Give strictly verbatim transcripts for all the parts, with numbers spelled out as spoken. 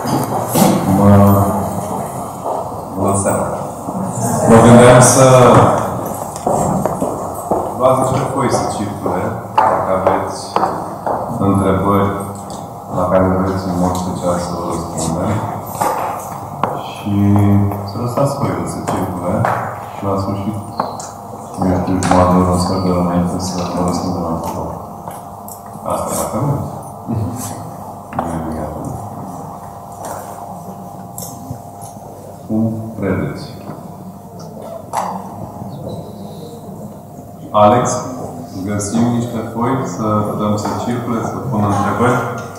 Mă... Bună seara. Mă gândeam să luați niște foi să circule, dacă aveți întrebări la care vreți în mod special să vă răspundem. Și să lăsați foile să circule și la sfârșit, eu știu, jumătate de un sfert de oră înainte să vă răspundem la întrebări. Asta e dacă vreți. Cum credeți? Alex, găsim niște foi să dăm să circule, să pună întrebări?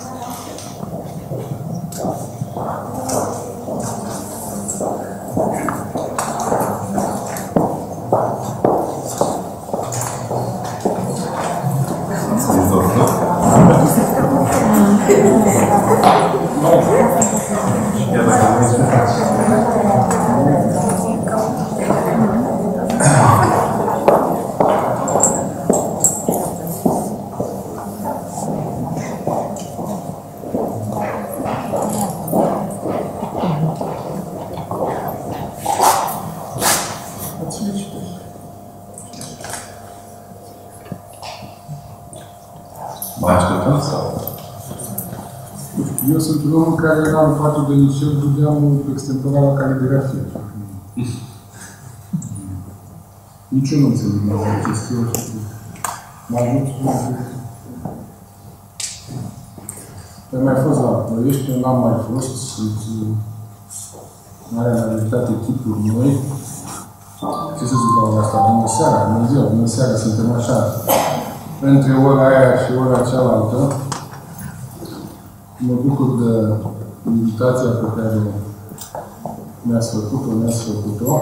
Mai așteptăm sau? Eu sunt un om care era în patru de liceu, dudeam extemporal la caligrafie. Nici eu nu înțeleg mai aceste ori. M-a ajuns să mai fost la Ploiești, eu n-am mai fost. Sunt marea realitate echipuri noi. Ce să zic la asta? Bună seara, bună ziua, bună seara, suntem așa. Între ora aia și ora cealaltă, mă bucur de invitația pe care mi-ați făcut-o, mi-ați făcut-o.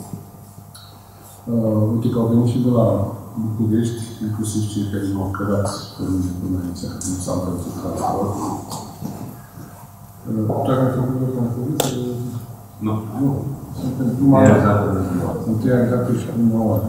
Uh, uite că au venit și de la București, inclusiv cei care m-au cărați pe mine până aici, nu s-am pentru transport. Uh, tu ai mai făcut de conferință? Nu. Nu. Suntem prima oară. Întâia dată și prima oară.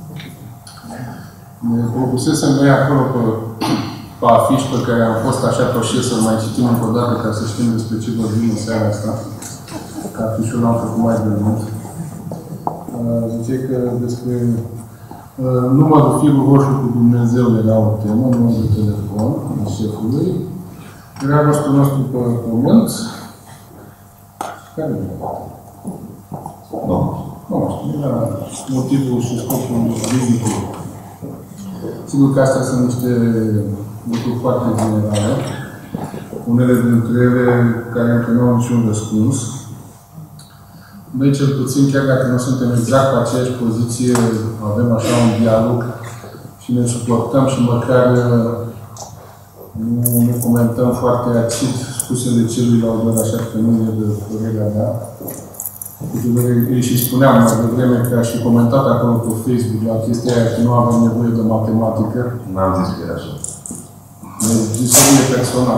Ne propusesem noi acolo pe, pe afiș pe care am fost așa toșit să-l mai citim încă o dată ca să știm despre ce vorbim în seara asta. Că afișul l-am făcut mai de mult. Zice că despre uh, numărul firul roșu cu Dumnezeu era o temă, numărul de telefon al șefului. Era rostul nostru pe pământ. Care era? Nu. Nu știu, era motivul și scopul vizitului. Sigur că astea sunt niște lucruri foarte generale. Unele dintre ele care încă nu au niciun răspuns. Noi, cel puțin, chiar dacă nu suntem exact pe aceeași poziție, avem așa un dialog și ne suportăm și măcar nu ne comentăm foarte acid spusele celuilalt, doar așa că nu e de părerea mea. Și spuneam mai devreme că aș fi comentat acolo pe Facebook la chestia aia că nu avem nevoie de matematică. N-am zis că e așa. Ne zis mie personal.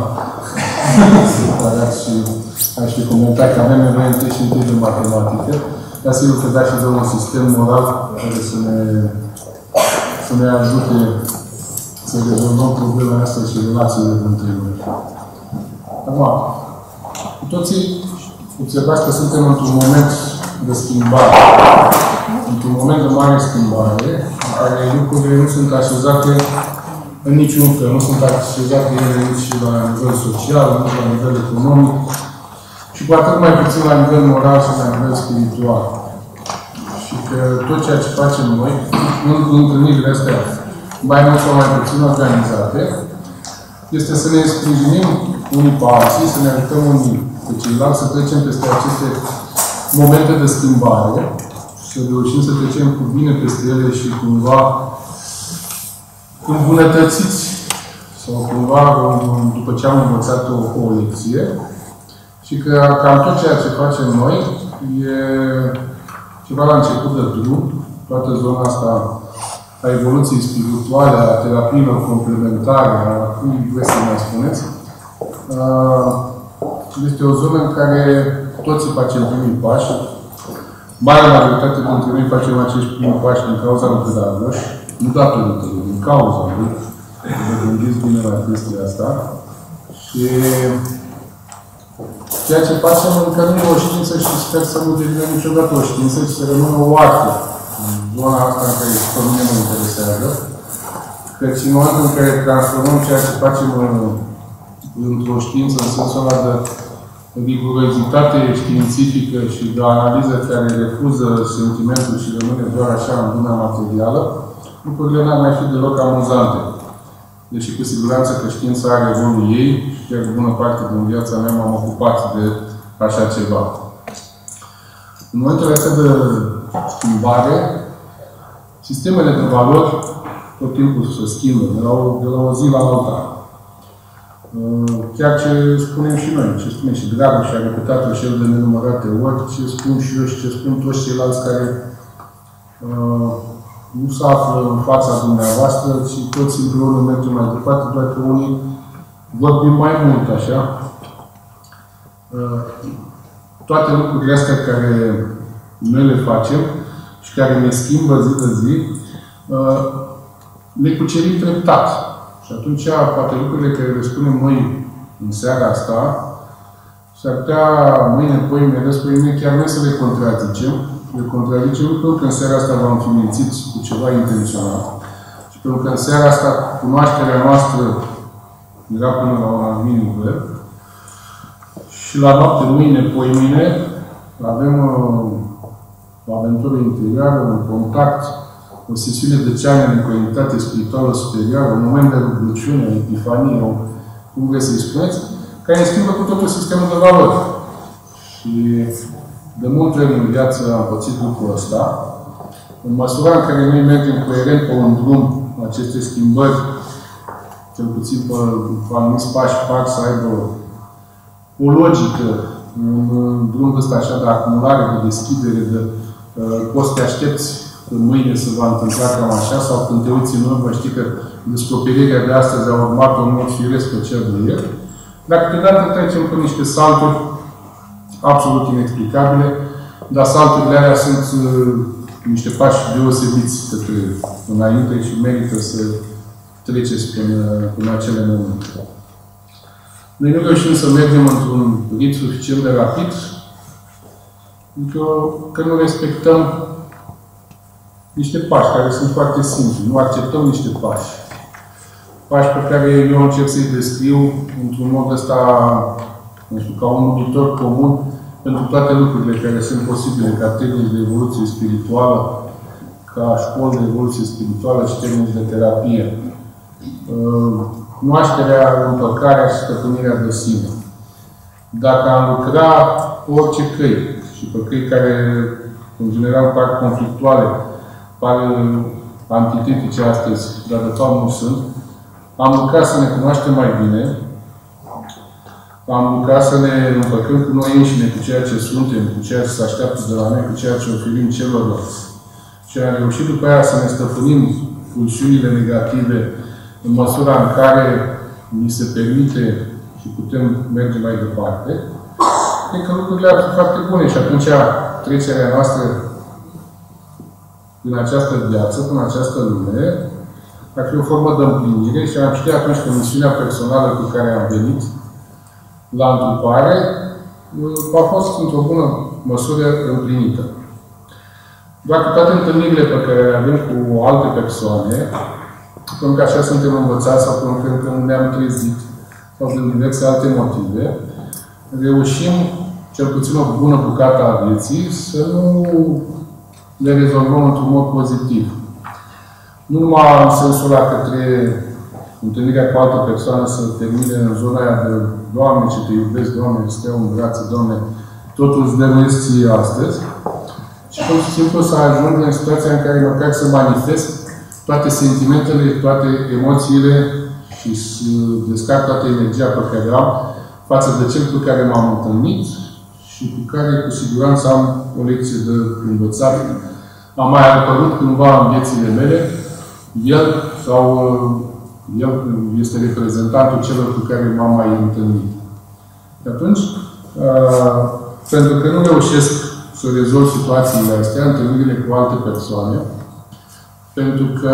și aș fi comentat că avem nevoie întâi și întâi de matematică. Dar sigur că da și de un sistem moral care să ne, să ne ajute să rezolvăm problema asta și relațiile dintre noi. Acum, cu toții observați că suntem într-un moment de schimbare. Într-un moment de mare schimbare, în care lucrurile nu sunt așezate în niciun fel. Nu sunt așezate ele nici la nivel social, nici la nivel economic și cu atât mai puțin la nivel moral și la nivel spiritual. Și că tot ceea ce facem noi, în întâlnirile astea mai mult sau mai puțin organizate, este să ne sprijinim unii pe alții, să ne ajutăm unii pe ceilalți, să trecem peste aceste momente de schimbare și să reușim să trecem cu bine peste ele și cumva îmbunătățiți sau cumva după ce am învățat o, o lecție și că cam tot ceea ce facem noi e ceva la început de drum, toată zona asta a evoluției spirituale, a terapiilor complementare, a cui vreți să mai spuneți. Este o zonă în care toți facem primii pași. Marea majoritate dintre noi facem acești primii pași din cauza lui Dragoș, nu datorită lui, din cauza lui. Vă gândiți bine la chestia asta. Și Ceea ce facem încă nu e o știință și sper să nu devină niciodată o știință, ci să rămână o artă. În zona asta în care pe mine mă interesează. Căci în momentul în care transformăm ceea ce facem într-o știință, în sensul ăla de rigurozitate științifică și de analiză care refuză sentimentul și rămâne doar așa în lumea materială, lucrurile n-ar mai fi deloc amuzante. Deși cu siguranță că știința are rolul ei și chiar bună parte din viața mea m-am ocupat de așa ceva. În momentul acesta de schimbare, sistemele de valori tot timpul se schimbă, de la o, de la o zi la alta. Chiar ce spunem și noi, ce spune și Dragoș și a repetat-o și el de nenumărate ori, ce spun și eu și ce spun toți ceilalți care uh, nu se află în fața dumneavoastră, ci toți împreună mergem mai departe, doar că unii vorbim mai mult, așa. Uh, toate lucrurile astea care noi le facem și care ne schimbă zi de zi, uh, le cucerim treptat. Și atunci, poate lucrurile care le spunem noi în seara asta, s-ar putea mâine, poimine, despre mine, chiar noi să le contrazicem. Le contrazicem pentru că în seara asta v-am fi mințit cu ceva intenționat. Și pentru că în seara asta cunoașterea noastră era până la un anumit nivel. Și la noapte, mâine, poimine, avem uh, o aventură interioară, un contact, o sesiune de ceană în comunitate spirituală superioară, un moment de rugăciune, o epifanie, o, cum vreți să-i spuneți, care ne schimbă cu totul sistemul de valori. Și de multe ori în viață am pățit lucrul ăsta. În măsura în care noi mergem coerent pe un drum, aceste schimbări, cel puțin pe anumiți pași, par să aibă o logică, un drum ăsta așa de acumulare, de deschidere, de uh, poți să te aștepți că mâine se va întâmpla cam așa, sau când te uiți în urmă, știi că descoperirea de astăzi a urmat în mod firesc pe cel de ieri. Dar câteodată trecem pe niște salturi absolut inexplicabile, dar salturile alea sunt uh, niște pași deosebiți către înainte și merită să treceți până, până acele momente. Noi nu reușim să mergem într-un ritm suficient de rapid, adică că nu respectăm niște pași care sunt foarte simpli. Nu acceptăm niște pași. Pași pe care eu încerc să-i descriu într-un mod ăsta, nu știu, ca un numitor comun pentru toate lucrurile care sunt posibile, ca tehnici de evoluție spirituală, ca școli de evoluție spirituală și tehnici de terapie. Cunoașterea, împăcarea și stăpânirea de sine. Dacă am lucra orice căi, și pe căi care, în general, par conflictuale, par antitetice astăzi, dar de fapt nu sunt, am lucrat să ne cunoaștem mai bine, am lucrat să ne împăcăm cu noi înșine, cu ceea ce suntem, cu ceea ce se așteaptă de la noi, cu ceea ce oferim celorlalți. Și am reușit după aia să ne stăpânim pulsiunile negative în măsura în care ni se permite și putem merge mai departe, cred că lucrurile ar fi foarte bune și atunci trecerea noastră din această viață, până această lume, ar fi o formă de împlinire și am ști atunci că misiunea personală cu care am venit la întrupare a fost într-o bună măsură împlinită. Doar că toate întâlnirile pe care le avem cu alte persoane, pentru că așa suntem învățați sau pentru că ne-am trezit sau din diverse alte motive, reușim, cel puțin o bună bucată a vieții, să nu le rezolvăm într-un mod pozitiv. Nu numai în sensul ăla către întâlnirea cu altă persoană să termine în zona aia de Doamne, ce te iubesc, Doamne, să te iau în brațe, Doamne, totul îți dăruiesc ție astăzi, ci pur și simplu să ajung în situația în care măcar să manifest toate sentimentele, toate emoțiile și să descarc toată energia pe care am față de cel cu care m-am întâlnit și cu care, cu siguranță, am o lecție de învățat. Am mai apărut cândva în viețile mele, el sau el este reprezentantul celor cu care m-am mai întâlnit. Și atunci, uh, pentru că nu reușesc să rezolv situațiile astea, întâlnirile cu alte persoane, pentru că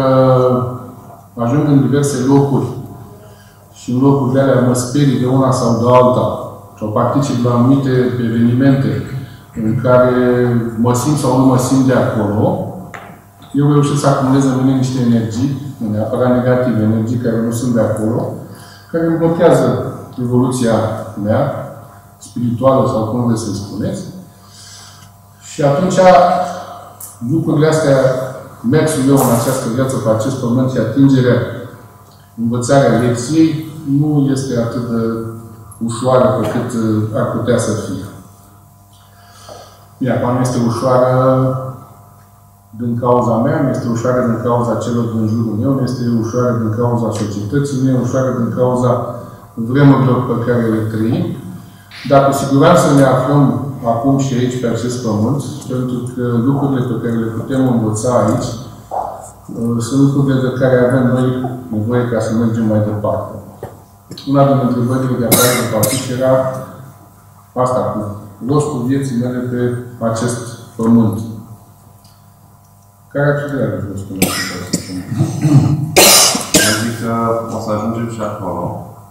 ajung în diverse locuri și în locurile alea mă sperii de una sau de alta. Și sau particip la anumite evenimente în care mă simt sau nu mă simt de acolo, eu reușesc să acumulez în mine niște energii, nu neapărat negative, energii care nu sunt de acolo, care îmi blochează evoluția mea, spirituală sau cum vreți să-i spuneți. Și atunci, lucrurile astea, mersul meu în această viață pe acest pământ și atingerea, învățarea lecției, nu este atât de ușoară pe cât ar putea să fie. Ea nu este ușoară din cauza mea, nu este ușoară din cauza celor din jurul meu, nu este ușoară din cauza societății, nu e ușoară din cauza vremurilor pe care le trăim, dar cu siguranță ne aflăm acum și aici, pe acest pământ, pentru că lucrurile pe care le putem învăța aici sunt lucrurile de care avem noi nevoie ca să mergem mai departe. Una din întrebările de care de partid era asta, cu rostul vieții mele pe acest pământ. Care ar fi de rostul meu pe acest pământ? Eu zic că o să ajungem și acolo.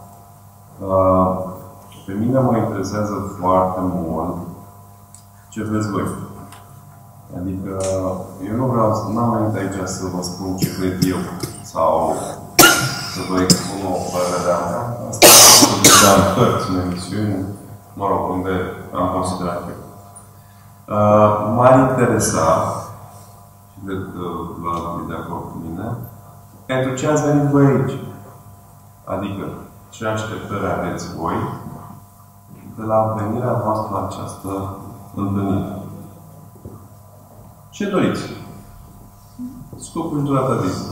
Pe mine mă interesează foarte mult ce vreți voi. Adică eu nu vreau să, n-am venit aici să vă spun ce cred eu sau să vă expun o părere a mea. Asta e deja în cărți, în emisiuni, mă rog, unde am considerat eu. Uh, M-ar interesa, și cred că Vlad e de acord cu mine, pentru ce ați venit voi aici. Adică, ce așteptări aveți voi de la venirea voastră la această întâlnire. Ce doriți? Scopul și durata vieții.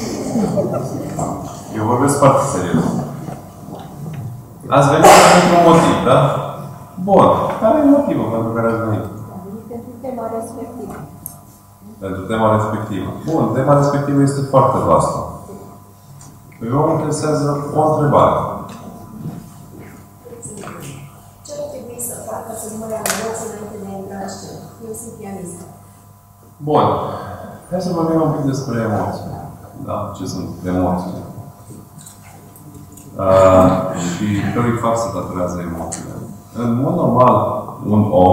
Eu vorbesc foarte serios. Ați venit pentru un motiv, da? Bun. Care e motivul pentru care ați venit? Pentru tema respectivă. Pentru tema respectivă. Bun. Tema respectivă este foarte vastă. Pe eu mă interesează o întrebare. Ce ar trebui să facă să nu mai am emoții înainte de a intra în scenă? Eu sunt pianistă. Bun. Hai să vorbim un pic despre emoții. Da? Ce sunt emoțiile? Uh, și cărui fapt se datorează emoțiile. În mod normal, un om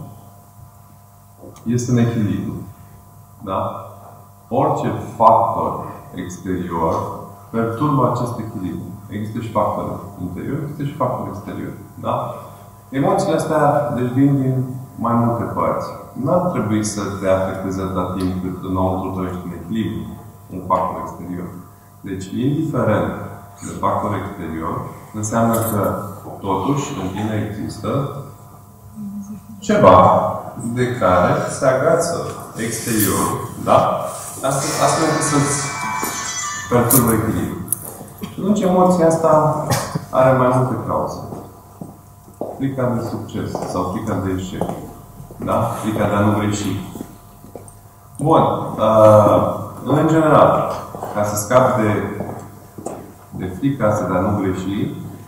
este în echilibru. Da? Orice factor exterior perturbă acest echilibru. Există și factori interior, există și factori exterior. Da? Emoțiile astea deci vin din mai multe părți. Nu ar trebui să te afecteze atâta timp cât înăuntru tu ești în echilibru, un factor exterior. Deci, indiferent de factor exterior, înseamnă că totuși în tine există ceva de care se agață exteriorul, da? Astfel, astfel încât să-ți perturbă echilibru. Și atunci emoția asta are mai multe cauze. Frica de succes sau frica de eșec. Da? Frica de a nu greși. Bun. Uh, în general, ca să scapi de, de frica asta de a nu greși,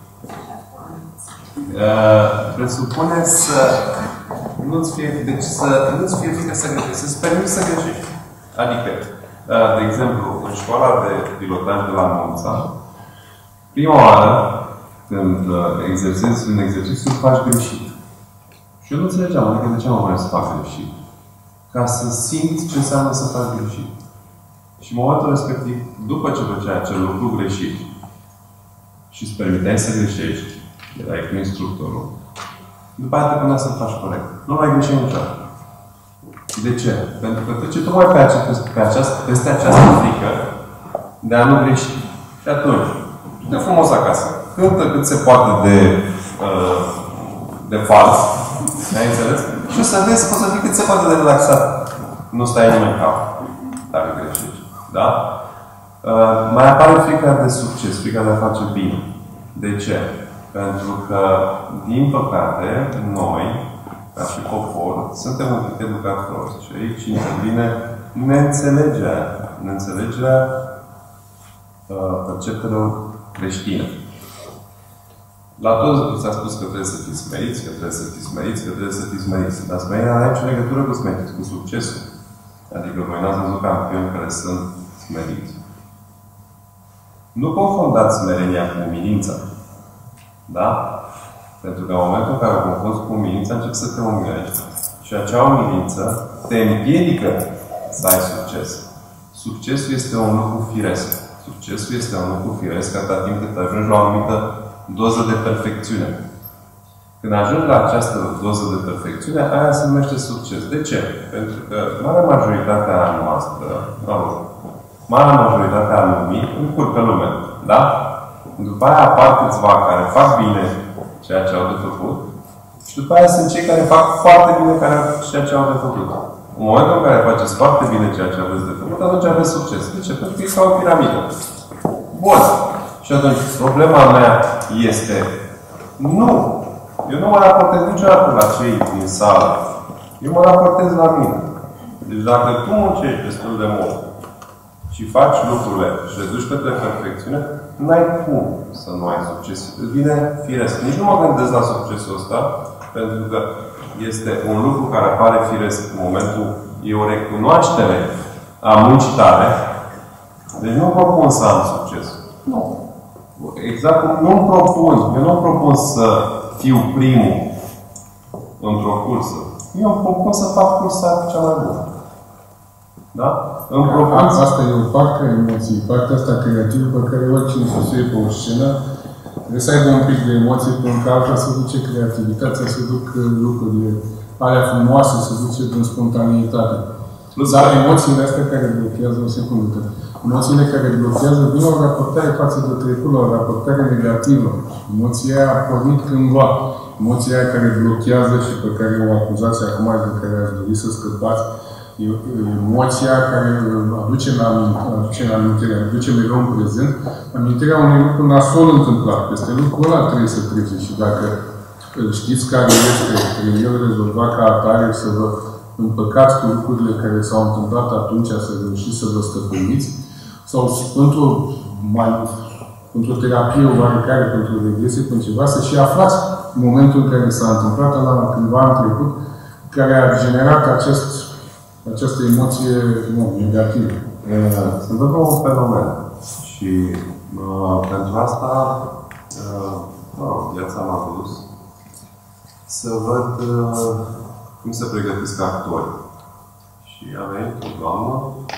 uh, presupune să nu-ți fie, deci să nu-ți fie frică să greșești, să-ți permiți să greșești. Adică, uh, de exemplu, în școala de pilotaj de la Monța, prima oară, când uh, exersezi un exercițiu, faci greșit. Și eu nu înțelegeam, adică de ce mă vreau să fac greșit? Ca să simți ce înseamnă să faci greșit. Și în momentul respectiv, după ce făceai acel lucru greșit și îți permiteai să greșești, erai cu instructorul, după aceea te punea să faci corect. Nu mai greșeai niciodată. De ce? Pentru că trece tocmai pe, pe această, peste această frică de a nu greși. Și atunci, du-te frumos acasă. Cântă cât se poate de, uh, de fals. Ai înțeles? Și o să vezi, poți să fii cât se poate de relaxat. Nu stai nimeni în cap. Dacă greșești. Da? Uh, mai apare frica de succes, frica de a face bine. De ce? Pentru că, din păcate, noi, ca și popor, suntem un pic educați prost. Și aici intervine neînțelegerea. Neînțelegerea uh, perceptelor creștine. La toți s-a spus că trebuie să fiți smeriți, că trebuie să fiți smeriți, că trebuie să fiți smeriți. Dar smerirea nu are nicio legătură cu smeriți, cu succesul. Adică voi n-ați văzut campioni care sunt smeriți. Nu confundați smerenia cu umilința. Da? Pentru că în momentul în care o confunzi cu umilința, începi să te umilești. Și acea umilință te împiedică să ai succes. Succesul este un lucru firesc. Succesul este un lucru firesc atâta timp cât ajungi la o anumită doză de perfecțiune. Când ajungi la această doză de perfecțiune, aia se numește succes. De ce? Pentru că marea majoritatea noastră, marea majoritatea a lumii, încurcă lumea. Da? După aia apar câțiva care fac bine ceea ce au de făcut și după aia sunt cei care fac foarte bine ceea ce au de făcut. În momentul în care faceți foarte bine ceea ce aveți de făcut, atunci aveți succes. De ce? Pentru că e ca o piramidă. Bun. Și atunci, problema mea este nu. Eu nu mă raportez niciodată la cei din sală. Eu mă raportez la mine. Deci dacă tu muncești destul de mult și faci lucrurile și le duci către perfecțiune, n-ai cum să nu ai succes. Îți vine firesc. Nici nu mă gândesc la succesul ăsta, pentru că este un lucru care apare firesc în momentul, e o recunoaștere a muncii tale. Deci nu propun să am succes. Nu. Exact cum nu-mi propun. Eu nu propun să fiu primul într-o cursă. Eu îmi propun să fac cursa cea mai bună. Da? Îmi propun... Asta e o parte a emoției, partea asta creativă pe care oricine se suie pe o scenă trebuie să aibă un pic de emoție, pentru că altfel se duce creativitatea, se duc lucrurile alea frumoase, se duce din spontaneitate. Dar emoțiile astea care blochează, o secundă, emoțiile care blochează vin o raportare față de trecut, o raportare negativă. Emoția aia a pornit cândva. Emoția aia care blochează și pe care o acuzați acum, de care ați dori să scăpați, emoția care aduce la amintire, aduce mereu în prezent, amintirea unui lucru nasol întâmplat. Peste lucrul ăla trebuie să trece. Și dacă știți care este, trebuie el rezolva ca atare, să vă împăcați cu lucrurile care s-au întâmplat atunci, să reușiți să vă stăpâniți, sau într-o într-o terapie oarecare, pentru o regresie, pentru ceva, să și aflați momentul în care s-a întâmplat la cândva în trecut, care a generat acest această emoție nu, negativă. Se întâmplă un fenomen. Și uh, pentru asta, uh, uh, viața m-a dus să văd uh, cum se pregătesc actori. Și a venit o doamnă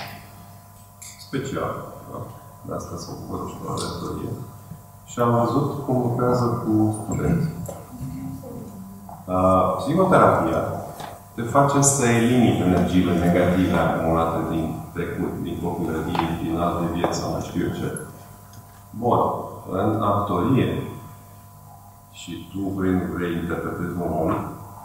specială. Da? De asta se ocupă de școala de actorie. Și am văzut cum lucrează cu studenți. Uh, psihoterapia te face să elimini energiile negative acumulate din trecut, din copilărie, din alte vieți sau nu știu ce. Bun. În actorie, și tu vrei, vrei interpretezi un rol.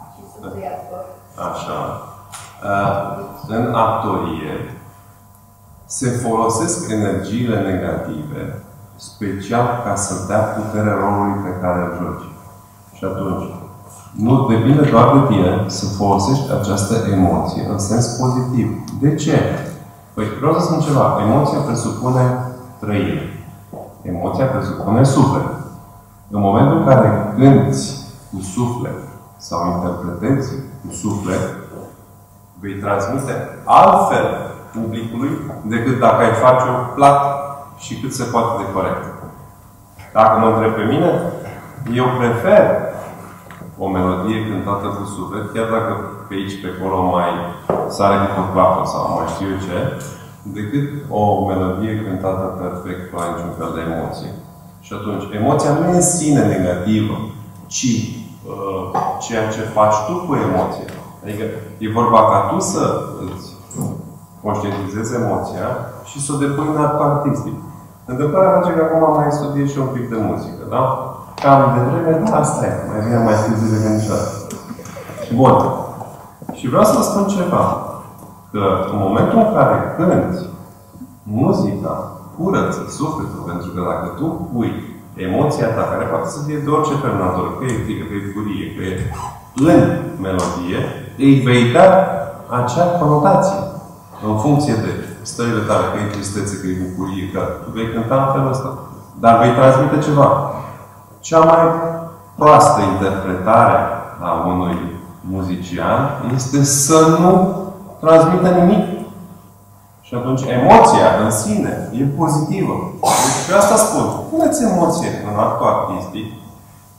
Așa. În actorie se folosesc energiile negative special ca să dea putere rolului pe care îl joci. Și atunci, nu depinde doar de tine să folosești această emoție în sens pozitiv. De ce? Păi, vreau să spun ceva. Emoția presupune trăire. Emoția presupune suflet. În momentul în care cânti cu suflet sau interpretezi cu suflet, vei transmite altfel publicului decât dacă ai face-o plat și cât se poate de corect. Dacă mă întreb pe mine, eu prefer o melodie cântată cu suflet, chiar dacă pe aici, pe acolo mai sare după clapă sau mai știu eu ce, decât o melodie cântată perfect, fără niciun fel de emoție. Și atunci, emoția nu e în sine negativă, ci uh, ceea ce faci tu cu emoția. Adică e vorba ca tu să îți conștientizezi emoția și să o depui în actul artistic. Întâmplarea face că acum mai studiez și un pic de muzică, da? Cam de vreme, da, asta e. Mai bine mai târziu decât niciodată. Bun. Și vreau să spun ceva. Că în momentul în care cânti, muzica curăță sufletul, pentru că dacă tu pui emoția ta, care poate să fie de orice fel natură, că e frică, că e furie, că e în melodie, îi vei da acea conotație în funcție de stările tale, că e tristețe, că e bucurie, că tu vei cânta în felul ăsta. Dar vei transmite ceva. Cea mai proastă interpretare a unui muzician este să nu transmită nimic. Și atunci emoția în sine e pozitivă. Deci asta spun. Puneți emoție în actul artistic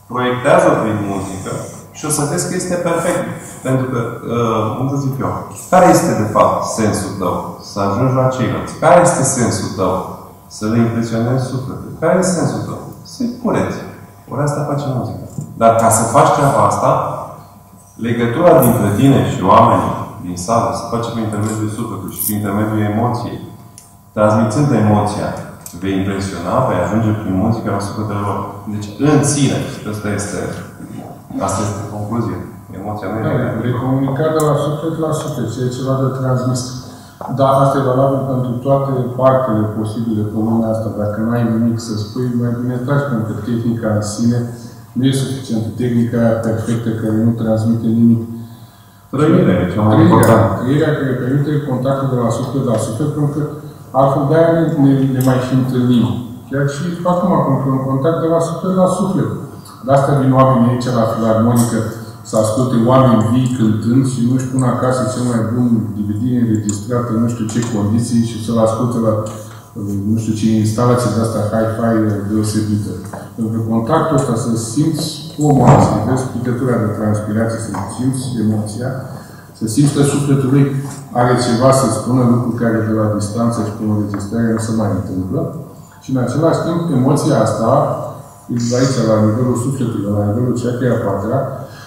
proiectează prin muzică și o să vezi că este perfect. Pentru că, uh, cum să zic eu, care este de fapt sensul tău? Să ajungi la ceilalți. Care este sensul tău? Să le impresionezi sufletul. Care este sensul tău? Să-i cureți. Ori asta face muzică. Dar ca să faci treaba asta, legătura dintre tine și oamenii din sală se face prin intermediul sufletului și prin intermediul emoției. Transmițând emoția, vei impresiona, vei ajunge prin muzică la sufletele lor. Deci, în sine, asta este, asta este concluzia. Emoția nu e da, de comunicat de la suflet la suflet, ce e ceva de transmis. Dar asta e valabil pentru toate partele posibile pe lumea asta. Dacă nu ai nimic să spui, mai bine tragi, pentru că tehnica în sine nu e suficientă. Tehnica aia perfectă care nu transmite nimic. Trăirea e cea mai importantă. Trăirea care permite contactul de la suflet la suflet, pentru că altfel de-aia ne, ne, ne mai și întâlnim. Chiar și acum, pentru că un contact de la suflet la suflet. De asta vin oamenii aici la filarmonică să asculte oameni vii cântând și nu-și pun acasă cel mai bun D V D înregistrat în nu știu ce condiții și să-l asculte la nu știu ce instalație de asta hi-fi deosebită. Pentru că contactul ăsta, să simți omul, să vezi picătura de transpirație, să simți emoția, să simți că sufletul lui are ceva să spună, lucruri care de la distanță și prin înregistrare nu se mai întâmplă. Și în același timp, emoția asta, aici, la nivelul sufletului, la nivelul chakra a patra,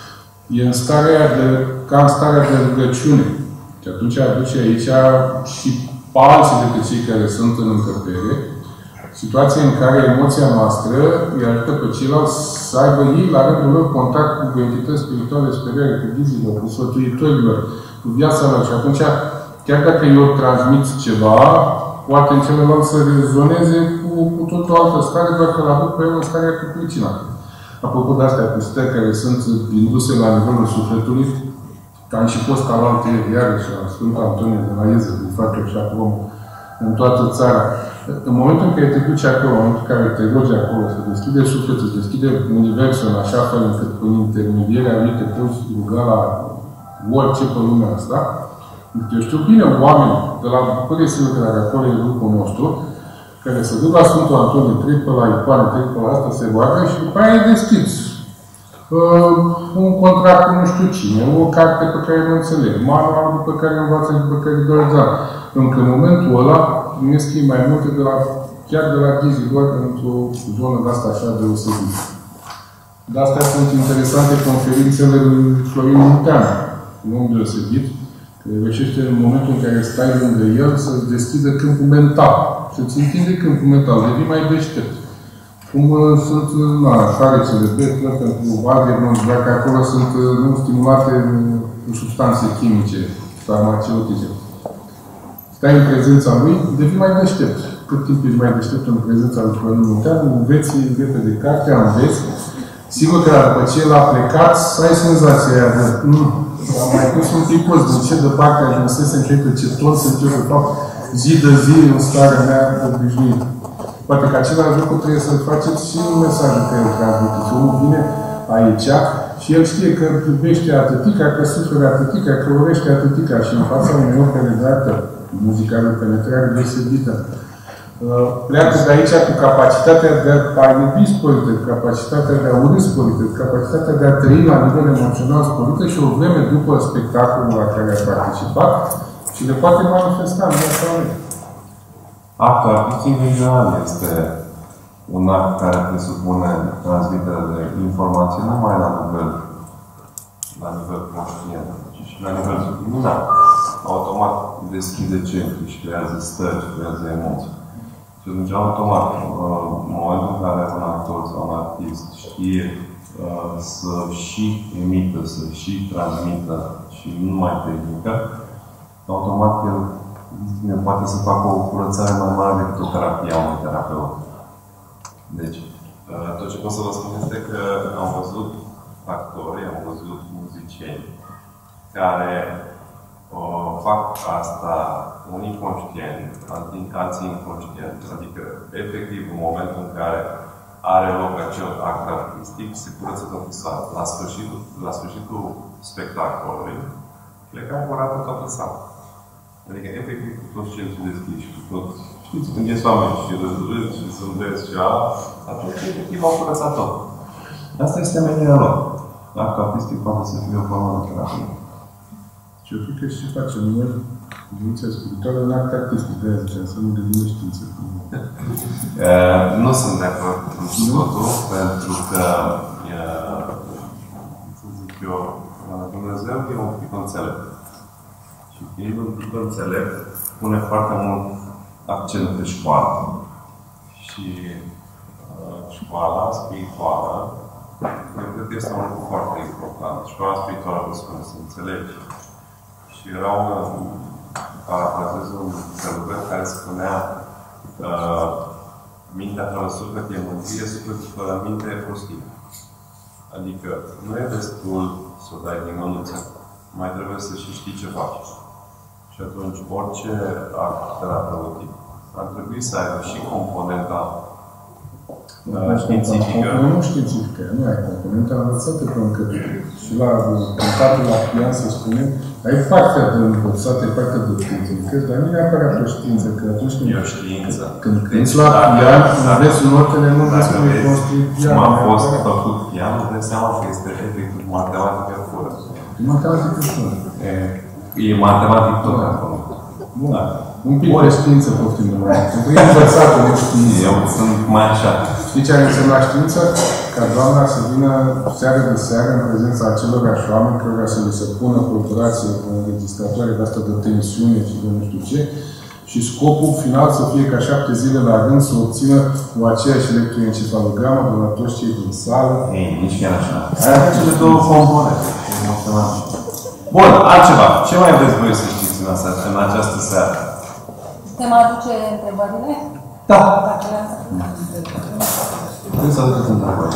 e în starea de, ca în starea de rugăciune. Și atunci aduce aici și alții decât cei care sunt în încăpere, situația în care emoția noastră îi ajută pe ceilalți să aibă ei la rândul lor contact cu entități spirituale superiore, cu ghizilor, cu sfătuitorilor, cu viața lor. Și atunci, chiar dacă eu transmit ceva, poate în celălalt să rezoneze cu, cu tot o altă stare, doar că la aduc pe el în starea cu pricina. Apropo de astea, cu stări care sunt induse la nivelul sufletului, că am și fost al alte iarăși la Sfântul Antonie de la Ieză, din Facă și acolo, în toată țara. În momentul în care te duci acolo, în momentul în care te rogi acolo, se deschide sufletul, se deschide universul în așa fel încât prin intermedierea lui te poți ruga la orice pe lumea asta. Eu știu bine oameni de la Bucurie Sfântă, care acolo e grupul nostru, care se duc la Sfântul Antonie, trec pe la icoane, trec pe la asta, se roagă și după aia e deschis. Uh, un contract cu nu știu cine, o carte pe care nu înțeleg, manualul după care învață și după care doar încă în momentul ăla primesc ei mai multe de la, chiar de la ghizii, doar într-o zonă de asta așa deosebită. De astea sunt interesante conferințele lui Florin Munteanu, un om deosebit, care reușește în momentul în care stai lângă el să-ți deschidă câmpul mental, să-ți întinde câmpul mental, devii mai deștept. Cum uh, sunt na, șoarecele Beckler pentru Wagener, dacă acolo sunt nu stimulate cu substanțe chimice, farmaceutice. Stai în prezența lui, devii mai deștept. Cât timp ești mai deștept în prezența lui Florin Munteanu, înveți repede cartea, înveți. Sigur că după ce el a plecat, să ai senzația aia de mm, am mai pus un picos, din ce departe ajunsesem, cred că ce tot sunt eu, de fapt, zi de zi în starea mea obișnuită. Poate că același lucru trebuie să-l faceți și în mesajul care îl transmiteți. Omul vine aici și el știe că iubește atâtica, că suferă atâtica, că urește atâtica și în fața unei opere de artă, muzica de penetrare deosebită. Pleacă de aici cu capacitatea de a iubi sporită, cu capacitatea de a urâ sporită, cu capacitatea de a trăi la nivel emoțional sporită și o vreme după spectacolul la care a participat și le poate manifesta în viața lui. Actul artistic în general este un act care presupune transmiterea de informații numai la nivel, la nivel conștient, ci și la nivel subliminal. Automat deschide centri și creează stări, și creează emoții. Și atunci, automat, în momentul în care un actor sau un artist știe să și emită, să și transmită și nu numai tehnică, automat el poate să facă o curățare mai mare decât o terapie a unui terapeut. Deci, tot ce pot să vă spun este că am văzut actori, am văzut muzicieni care o, fac asta unii conștient, alții inconștient. Adică, efectiv, în momentul în care are loc acel act artistic, se curăță toată sala. La sfârșitul, la sfârșitul spectacolului, pleca curată toată sala. Adică, efectiv, cu toți cei deschiși, cu toți, știți, când ești oameni și râzi și zâmbesc și ala, atunci, efectiv, au curățat tot. Asta este menirea lor. Dacă artistic poate să fie o formă de terapie. Și eu cred că și facem noi, gândiția spirituală, în act artistic, de aia ziceam, să nu gândim știință. Nu sunt de acord cu totul, pentru că, să zic eu, Dumnezeu e un pic înțelept. Și fiind un pic înțelept, pune foarte mult accent pe școală. Și școala spirituală, eu cred că este un lucru foarte important. Școala spirituală vă spune să înțelegi. Și era un, parafrazez un călugăr care spunea uh, mintea fără suflet e mântrie, sufletul fără minte e prostie. Adică nu e destul să o dai din mânuță. Mai trebuie să și știi ce faci. Și atunci orice act terapeutic ar trebui să aibă și componenta uh, științifică. Nu științifică, nu ai componenta învățată pe încă. Și la contatul la pian să spunem, ai partea de învățat, ai partea de știință, dar nu neapărat o știință, că atunci când... E o știință. Când cânti la pian, înveți notele, nu înveți cum e construit pian. Cum a fost făcut pian, îți dai seama că este efectiv matematică pură. E matematică pură. E matematic tot acolo. Bun. Un pic de știință poftim de mai. Un pic învățat de știință. Eu sunt mai așa. Știi ce ar însemna știință? Ca doamna să vină seară de seară în prezența acelorași oameni care să li se pună pe operație cu înregistratoare de asta de tensiune și de nu știu ce, și scopul final să fie ca șapte zile la rând să obțină cu aceeași electroencefalogramă de la toți cei din sală. Ei, nici chiar așa. Aia face de două componente. Bun, altceva. Ce mai vreți voi să știți în, asta, în această seară? Putem aduce întrebările? Da. Dacă le-am Trebuie să aduceți întrebări.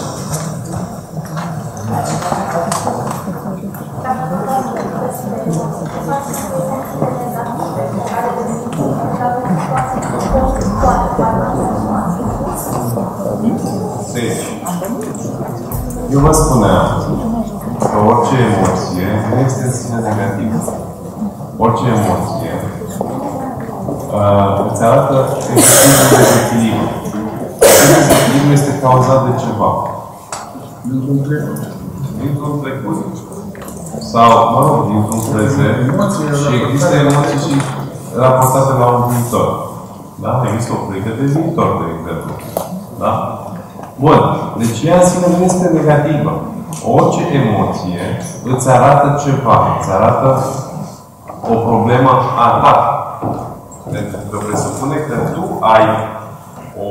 Deci, eu vă spuneam că orice emoție nu este în sine negativă. Orice emoție uh, îți arată existența de dezechilibru. Dezechilibru este cauzat de ceva. Dintr-un trecut. Dintr-un trecut. Sau, mă rog, dintr-un prezent. Și există emoții și raportate la un viitor. Da? Există o frică de viitor, de exemplu. Da? Bun. Deci ea în sine nu este negativă. Orice emoție îți arată ceva. Îți arată o problemă a ta. Deci, te presupune că tu ai o,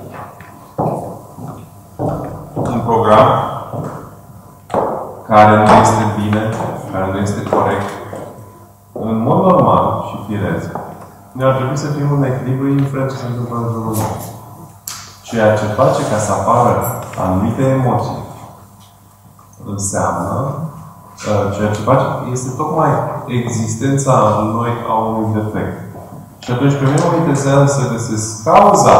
un program care nu este bine, care nu este corect. În mod normal și firesc, noi ar trebui să fim în echilibru indiferent ce se întâmplă în jurul nostru. Ceea ce face ca să apară anumite emoții înseamnă, ceea ce face este tocmai existența în noi a unui defect. Și atunci pe mine mă interesează să găsesc cauza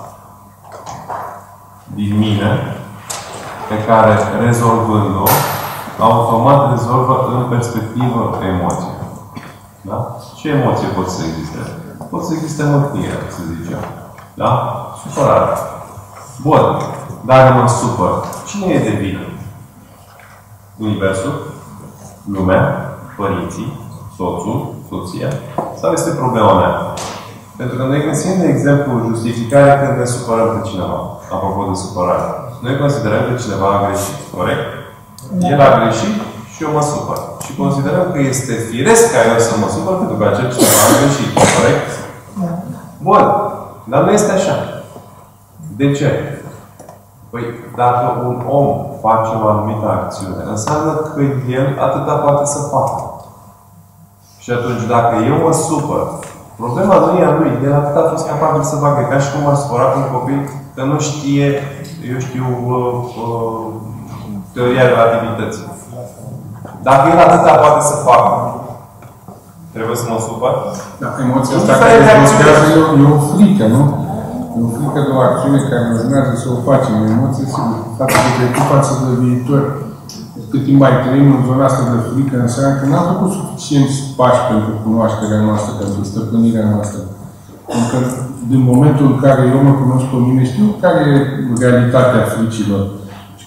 din mine pe care, rezolvând-o, automat rezolvă în perspectivă emoție. Da? Ce emoție pot să existe? Pot să existe mâhnire, să zicem. Da? Supărare. Bun. Dacă mă supăr, cine e de vină? Universul? Lumea? Părinții? Soțul? Soția? Sau este problema mea? Pentru că noi găsim, de exemplu, justificare când ne supărăm pe cineva. Apropo de supărare. Noi considerăm că cineva a greșit. Corect? El a greșit și eu mă supăr. Și considerăm că este firesc ca eu să mă supăr pentru că acel cineva a greșit. Corect? Bun. Dar nu este așa. De ce? Păi, dacă un om face o anumită acțiune, înseamnă că el atâta poate să facă. Și atunci, dacă eu mă supăr, problema nu e a lui. El atât a fost capabil să facă. Ca și cum m-a supărat un copil că nu știe, eu știu, uh, uh, teoria relativității. Dacă el atâta poate să facă, trebuie să mă supăr? Da, emoția asta care dezvoltează e o frică, nu? E o frică de o acțiune care ne urmează să o facem. O emoție, sigur, față de trecut, față de viitor. Cât timp mai trăim în zona asta de frică, înseamnă că n-am făcut suficienți pași pentru cunoașterea noastră, pentru stăpânirea noastră. Pentru că, din momentul în care eu mă cunosc pe mine, știu care e realitatea fricilor. Și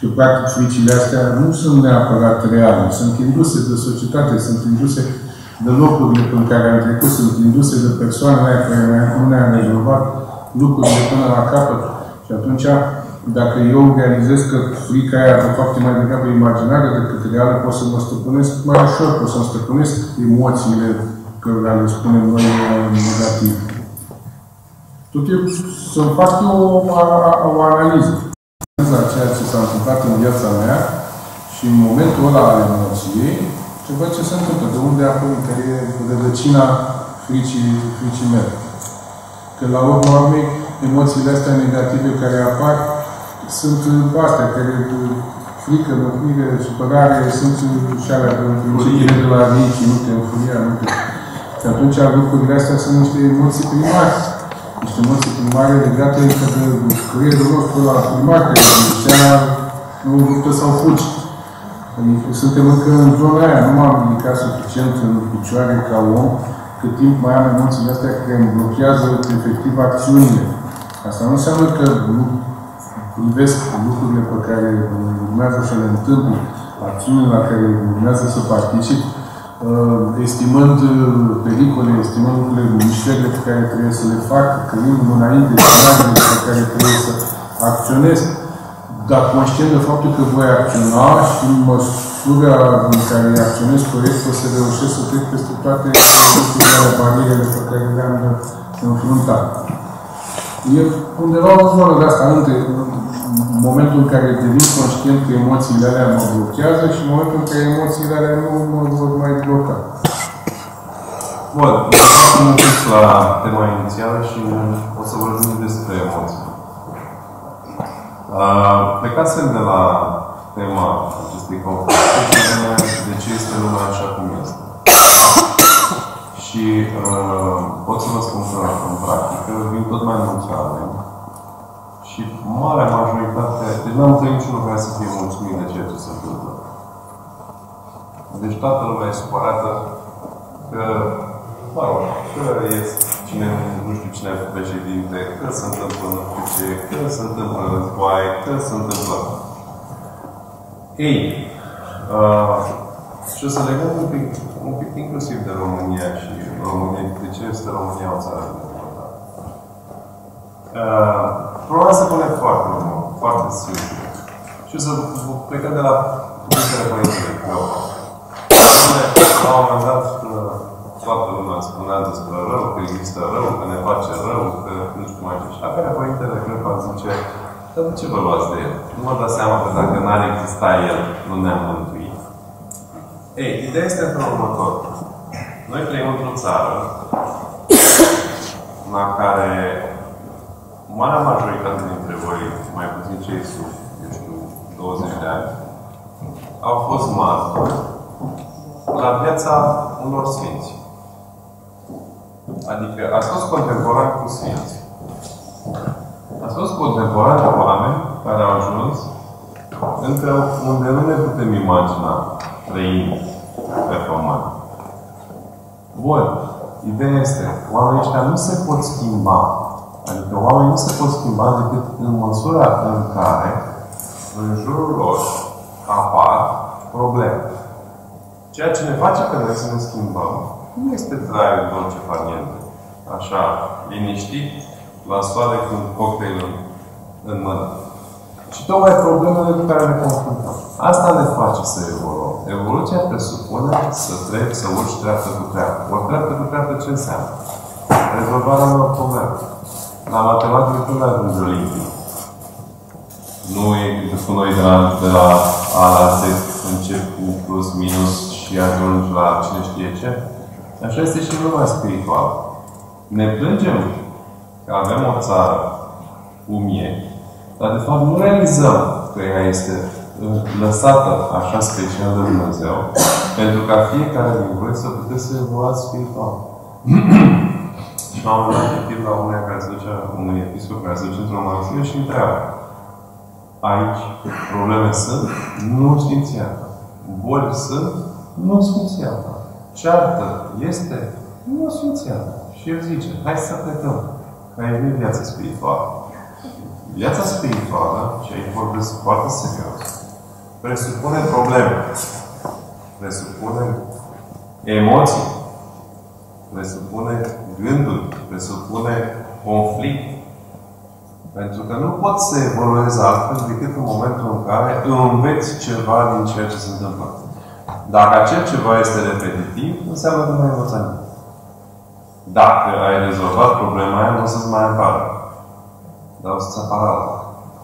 că, practic, fricile astea nu sunt neapărat reale. Sunt induse de societate, sunt induse de locurile prin care am trecut, sunt induse de persoanele care nu ne-am rezolvat lucrurile până la capăt. Și atunci, dacă eu realizez că frica aia, de fapt, e mai degrabă imaginară decât reală, pot să mă stăpânesc mai ușor, pot să-mi stăpânesc emoțiile care le spunem noi negativ. Tot eu să-mi fac eu o, o, o analiză la ceea ce s-a întâmplat în viața mea și în momentul ăla al emoției, ce văd ce se întâmplă, de unde apoi, care e rădăcina fricii, fricii mele. Că la urmă urmei, emoțiile astea negative care apar sunt astea, care frică, măcrire, supărare, sunt și alea de principiile de la Ricci, nu te înfuria, nu te... Și atunci lucrurile astea sunt niște emoții primare. Niște emoții primare legate de creierul nostru la primar, care zicea nu luptă sau fugi. Suntem încă în zona aia, nu m-am ridicat suficient în picioare ca om, cât timp mai am emoțiile astea care îmi blochează efectiv acțiunile. Asta nu înseamnă că nu privesc lucrurile pe care urmează să le întâmple, acțiunile la care urmează să particip, estimând pericole, estimând lucrurile, mișcările pe care trebuie să le fac, creând înainte scenariile pe care trebuie să acționez, dar conștient de faptul că voi acționa și în măsura în care acționez corect, o să reușesc să trec peste toate lucrurile, barierele pe care le-am înfruntat. E undeva o zonă de asta, între momentul în care devin conștient că emoțiile alea mă blochează și momentul în care emoțiile alea nu mă vor mai bloca. Bun, am început la tema inițială și o să vorbim despre emoții. Uh, plecasem de la tema acestei conferințe, de ce este lumea așa cum este. Și uh, pot să vă spun că în practică vin tot mai mulți oameni și marea majoritate, deci n-am întâlnit niciunul care să fie mulțumit de ceea ce se întâmplă. Deci toată lumea e supărată că, mă rog, că este cine, nu știu cine a fost președinte, că se întâmplă nu știu ce, că se întâmplă războaie, că se întâmplă. Ei, uh, și o să legăm un pic, un pic inclusiv de România și România, de ce este România o țară de dezvoltare. Uh, problema se pune foarte mult, foarte simplu. Și o să plecăm de la punctele părintele Cleopa. La un moment dat, toată lumea spunea despre rău, că există rău, că ne face rău, că nu știu mai ce. Și apoi părintele Cleopa zice, dar de ce vă luați de el? Nu mă dați seama că dacă n-ar exista el, nu ne-am mântuit. Ei, ideea este în următor. Noi trăim într-o țară la care marea majoritate dintre voi, mai puțin cei sub, eu știu, douăzeci de ani, au fost martori la viața unor sfinți. Adică ați fost contemporan cu sfinți. Ați fost contemporan cu oameni care au ajuns încă unde nu ne putem imagina trăind pe pământ. Bun. Ideea este, oamenii ăștia nu se pot schimba. Adică oamenii nu se pot schimba decât în măsura în care în jurul lor apar probleme. Ceea ce ne face pe noi să ne schimbăm nu este traiul dolce far niente. Așa, liniștit, la soare cu un cocktail în, în mână. Și tocmai problemele cu care ne confruntăm. Asta ne face să evoluăm. Evoluția presupune să treci, să urci treaptă cu treaptă. Ori treaptă cu treaptă ce înseamnă? Rezolvarea unor probleme. La matematică nu ne ajunge olimpic. Nu e cu noi de la, de la A la Z, încep cu plus, minus și ajungi la cine știe ce. Așa este și lumea spirituală. Ne plângem că avem o țară cum e, dar de fapt nu realizăm că ea este lăsată așa special de Dumnezeu, pentru ca fiecare din voi să puteți să evoluați spiritual. Și la un moment dat, la unul care se duce, unui episcop care se duce într-o mănăstire și întreabă: aici probleme sunt? Nu știți iată. Boli sunt? Nu știți iată. Ceartă este? Nu știți iată. Și el zice: hai să plecăm. Că aici nu e viața spirituală. Viața spirituală, și aici vorbesc foarte serios, presupune probleme, presupune emoții, presupune gânduri, presupune conflict. Pentru că nu poți să evoluezi altfel decât în momentul în care înveți ceva din ceea ce se întâmplă. Dacă acel ceva este repetitiv, înseamnă că nu ai învățat nimic. Dacă ai rezolvat problema aia, nu o să-ți mai apară. Dar o să-ți apară alta.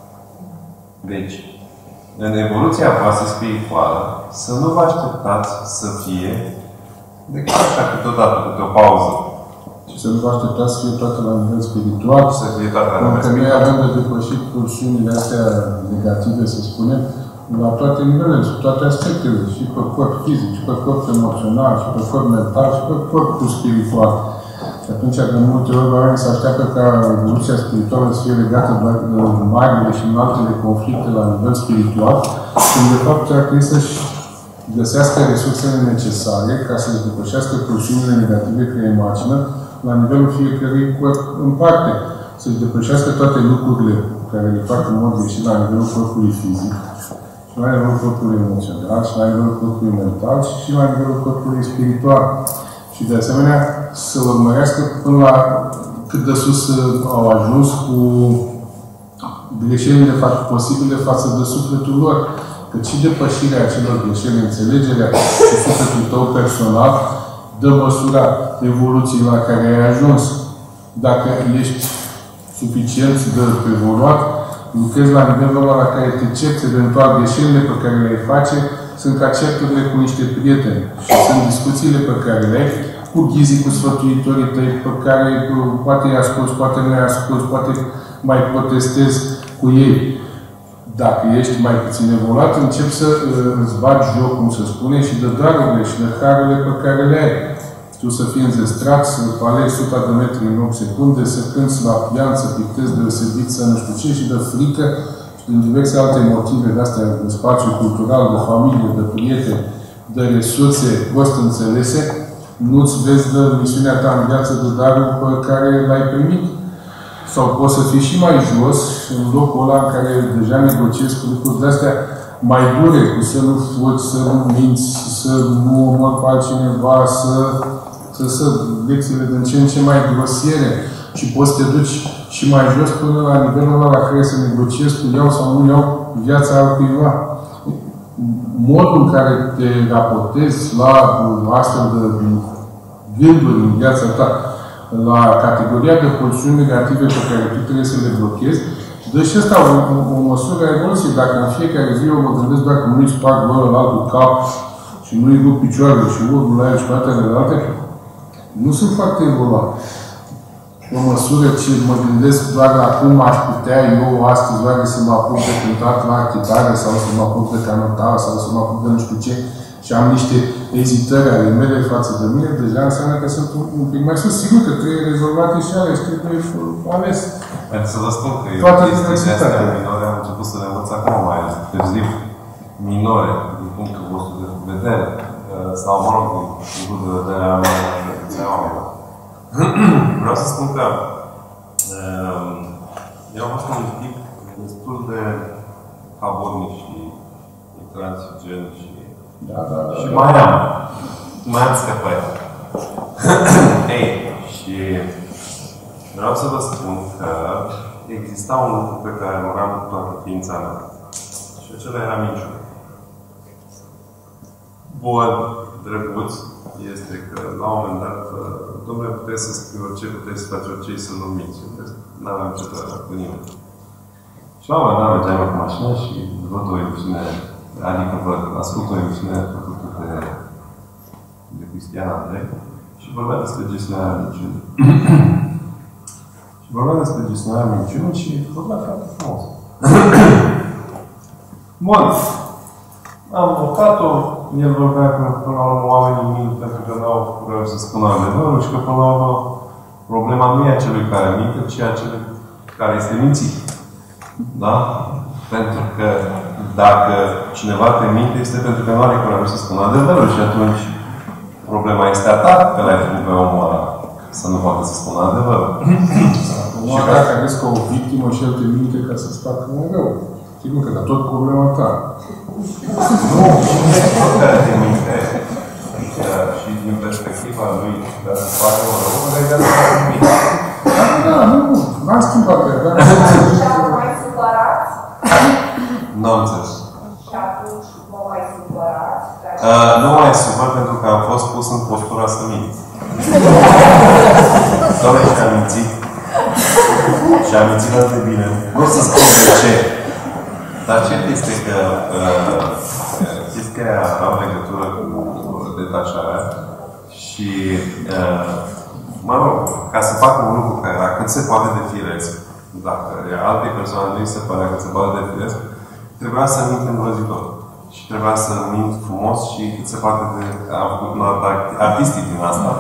Deci, în evoluția voastră spirituală, să nu vă așteptați să fie decât așa, câteodată, câte o pauză. Și să nu vă așteptați să fie toate la nivel spiritual. Să fie toate la nivel spiritual. Pentru că noi avem de depășit pulsiunile astea negative, să spunem, la toate nivelele, și toate aspectele, și pe corp fizic, și pe corp emoțional, și pe corp mental, și pe corpul spiritual. Și atunci, de multe ori, oamenii se așteaptă ca evoluția spirituală să fie legată doar de marile și altele conflicte la nivel spiritual, când de fapt ar trebui să-și găsească resursele necesare ca să-și depășească pulsiunile negative care îi macină la nivelul fiecărui corp în parte. Să-și depășească toate lucrurile care le fac în mod greșit la nivelul corpului fizic, și la nivelul corpului emoțional, și la nivelul corpului mental, și la nivelul corpului spiritual. Și de asemenea, să urmărească până la cât de sus au ajuns cu greșelile posibile față de sufletul lor. Cât și depășirea acelor greșeli, înțelegerea cu sufletul tău personal, dă măsura evoluției la care ai ajuns. Dacă ești suficient de evoluat, lucrezi la nivelul ăla la care te cerți, eventual greșelile pe care le face, sunt ca certurile cu niște prieteni. Și sunt discuțiile pe care le ai cu ghizii, cu sfătuitorii tăi, pe care poate îi asculți, poate nu îi asculți, poate mai protestezi cu ei. Dacă ești mai puțin evoluat, începi să îți bagi joc, cum se spune, și de dragurile și de harurile pe care le ai. Tu să fii înzestrat, să alegi o sută de metri în opt secunde, să cânți la pian, să pictezi deosebit, să nu știu ce, și de frică, și din diverse alte motive de astea, de spațiu cultural, de familie, de prieteni, de resurse prost înțelese, nu-ți vezi de misiunea ta în viață de darul pe care l-ai primit. Sau poți să fii și mai jos, în locul ăla în care deja negociezi cu lucruri de-astea mai dure, cu să nu fugi, să nu minți, să nu omori pe altcineva, să, să, să lecțiile din ce în ce mai grosiere. Și poți să te duci și mai jos până la nivelul ăla la care să negociezi cu iau sau nu iau viața altcuiva. Modul în care te raportezi la astfel de gânduri în viața ta, la categoria de pulsiuni negative pe care tu trebuie să le blochezi, dă și ăsta o, o, o măsură a evoluției. Dacă în fiecare zi eu mă gândesc dacă nu-i sparg lor în altul cap și nu-i rup picioarele și urmă la el și toate alte, nu sunt foarte evoluat. O măsură ce mă gândesc doar la cum aș putea eu astăzi doar să mă apuc de cântat la chitară sau să mă apuc de canotat sau să mă apuc de nu știu ce și am niște ezitări ale mele față de mine, deja înseamnă că sunt un, un pic mai sus. Sigur că trebuie rezolvate și ale și trebuie ales. Pentru să vă spun că eu toată chestiile astea minore am început să le învăț acum mai târziu. Minore, din punctul vostru de vedere, sau, mă rog, din punctul de vedere al oamenilor. Vreau să spun că eu am fost un tip destul de habornic și intransigent și Da, da, da. Și mai am. Mai am scăpări. Ei, și vreau să vă spun că exista un lucru pe care îl am cu toată ființa mea. Și acela era minciună. Bun, drăguț, este că la un moment dat, domnule, puteți să scriu orice, puteți să faci orice, să nu minți. N-aveam ce treabă cu nimeni. Și la un moment dat mergeam cu mașina și văd o emisiune. Adică vă ascult o emisiune făcută de, de Cristian Andrei și vorbea despre gestionarea minciunii. și vorbea despre gestionarea minciunii și vorbea foarte frumos. Bun. Am votat-o, el vorbea că până la urmă oamenii mint pentru că n-au vreau să spună adevărul și că până la urmă problema nu e a celui care minte, ci a celui care este mințit. Da? Pentru că dacă cineva te minte, este pentru că nu are curajul să spună adevărul și atunci problema este a ta că l-ai făcut pe omul ăla să nu poată să spună adevărul. Nu, dacă aveți ca o victimă și el te minte ca să-ți facă un rău. Sigur că, dar tot problema ta. Nu, și tot care te minte. Și din perspectiva lui, dar să facă un rău, nu vei să facă nimic. Da, nu, n-am schimbat pe dar... Și acum mai supărați? Nu am înțeles. Și atunci vă mai supărați? Uh, nu mai supăr pentru că am fost pus în postura să mint. Doamne, și am mințit. Și am mințit atât de bine. Nu să spun de ce. Dar cert este că uh, chestia au legătură cu detașarea și uh, mă rog, ca să facă un lucru care era cât se poate de firesc, dacă alte persoane nu îi se părea cât se poate de firesc, trebuia să mint îngrozitor. Și trebuia să mint frumos și cât se poate de... am făcut un atac artistic din asta.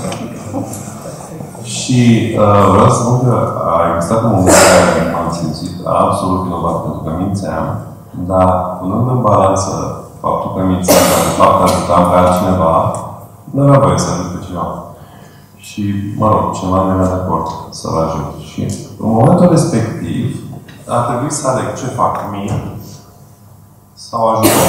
Și uh, vreau să spun că a existat un moment în care m-am simțit absolut vinovat pentru că mințeam, dar punând în balanță faptul că mințeam, dar de fapt ajutam pe altcineva, nu avea voie să ajut pe cineva. Și, mă rog, cineva nu era de acord să-l ajut. Și în momentul respectiv a trebuit să aleg ce fac mie sau ajutăm.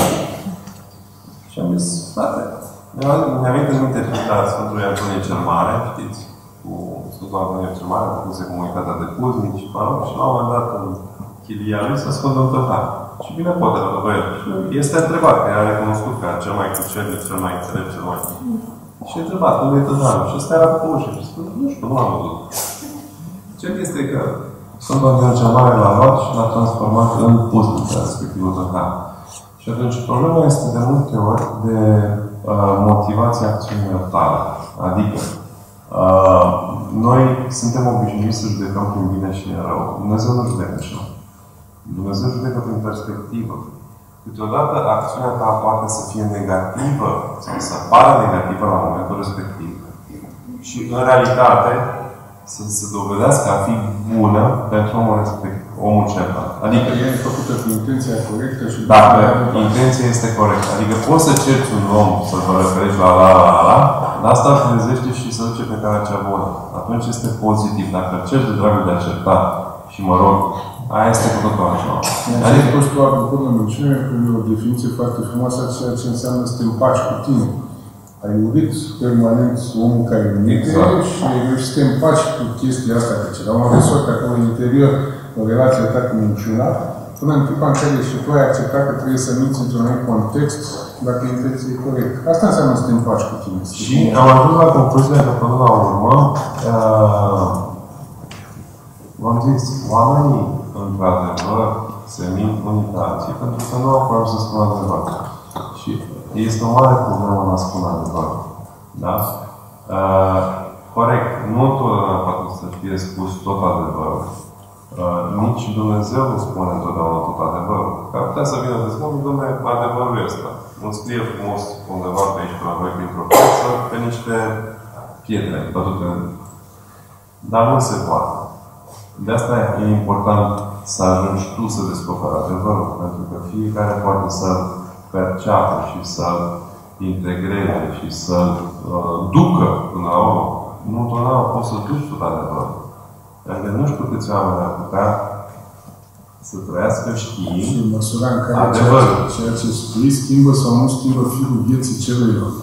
Și am zis, frate, mi-a venit în minte citați Sfântul Antonie cel Mare, știți? Cu Sfântul Antonie cel Mare, cu comunitatea de puznici, mă rog, și la un moment dat în chilia lui să Sfântul Tătar. Și vine potera după el. Și este întrebat, că a recunoscut că era cel mai cucernic, cel mai înțelept, cel mai... Și a întrebat, unde e tătarul? Și ăsta era pe ușă. Și spune, nu știu, nu l-am văzut. Ce este că Sfântul Antonie cel Mare l-a luat și l-a transformat în puznic, respectivul tătar. Și atunci, problema este de multe ori de uh, motivația acțiunilor tale. Adică, uh, noi suntem obișnuiți să judecăm prin bine și în rău. Dumnezeu nu judecă așa. Dumnezeu judecă prin perspectivă. Câteodată, acțiunea ta poate să fie negativă sau să apară negativă la momentul respectiv. Și, în realitate, să se dovedească a fi bună pentru omul respectiv, omul celălalt. Adică e făcută cu intenția corectă și... Dacă intenția este corectă. Adică poți să cerți un om să vă referiți la la la la, dar asta îl trezește și să duce pe calea cea bună. Atunci este pozitiv. Dacă îl ceri de dragul de a certa și mă rog, aia este cu totul așa. Adică tu știu o bună minciună, o definiție foarte frumoasă a ceea ce înseamnă să te împaci cu tine. Ai urit permanent omul care minte exact. Și reușit să te împaci cu chestia asta, că la un resort acolo în interior, o relație ta cu minciuna, până în clipa în care și tu ai acceptat că trebuie să minți într-un anumit context, dacă intenția e corectă. Asta înseamnă să te împaci cu tine. Și am ajuns la concluzia că până la urmă, uh, v-am zis, oamenii, într-adevăr, se mint unii pe alții, pentru că nu au cum să spună adevărul. Și este o mare problemă în a spune adevărul. Da? Uh, corect. Nu totdeauna poate să fie spus tot adevărul. Uh, nici Dumnezeu nu spune întotdeauna tot adevărul. Că ar putea să vină de spune, Dumnezeu, adevărul ăsta. Nu scrie frumos undeva pe aici, pe la voi, printr-o față, pe niște pietre, bătute. Dar nu se poate. De asta e important să ajungi tu să descoperi adevărul, pentru că fiecare poate să-l perceapă și să-l integreze și să-l uh, ducă până la urmă. Nu întotdeauna poți să duci tot adevărul. Adică nu știu câți oameni ar putea să trăiască știind și în măsura în care ceea, ceea ce spui schimbă sau nu schimbă firul vieții celuilalt.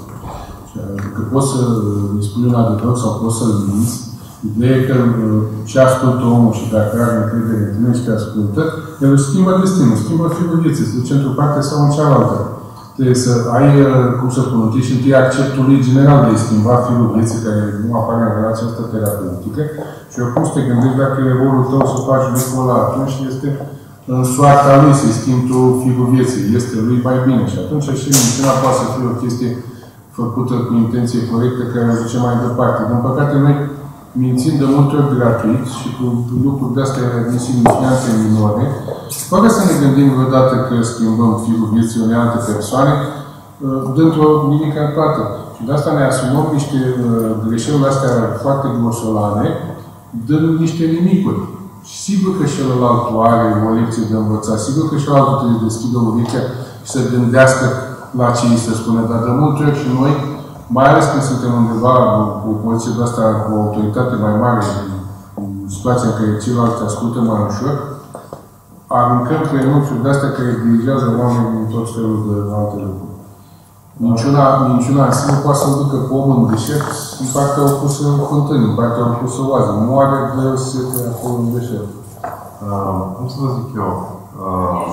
Că poți să îi spui un adevăr sau poți să-l minți. Ideea e că ce ascultă omul și dacă are încredere în tine și te ascultă, el își schimbă destinul, schimbă firul vieții, se duce într-o parte sau în cealaltă. Trebuie să ai, cum să spun, întâi și întâi acceptul lui general de a schimba firul vieții care nu apare în relația asta terapeutică și oricum să te gândești dacă e rolul tău să faci lucrul ăla, atunci este în soarta lui să-i schimbi tu firul vieții. Este lui mai bine și atunci și minciuna poate să fie o chestie făcută cu intenție corectă care o duce mai departe. Din păcate, noi mințind de multe ori gratuit și cu lucruri de-astea insignifiante minore, fără să ne gândim vreodată că schimbăm firul vieții unei alte persoane, dând-o nimic în toată. Și de asta ne asumăm niște greșeli astea foarte grosolane, dând niște nimicuri. Și sigur că celălalt are o lecție de învățat, sigur că celălalt trebuie să deschidă urechea și să gândească la ce îi se spune, dar de multe ori și noi, mai ales când suntem undeva cu o poziție de asta, cu o autoritate mai mare, cu situația în care ceilalți ascultă mai ușor, aruncăm prenunțuri de astea care dirigează oamenii din tot felul de alte lucruri. Minciuna, minciuna în sine poate să-l ducă pe omul în deșert, în partea opusă în fântâni, în partea opusă oază. Moare de sete acolo în deșert. Uh, cum să vă zic eu? Uh,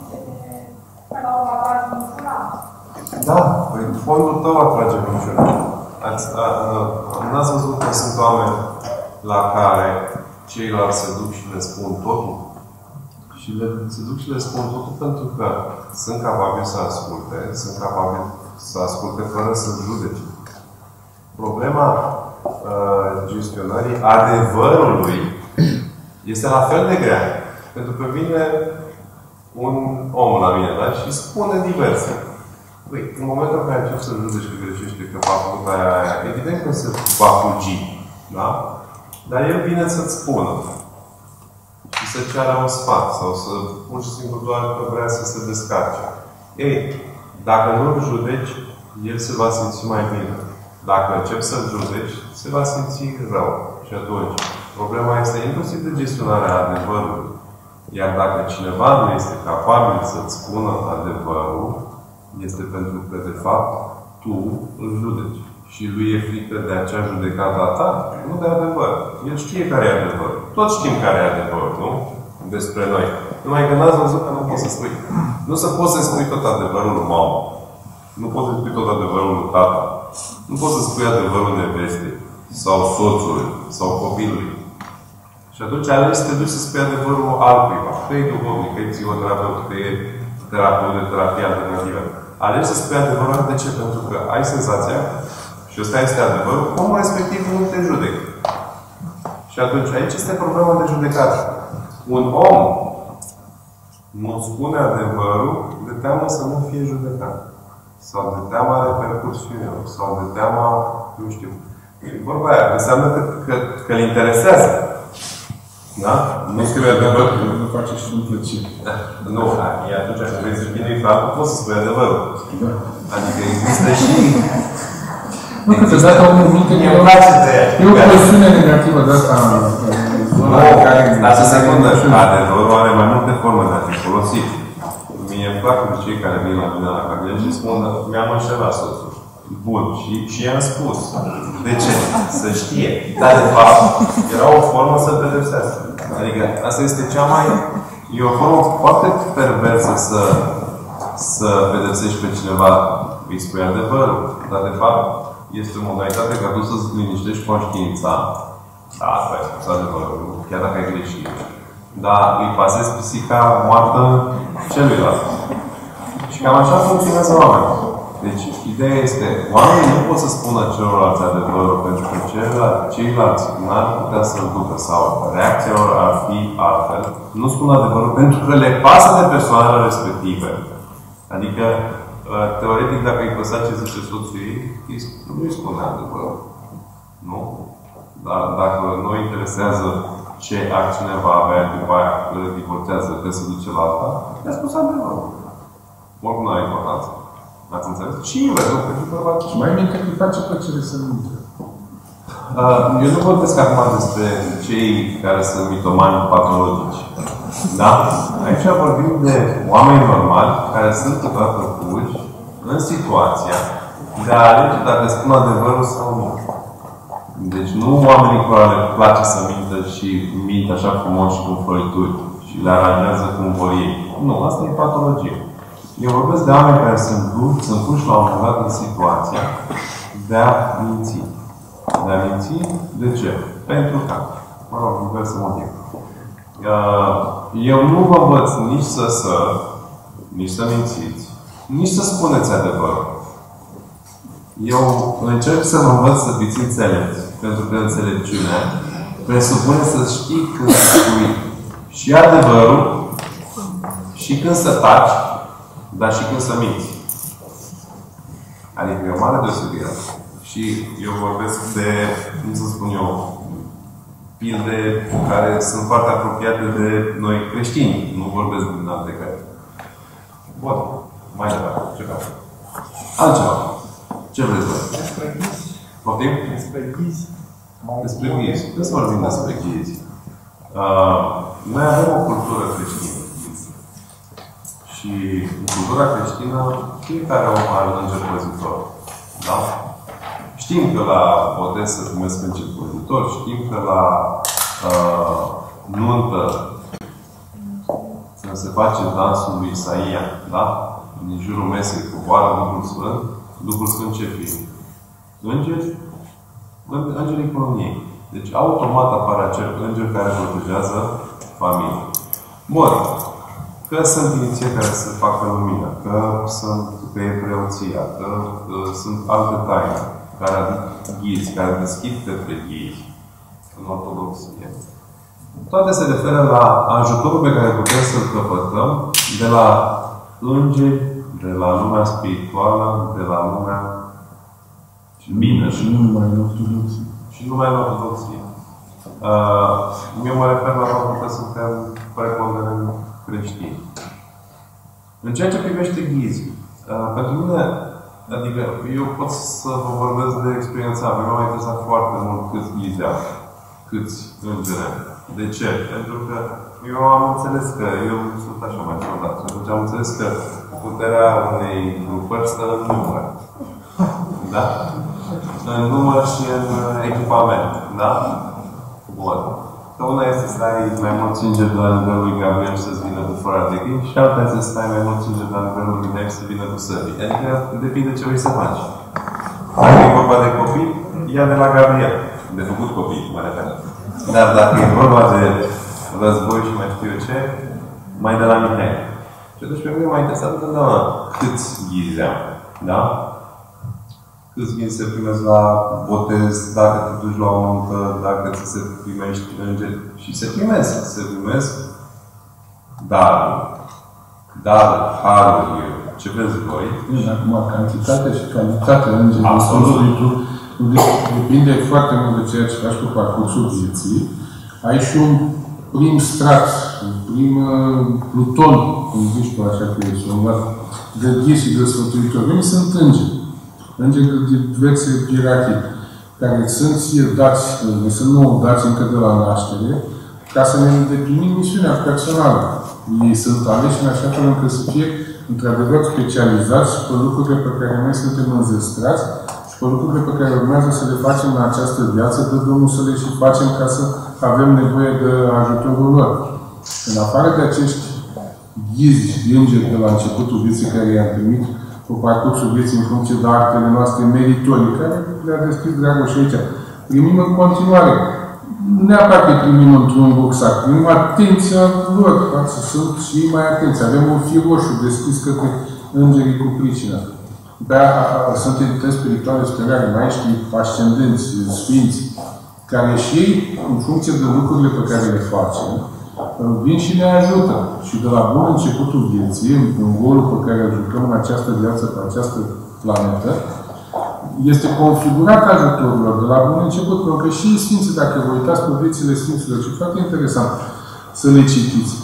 da, păi fondul tău atrage minciuna. N-ați văzut că sunt oameni la care ceilalți se duc și le spun totul? Și le, se duc și le spun totul pentru că sunt capabili să asculte, sunt capabili să asculte fără să judece. Problema uh, gestionării adevărului este la fel de grea. Pentru că vine un om la mine, da? Și spune diverse. Păi, în momentul în care încep să judeci că greșește, că va făcut aia, aia, evident că se va fugi. Da? Dar el vine să-ți spună. Și să ceară un sfat. Sau să, pur și simplu, doar că vrea să se descarce. Ei, dacă nu-l judeci, el se va simți mai bine. Dacă încep să-l judeci, se va simți rău. Și atunci, problema este inclusiv de gestionarea adevărului. Iar dacă cineva nu este capabil să-ți spună adevărul, este pentru că, de fapt, tu îl judeci. Și lui e frică de acea judecată a ta, nu de adevăr. El știe care e adevărul. Toți știm care e adevărul, nu? Despre noi. Numai că n-ați văzut că nu poți să spui. Nu să poți să spui tot adevărul lui mamă. Nu poți să spui tot adevărul lui tata. Nu poți să spui adevărul nevestei. Sau soțului. Sau copilului. Și atunci alegi să te duci să spui adevărul altcuiva. Că e duhovnic, că e psihoterapeut, că e terapeut de terapie alternativă. Alegi să spui adevărul. De ce? Pentru că ai senzația, și ăsta este adevărul, omul respectiv nu te judecă. Și atunci aici este problema de judecată. Un om nu spune adevărul de teamă să nu fie judecat. Sau de teama repercursiunilor. Sau de teama, nu știu. Vorba aia înseamnă că, că, că îl interesează. Da? Nu scrie adevărul. Nu face și un plăcere. Nu, e atunci când vrei să chinui faptul, poți să spui adevărul. Da. Adică există și... Nu, câteodată omul minte că e o presiune negativă de asta. Dar să secundă, adevărul are mai multe forme de a fi folosit. Mie îmi plac de cei care vin la mine la cabinet și spun, mi-am înșelat soțul. Bun, și, și i-am spus. De ce? Să știe. Dar, de fapt, era o formă să pedepsească. Adică, asta este cea mai... E o formă foarte perversă să, să pedepsești pe cineva, îi spui adevărul. Dar, de fapt, este o modalitate ca tu să-ți liniștești conștiința. Da, asta ai spus adevărul, chiar dacă ai greșit. Dar îi pasezi pisica moartă celuilalt. Și cam așa funcționează oamenii. Deci, ideea este, oamenii nu pot să spună celorlalți adevărul, pentru că ceilalți n-ar putea să-l ducă, sau reacția lor ar fi altfel. Nu spun adevărul pentru că le pasă de persoanele respective. Adică, teoretic, dacă îi păsa ce zice soțul ei, nu îi spune adevărul. Nu? Dar dacă nu îi interesează ce acțiune va avea după aia, că le divorțează, că se duce la alta, i-a spus adevărul. Oricum nu are importanță. Ați înțeles? Și invers, nu? Pentru că vorba... Mai minte că îi face plăcere să minte. Uh, eu nu vorbesc acum despre cei care sunt mitomani patologici. Da? Aici vorbim de oameni normali care sunt câteodată puși în situația de a alege dacă spun adevărul sau nu. Deci nu oamenii care le place să mintă și mint așa frumos și cu flăituri și le aranjează cum vor ei. Nu, asta e patologie. Eu vorbesc de oameni care sunt, sunt puși la un moment dat în situația de a minți. De a minți? De ce? Pentru că, mă rog, diverse motive. Eu nu vă învăț nici să să, nici să mințiți, nici să spuneți adevărul. Eu încerc să vă învăț să fiți înțelepți. Pentru că înțelepciunea presupune să știi când să spui și adevărul, și când să taci, dar și când să minți. Adică e o mare deosebire. Și eu vorbesc de, cum să spun eu, pilde care sunt foarte apropiate de noi creștini. Nu vorbesc din alte cărți. Bun. Mai departe. Ce faci? Altceva. Ce vreți voi? Despre ghizi. Poftim? Despre ghizi. Despre ghizi. Când să vorbim despre ghizi? Uh, noi avem o cultură creștină. Și în cultura creștină, fiecare om are un înger păzitor. Da? Știm că la botez se primesc îngeri păzitori, știm că la uh, nuntă se face dansul lui Isaia, da? Din jurul mesei coboară Duhul Sfânt. Duhul Sfânt ce fie? Îngeri? Îngerii economiei. Deci, automat apare acel înger care protejează familia. Bun. Că sunt iniții care se facă lumină, că sunt că e preoția, că, că sunt alte taine, care aduc ghizi, care deschid către ghizi în ortodoxie. Toate se referă la ajutorul pe care putem să-l căpătăm de la îngeri, de la lumea spirituală, de la lumea bine. Și nu numai în ortodoxie. Și numai în ortodoxie. Uh, eu mă refer la faptul că suntem preponderent creștini. În ceea ce privește ghizii, uh, pentru mine, adică eu pot să vă vorbesc de experiența mea. M-a interesat foarte mult câți ghizi am, câți îngeri. De ce? Pentru că eu am înțeles că, eu sunt așa mai soldat, și atunci am înțeles că puterea unei grupări stă în număr. Da? În număr și în echipament. Da? Bun. Că una este să ai mai mulți îngeri de la nivelul lui Gabriel și să-ți vină cu fără de gând și alta este să ai mai mulți îngeri de la nivelul lui Gabriel și să vină cu săbii. Adică depinde ce vrei să faci. Dacă e vorba de copii, ia de la Gabriel. De făcut copii, mă refer. Dar dacă e vorba de război și mai știu eu ce, mai de la Mihai. Și atunci pe mine m-a interesat întotdeauna câți ghizi am. Da? Câți ghizi se primesc la botez, dacă te duci la o nuntă, dacă ți se primești îngeri. Și se primesc. Se primesc darul. Darul, harul, ce vreți voi. Acum, cantitatea și calitatea îngerilor depinde foarte mult de ceea ce faci cu parcursul vieții. Ai și un prim strat, un prim uh, pluton, cum zici tu așa că ești, un de ghizi și de sfătuitori. Unii sunt îngeri. Îngeri de diverse ierarhii, care sunt ție dați, ne sunt nouă dați încă de la naștere, ca să ne îndeplinim misiunea personală. Ei sunt aleși în așa fel încât să fie într-adevăr specializați pe lucrurile pe care noi suntem înzestrați și pe lucrurile pe care urmează să le facem în această viață, de Domnul să le și facem ca să avem nevoie de ajutorul lor. În afară de acești ghizi, îngeri de la începutul vieții care i-am primit, pe parcursul vieții în funcție de actele noastre meritorii, care le-a descris Dragoș aici, primim în continuare. Nu neapărat că primim într-un rucsac, primim atenția lor, sunt și ei mai atenți. Avem un fir roșu deschis către îngerii cu pricina. De-aia sunt entități spirituale superioare, maestri, ascendenți, sfinți, care și ei, în funcție de lucrurile pe care le facem, vin și ne ajută. Și de la bun începutul vieții, în rolul pe care îl jucăm în această viață, pe această planetă, este configurat ajutorul lor de la bun început, pentru că și Sfinții, dacă vă uitați pe viețile Sfinților, și foarte interesant să le citiți.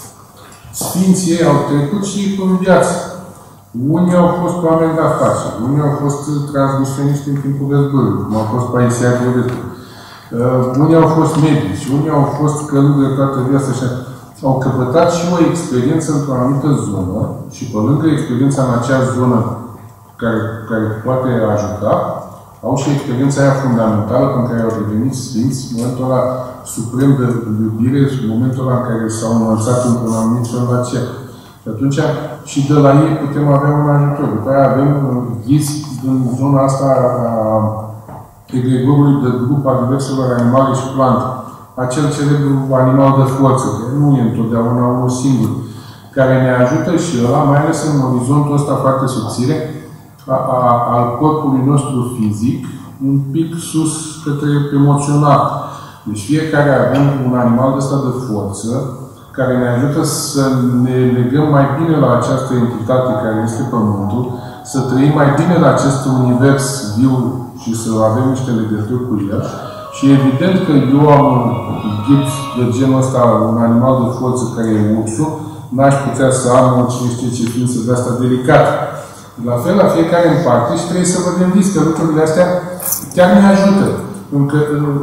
Sfinții ei au trecut și în viață. Unii au fost oameni de afaceri, unii au fost transmisioniști în timpul războiului, cum au fost Paisia Gheorescu. Uh, unii au fost medici, unii au fost călugări de toată viața și au căpătat și o experiență într-o anumită zonă și pe lângă experiența în acea zonă care, care poate ajuta, au și experiența aia fundamentală în care au devenit sfinți, momentul ăla suprem de iubire și momentul ăla în care s-au înălțat într-un anumit fel la cer. Și atunci și de la ei putem avea un ajutor. După aia avem ghizi în zona asta a egregorului de grup a diverselor animale și plante. Acel celebru animal de forță, care nu e întotdeauna unul singur, care ne ajută și ăla, mai ales în orizontul ăsta foarte subțire, a, a, al corpului nostru fizic, un pic sus către emoțional. Deci fiecare avem un animal de ăsta de forță, care ne ajută să ne legăm mai bine la această entitate care este Pământul, să trăim mai bine la acest univers viu și să avem niște legături cu el. Și evident că eu am un ghid de genul ăsta, un animal de forță care e ursul, n-aș putea să am cine știe ce ființă de asta delicată. La fel, la fiecare în parte și trebuie să vă gândiți că lucrurile astea chiar ne ajută. Încă,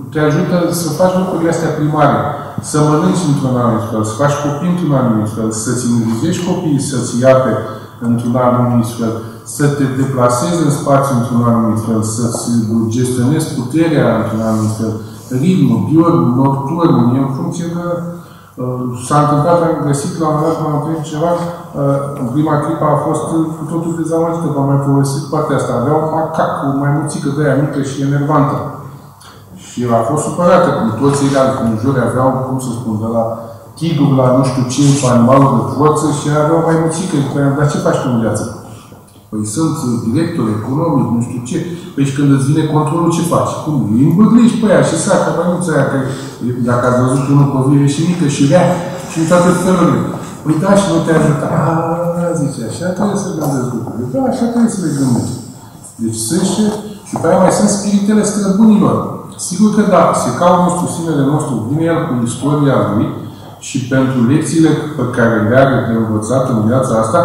te ajută să faci lucrurile astea primare. Să mănânci într-un anumit fel, să faci copii într-un anumit fel, să-ți îngrijești copiii, să-ți iape într-un anumit fel, să te deplasezi în spațiu într-un anumit fel, să-ți gestionezi puterea într-un anumit fel, ritmul, diurn, nocturn, în funcție de... Uh, s-a întâmplat, am găsit la un moment dat, m-am întâlnit ceva, uh, în prima clipă a fost cu totul dezamăgită, v-am mai folosit partea asta. Avea un macac, o maimuțică de aia mică și enervantă. Și a fost supărată, cum toți ceilalți în jur aveau, cum să spun, de la tigru la nu știu ce, animalul de forță și avea o maimuțică. Dar ce faci tu în viață? Păi sunt director economic, nu știu ce. Păi și când îți vine controlul, ce faci? Cum? Îi îmbădlești pe ea și sacă maimuța aia, că dacă ați văzut unul cu o vie și mică și rea și în toate felurile. Păi da, și nu te ajută. Aaa, zice, așa trebuie să gândesc lucrurile. Da, așa trebuie să le gândești. Deci sunt și, și pe aia mai sunt spiritele străbunilor. Sigur că da, se caută nostru, sinele nostru, vine el cu istoria lui și pentru lecțiile pe care le are de învățat în viața asta,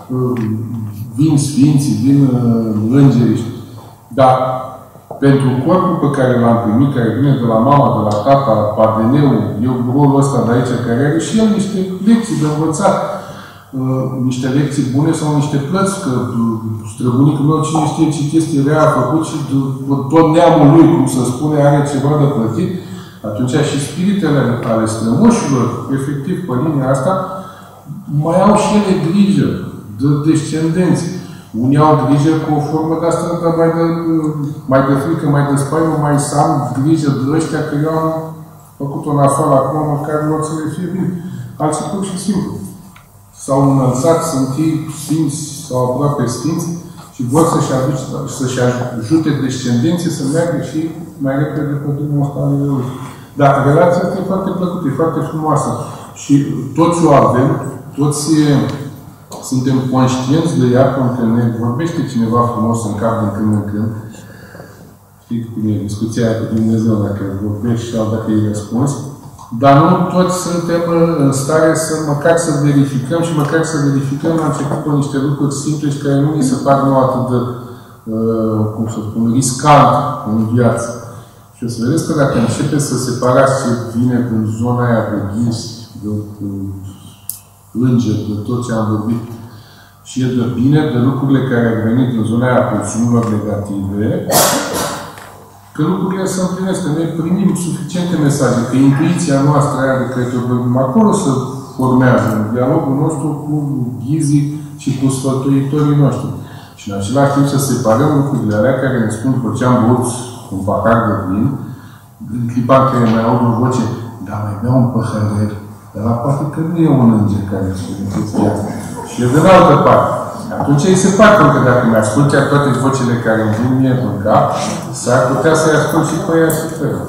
vin sfinții, vin uh, îngerii. Dar pentru corpul pe care l-am primit, care vine de la mama, de la tata, partenerul, eu rolul ăsta de aici, care are și el niște lecții de învățat, uh, niște lecții bune sau niște plăți, că uh, străbunicul meu, cine știe ce chestie rea a făcut și uh, tot neamul lui, cum să spune, are ceva de plătit, atunci și spiritele ale strămoșilor, efectiv, pe linia asta, mai au și ele grijă de descendenți. Unii au grijă cu o formă de asta, dar mai de, mai de frică, mai de spaimă, mai să am grijă de ăștia, că eu am făcut-o nasoală acum, măcar nu o să le fie bine. Alții pur și simplu. S-au înălțat, sunt ei sfinți sau aproape sfinți și vor să-și să-și ajute descendenții să meargă și mai repede pe drumul ăsta al lui. Dar relația asta e foarte plăcută, e foarte frumoasă. Și toți o avem, toți suntem conștienți de ea, pentru că ne vorbește cineva frumos în cap din când în când. Știi cum e discuția aia cu Dumnezeu, dacă vorbești sau dacă îi răspunzi. Dar nu toți suntem în stare să măcar să verificăm și măcar să verificăm la început cu niște lucruri simple și care nu ni se par nu atât de, uh, cum să spun, riscant în viață. Și o să vedeți că dacă începeți să separați ce vine din zona aia de ghis, de înger, de tot ce am vorbit, și e de bine, de lucrurile care au venit din zona aia pulsiunilor negative, că lucrurile se împlinesc, că noi primim suficiente mesaje, că intuiția noastră aia de care te vorbim acolo se formează în dialogul nostru cu ghizii și cu sfătuitorii noștri. Și în același timp să separăm lucrurile alea care ne spun după ce am băut un pahar de vin, în clipa în care mai aud o voce, dar mai bea un păhărel, dar la poate că nu e un înger care îmi spune chestia asta. Și e din altă parte. Atunci îi se poate că dacă mi-ascult chiar toate vocile care îmi vin mie în cap, s-ar putea să-i ascult și pe ea și pe ea.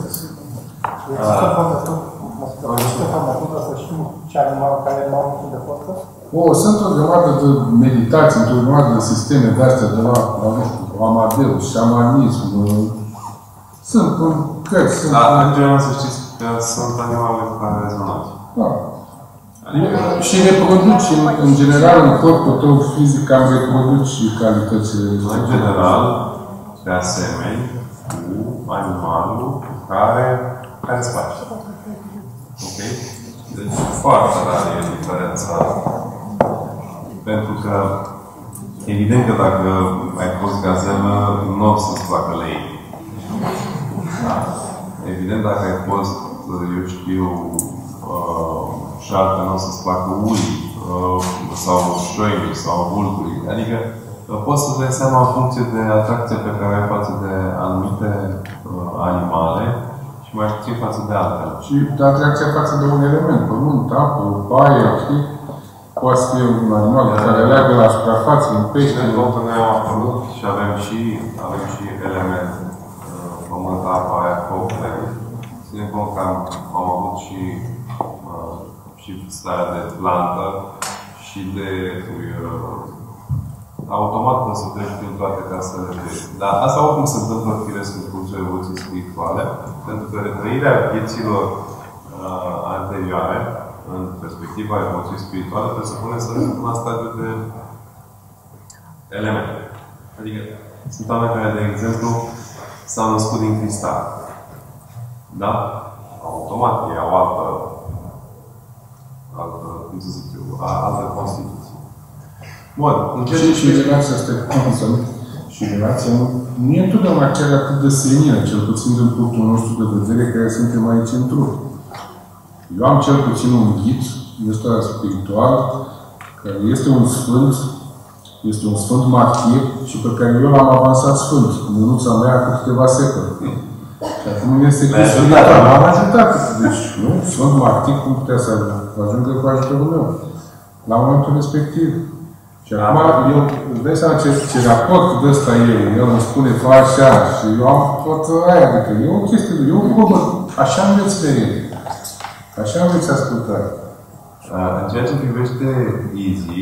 Ce animal care m-au de forță? O, sunt o grămadă de meditații, o grămadă de sisteme de-astea, de la, nu știu, Amadeus, șamanism, sunt în cărți, sunt... Dar, în general, să știți că sunt animale cu care rezonați. Da. Și reproduci, în, în general, în corpul tău fizic, cam reproduci calitățile. În general, de asemenea, cu animalul care, care îți face. Ok? Deci, foarte tare e diferența. Pentru că, evident că dacă ai fost gazelă, nu o să-ți placă lei. Da. Evident, dacă ai fost, eu știu, uh, șarpe, nu o să-ți placă uli, uh, sau șoimi, sau vulturi. Adică, uh, poți să dai seama în funcție de atracție pe care ai față de anumite uh, animale și mai puțin față de altele. Și de atracția față de un element, pământ, apă, baie, știi? Poate să fie un animal uh, care leagă la suprafață, un pește. Pentru că noi am apărut și avem și, avem și elemente. Pământ, apa, aia, foc, ținem cont că am, am avut și, uh, și starea de plantă și de uh, automat când să treci prin toate casele de... Dar asta oricum se întâmplă firesc în cursul evoluției spirituale, pentru că retrăirea vieților uh, anterioare, în perspectiva evoluției spirituale, presupune să ajungem la stadiul de elemente. Adică sunt oameni care, de exemplu, s-au născut din cristal. Da? Automat, e o altă, altă, cum să zic eu, altă Constituție. Bun, în ceea ce și relația asta și relația nu e întotdeauna chiar atât de senină, cel puțin din punctul nostru de vedere, care suntem aici în trup. Eu am cel puțin un ghid, este spiritual, care este un sfânt, este un sfânt martir și pe care eu l-am avansat sfânt, cu mânuța mea cu câteva secole. Și acum este că spiritual, m-am ajutat. Deci, nu, sfânt martir, cum putea să ajungă cu ajutorul meu, la momentul respectiv. Și acum, eu, îți dai seama ce, ce raport de ăsta e, el îmi spune, fă așa, și eu am tot aia, adică e o chestie, eu cum, așa înveți mereu. Așa înveți ascultare. În ceea ce privește Easy,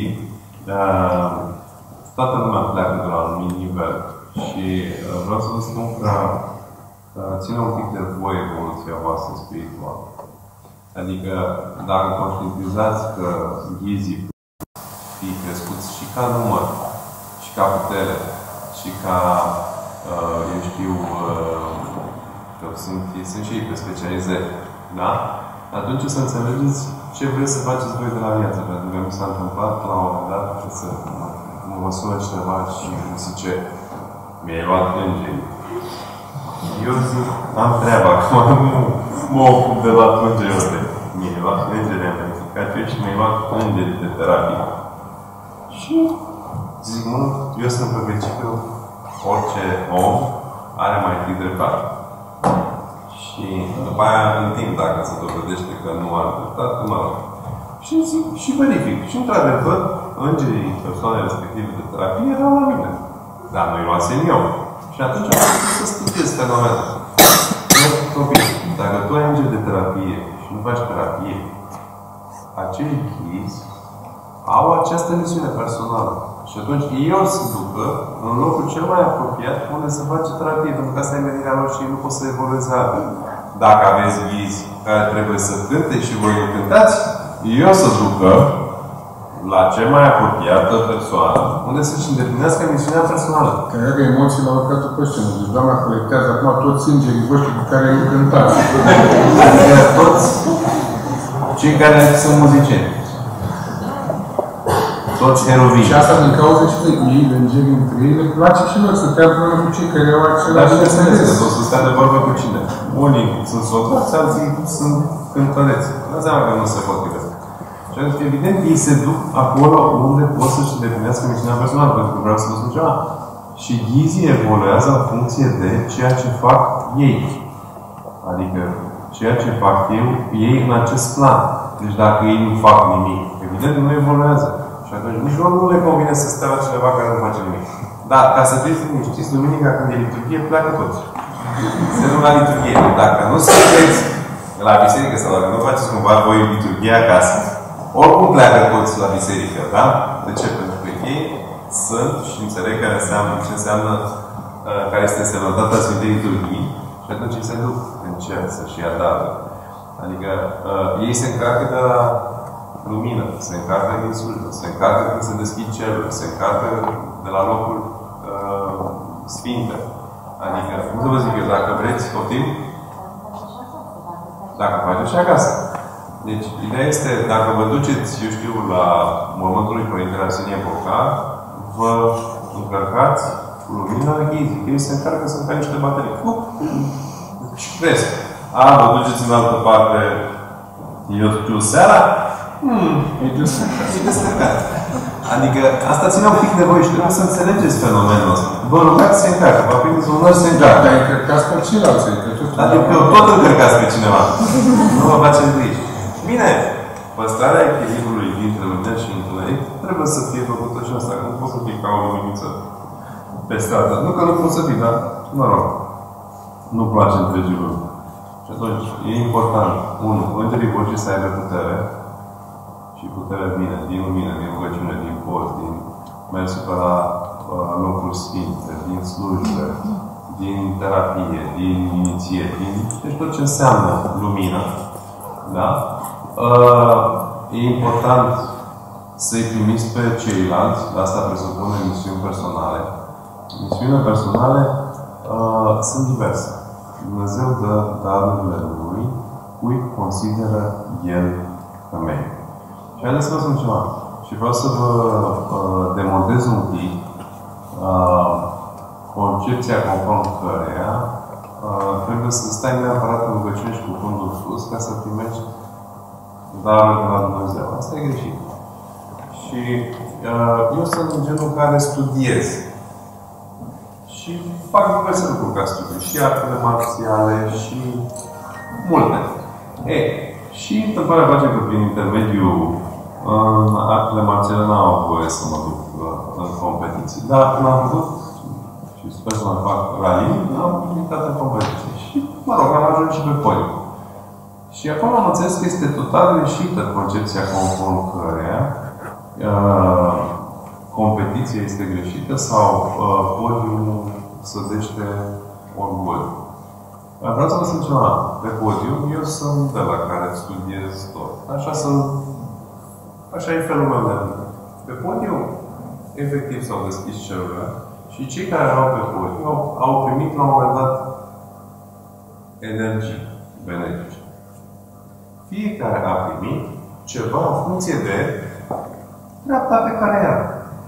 toată lumea pleacă de la un anumit nivel și vreau să vă spun că ține un pic de voi evoluția voastră spirituală. Adică, dacă conștientizați că Easy fi crescuți și ca număr, și ca putere, și ca, eu știu, că sunt, sunt și ei pe specializări, da? Atunci o să înțelegeți ce vreți să faceți voi de la viață. Pentru că mi s-a întâmplat la un moment dat să mă sună cineva și îmi zice, mi-ai luat îngerii. Eu zic, am treaba, acum nu mă ocup de luat îngerii. Mi-ai luat îngerii, am explicat eu și mi-ai luat îngerii de terapie. Și zic, nu, eu sunt pe principiu, orice om are mai întâi dreptate. Și după aia, în timp, dacă se dovedește că nu are dreptate, mă rog. Și zic, și verific. Și într-adevăr, îngerii persoanei respective de terapie erau la mine. Dar nu-i luasem eu. Și atunci am putut să studiez fenomenul. Eu, copil, dacă tu ai îngeri de terapie și nu faci terapie, acești ghizi au această misiune personală. Și atunci ei o să ducă în locul cel mai apropiat unde se face terapie, pentru că asta e menirea lor și ei nu pot să evolueze altfel. Dacă aveți ghizi care trebuie să cânte și voi nu cântați, ei o să ducă la cea mai apropiată persoană unde să-și îndeplinească misiunea personală. Care are emoții la urcatul pe scenă. Deci doamna colectează acum toți îngerii voștri cu care nu cântați. Adică toți cei care sunt muzicieni. Toți herovii. Și asta din cauza și de ei, de îngeri între ei, le place și lor să stea împreună cu cei care au același Dar și de o să stea de vorbă cu cine? Unii sunt sotrați, alții sunt cântăreți. Nu înseamnă că nu se potrivesc. Și atunci, evident, ei se duc acolo unde pot să-și îndeplinească misiunea personală, pentru că vreau să vă spun ceva. Și ghizii evoluează în funcție de ceea ce fac ei. Adică, ceea ce fac eu, ei în acest plan. Deci dacă ei nu fac nimic, evident, nu evoluează. Și atunci nici lor nu le convine să stea la cineva care nu face nimic. Dar, ca să fiți liniștiți, duminica când e liturghie, pleacă toți. Se duc la liturghie. Dacă nu sunteți la biserică sau dacă nu faceți cumva voi liturghie acasă, oricum pleacă toți la biserică, da? De ce? Pentru că ei sunt și înțeleg care înseamnă, ce înseamnă, uh, care este însemnătatea Sfintei Liturghii și atunci ei se duc în cer să-și ia darul. Adică uh, ei se încarcă de la lumină, se încarcă din slujbă, se încarcă când se deschid cerul, se încarcă de la locul uh, sfinte. Adică, cum să vă zic eu, dacă vreți, poftim? Dacă faceți și acasă. Deci, ideea este, dacă vă duceți, eu știu, la mormântul lui Părintele Arsenie Boca, vă încărcați cu lumina ghizii. Ei se încarcă să facă niște baterii. Fup! Și cresc. A, vă duceți în altă parte, eu știu, seara? Hmm, e descărcat. Adică, asta ține un pic de voi și trebuie să înțelegeți fenomenul ăsta. Vă rugați să se încarcă, vă aprindeți un să se încarcă. Dar încărcați pe ceilalți, adică tot încărcați pe cineva. Nu vă faceți griji. Bine, păstrarea echilibrului dintre lumină și întuneric trebuie să fie făcută și asta. Nu poți să fii ca o luminiță pe stradă. Nu că nu poți să fii, dar, mă rog, nu place întregii lumi. Și atunci, e important, unu, îngerii voștri să aibă putere. Și puterea vine din lumină, din rugăciune, din post, din mersul pe la uh, locuri sfinte, din slujbe, din terapie, din iniție, din... Deci tot ce înseamnă lumină. Da? Uh, e important să-i primiți pe ceilalți, dar asta presupune misiuni personale. Misiunile personale uh, sunt diverse. Dumnezeu dă darurile Lui cui consideră El femeie. Și haideți să vă spun ceva. Și vreau să vă uh, demontez un pic uh, concepția conform căreia uh, trebuie să stai neapărat în rugăciune și cu fundul sus ca să primești darul de la Dumnezeu. Asta e greșit. Și uh, eu sunt în genul care studiez. Și fac diverse lucruri ca studiu. Și artele marțiale, și multe. Ei, și întâmplarea face că prin intermediul în artele marțiale n-am avut voie să mă duc în competiții. Dar când am făcut, și sper să mă fac rally, am invitat în competiții. Și, mă rog, am ajuns și pe podium. Și acum am înțeles că este total greșită concepția conform căreia uh, competiția este greșită sau uh, podiumul sădește orgoliu. Vreau să vă spun ceva. Pe podium, eu sunt de la care studiez tot. Așa sunt. Așa e felul meu de viață. Pe podium, efectiv s-au deschis cerurile și cei care erau pe podium au, au primit la un moment dat energii benefice. Fiecare a primit ceva în funcție de treapta pe care era.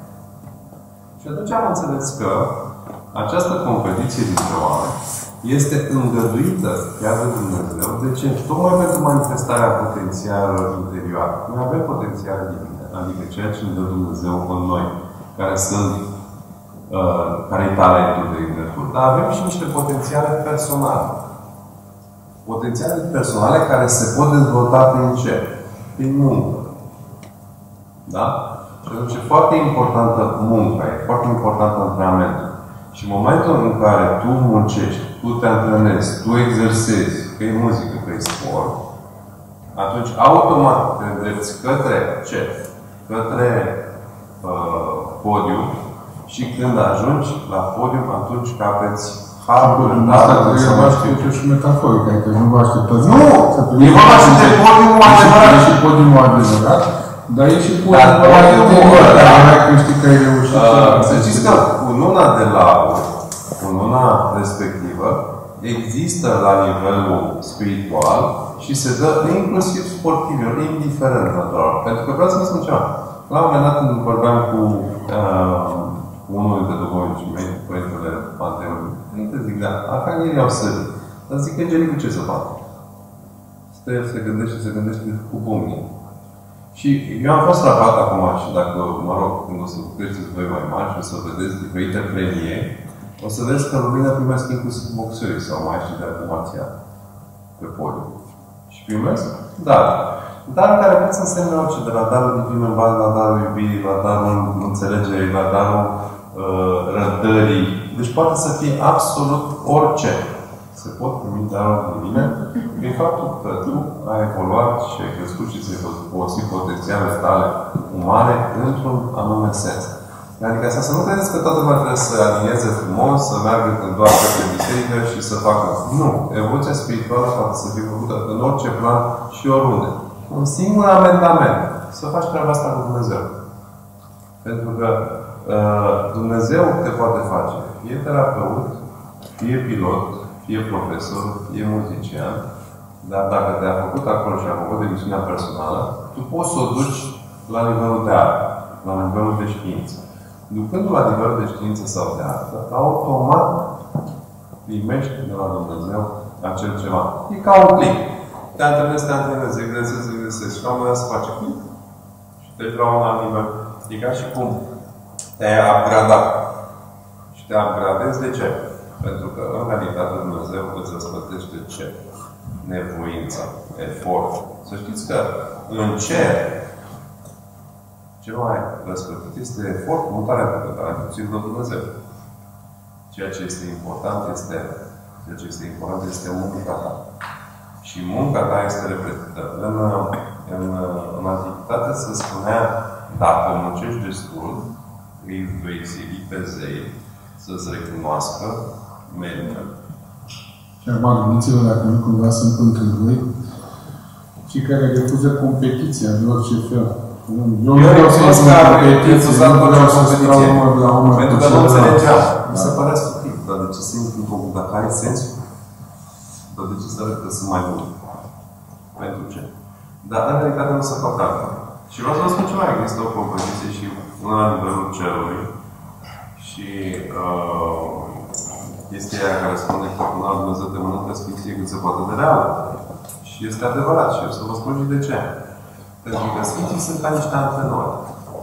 Și atunci am înțeles că această competiție dintre oameni este îngăduită chiar de Dumnezeu. De ce? Tocmai pentru manifestarea potențialelor interioare. Noi avem potențiale divine, adică ceea ce ne dă Dumnezeu în noi, care sunt, uh, care e talentul de exemplu. Dar avem și niște potențiale personale. Potențiale personale care se pot dezvolta prin ce? Prin muncă. Da? Și atunci e foarte importantă munca, e foarte important antrenamentul. Și în momentul în care tu muncești, tu te antrenezi, tu exersezi, că e muzică, că e sport, atunci automat te îndrepți către ce? Către uh, podium și când ajungi la podium, atunci capeți harul, darul, să vă așteptă și metaforic, adică nu vă așteptați. Nu! E vorba și de podiumul adevărat. E și podiumul adevărat, dar e și podiumul adevărat, care când știi că ai reușit. Să știți că cununa de laură, cununa respectivă, există la nivelul spiritual și se dă inclusiv sportivilor, indiferent natural. Pentru că vreau să vă spun ceva. La un moment dat, când vorbeam cu uh, unul dintre duhovnicii mei, Părintele Panteonului, înainte zic, da, arhanghelii au sărit. Dar zic, îngelicul ce să facă? Stă, se gândește, se gândește cu pumnii. Și eu am fost rapat acum și dacă, mă rog, când o să creșteți voi mai mari și o să vedeți diferite premii, o să vezi că lumina primesc inclusiv boxerii sau maestri de artă marțială pe podium. Și primesc? Da. Dar care pot să însemne orice, de la darul divin în bază, la darul iubirii, la darul înțelegerii, la darul uh, răbdării. Deci poate să fie absolut orice. Se pot primi darul divine prin faptul că tu ai evoluat și ai crescut și ți-ai folosit potențialele tale umane într-un anume sens. Adică asta să nu credeți că toată lumea trebuie să alinieze frumos, să meargă când doar către biserică și să facă. Nu. Evoluția spirituală poate să fie făcută în orice plan și oriunde. Un singur amendament. Să faci treaba asta cu Dumnezeu. Pentru că uh, Dumnezeu te poate face fie terapeut, fie pilot, fie profesor, fie muzician, dar dacă te-a făcut acolo și a făcut de misiunea personală, tu poți să o duci la nivelul de artă, la nivelul de știință. Ducându-l la nivelul de știință sau de artă, automat primești de la Dumnezeu acel ceva. E ca un click. Te antrenezi, te antrenezi, exersezi, exersezi. Și la un moment dat se face click și te duci la un alt nivel. E ca și cum te-ai upgradat. Și te upgradezi de ce? Pentru că în realitate Dumnezeu îți răspătește ce? Nevoința, efort. Să știți că în cer ce mai răspătit este efort, mutarea pe care puțin de Dumnezeu. Ceea ce este important este, ceea ce este important este munca ta. Și munca ta este repetită. În, în, în antichitate se spunea, dacă muncești destul, îi vei sili pe zei să-ți recunoască merită. Și acum, gândiți-vă dacă nu cumva sunt între voi cei care refuză competiția de orice fel. Eu nu vreau să intru în competiție, nu vreau să stau număr la umăr. Pentru că nu înțelegeam. Mi se părea stupid. Dar de ce să intru în competiție? Dacă ai sensul? Dar de ce să arăt că sunt mai bun? Pentru ce? Dar în realitate nu se fac asta. Și vreau să vă spun ceva, există o competiție și una la nivelul cerului și uh, este ea care spune că până la Dumnezeu te mănâncă Sfinție cât se poate de reală. Și este adevărat și eu să vă spun și de ce. Pentru că Sfinții sunt ca niște antrenori.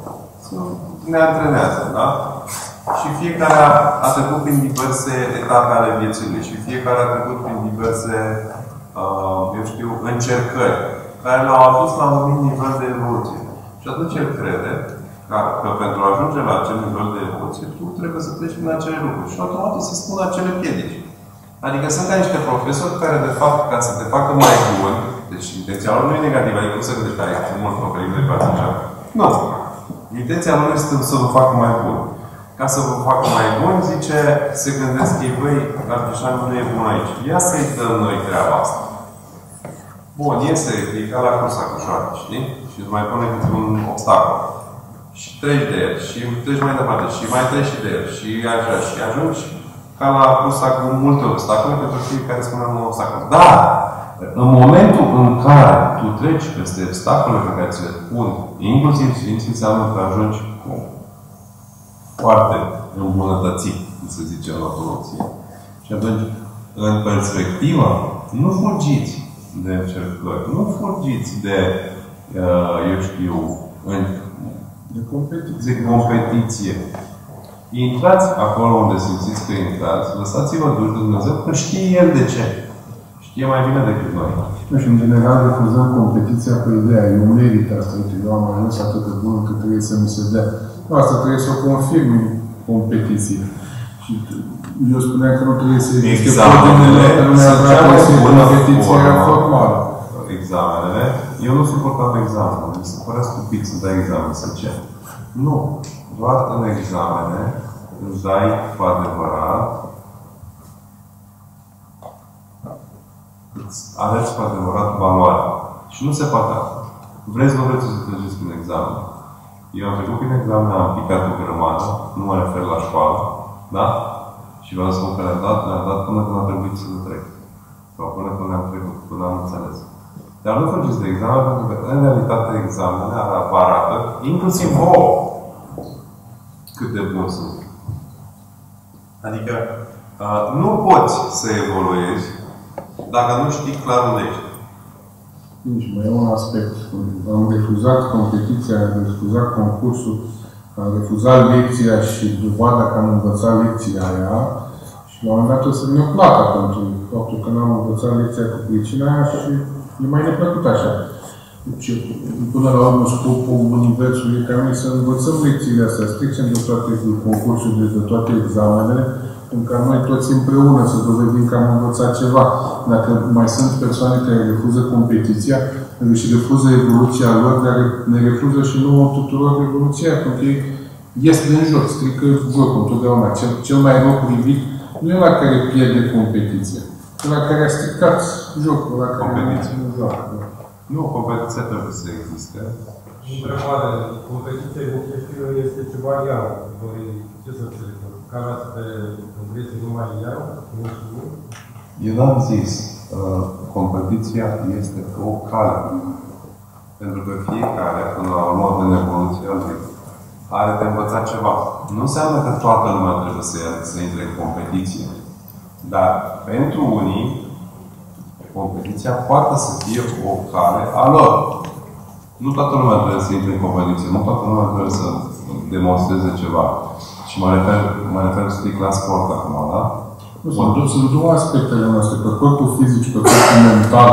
Ne antrenează, da? Și fiecare a, a trecut prin diverse etape ale vieții lui și fiecare a trecut prin diverse, uh, eu știu, încercări care l-au adus la un anumit nivel de evoluție. Și atunci el crede că, că pentru a ajunge la acel nivel de evoluție, tu trebuie să treci prin acele lucruri. Și automat o să spună acele piedici. Adică sunt ca niște profesori care, de fapt, ca să te facă mai bun, deci intenția lor nu e negativă, adică nu se gândește că ai mult profesori de față așa. Nu. Intenția lor este să vă facă mai bun. Ca să vă facă mai bun, zice, se gândesc ei, băi, Artișanul nu e bun aici. Ia să-i dăm noi treaba asta. Bun, iese, e ca la cursa cu șoară, știi? Și îți mai pune câte un obstacol. Și treci de el, și treci mai departe, și mai treci și de el, și așa, și ajungi ca la cursa cu multe obstacole, pentru fiecare spune un obstacol. Dar, în momentul în care tu treci peste obstacole pe care ți le pun, inclusiv Sfinții, înseamnă că ajungi cu foarte îmbunătățit, să zicem, la ortodoxie. Și atunci, în perspectivă, nu fugiți de încercări, nu fugiți de, uh, eu știu, în, de competiție. de competiție. Intrați acolo unde simțiți că intrați, lăsați-vă duși de Dumnezeu, că știe El de ce. Știe mai bine decât noi. Și, în general, refuzăm competiția cu ideea. Eu merit asta. Uite, eu am ajuns atât de bun că trebuie să mi se dea. Nu, asta trebuie să o confirm în competiție. Și eu spuneam că nu trebuie să existe examenele sunt cea mai bună competiția formală. Examenele. Eu nu suportam examenele. Mi se părea stupid să dai examen. Să ce? Nu. Doar în examene îți dai cu adevărat, îți arăți cu adevărat valoare. Și nu se poate asta. Vreți, nu vreți să treceți prin examen. Eu am trecut prin examen, am picat o grămadă, nu mă refer la școală, da? Și vreau să spun că le-am dat, le-am dat până când a trebuit să le trec. Sau până când am trecut, până am înțeles. Dar nu faceți de examen, pentru că în realitate examenele arată, inclusiv vouă, cât de bun sunt. Adică uh, nu poți să evoluezi dacă nu știi clar unde ești. Nici mai e un aspect. Am refuzat competiția, am refuzat concursul, am refuzat lecția și dovada că am învățat lecția aia și la un moment dat o să ne placă pentru faptul că n-am învățat lecția cu pricina aia și e mai neplăcut așa. Deci, până la urmă, scopul Universului e ca noi să învățăm lecțiile astea, să trecem de toate concursurile, de toate examenele, pentru ca noi toți împreună să dovedim că am învățat ceva. Dacă mai sunt persoane care refuză competiția și refuză evoluția lor, dar ne refuză și nouă tuturor evoluția, pentru că ei ies din joc, strică jocul întotdeauna. Cel, cel mai rău privit nu e la care pierde competiția, e la care a stricat jocul, la care competiția. joacă. Nu, competiția trebuie să existe. Întrebare. Competiția cu chestiile este ceva iar. Voi, ce să înțeleg? Carați pe competiție numai iar? Nu știu. Eu n-am zis. Uh, competiția este o cale. Pentru că fiecare, până la urmă, în evoluția lui, are de învățat ceva. Nu înseamnă că toată lumea trebuie să, ia, să intre în competiție. Dar, pentru unii, competiția poate să fie o cale a lor. Nu toată lumea trebuie să intre în competiție, nu toată lumea trebuie să demonstreze ceva. Și mă refer, mă refer strict la sport acum, da? Nu, sunt, sunt două aspectele noastre, pe corpul fizic și pe corpul mental.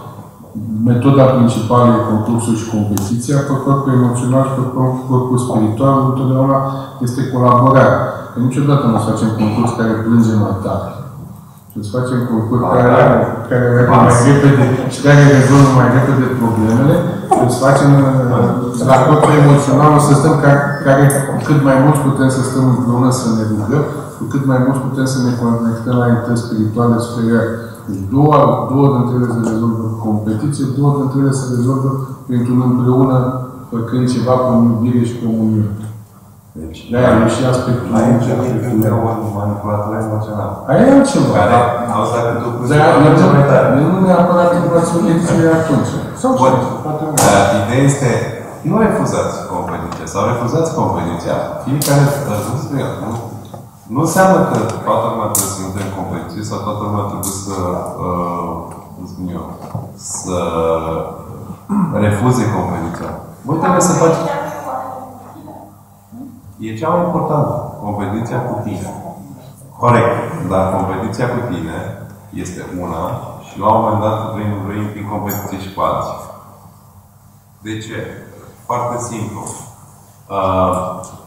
Metoda principală e concursul și competiția, pe corpul emoțional și pe corpul spiritual, întotdeauna este colaborarea. Că niciodată nu o să facem concurs care plânge mai tare. Și îți facem concurs care arată mai repede și care rezolvă mai repede problemele. Și îți facem la corpul emoțional, o să stăm care, care cât mai mult putem să stăm împreună să ne rugăm, cu cât mai mult putem să ne conectăm la entități spirituale superioare. Deci două, două dintre ele se rezolvă competiție, două dintre ele se rezolvă printr-un împreună, făcând ceva cu iubire și comuniune. Deci, de-aia e și aspectul aici e când e un manipulator emoțional. Aia e altceva. Care, auzi, dacă tu Dar nu neapărat că v-ați lecție atunci. Sau ideea este, nu refuzați competiția, sau refuzați competiția. Fiecare răspuns de ea. Nu înseamnă că toată lumea trebuie să intre în competiție sau toată lumea trebuie să, uh, cum spun eu, să refuze competiția. Voi trebuie să faci... E cea mai importantă. Competiția cu tine. Corect. Dar competiția cu tine este una și la un moment dat vrei, nu vrei în competiție și cu alții. De ce? Foarte simplu. Uh,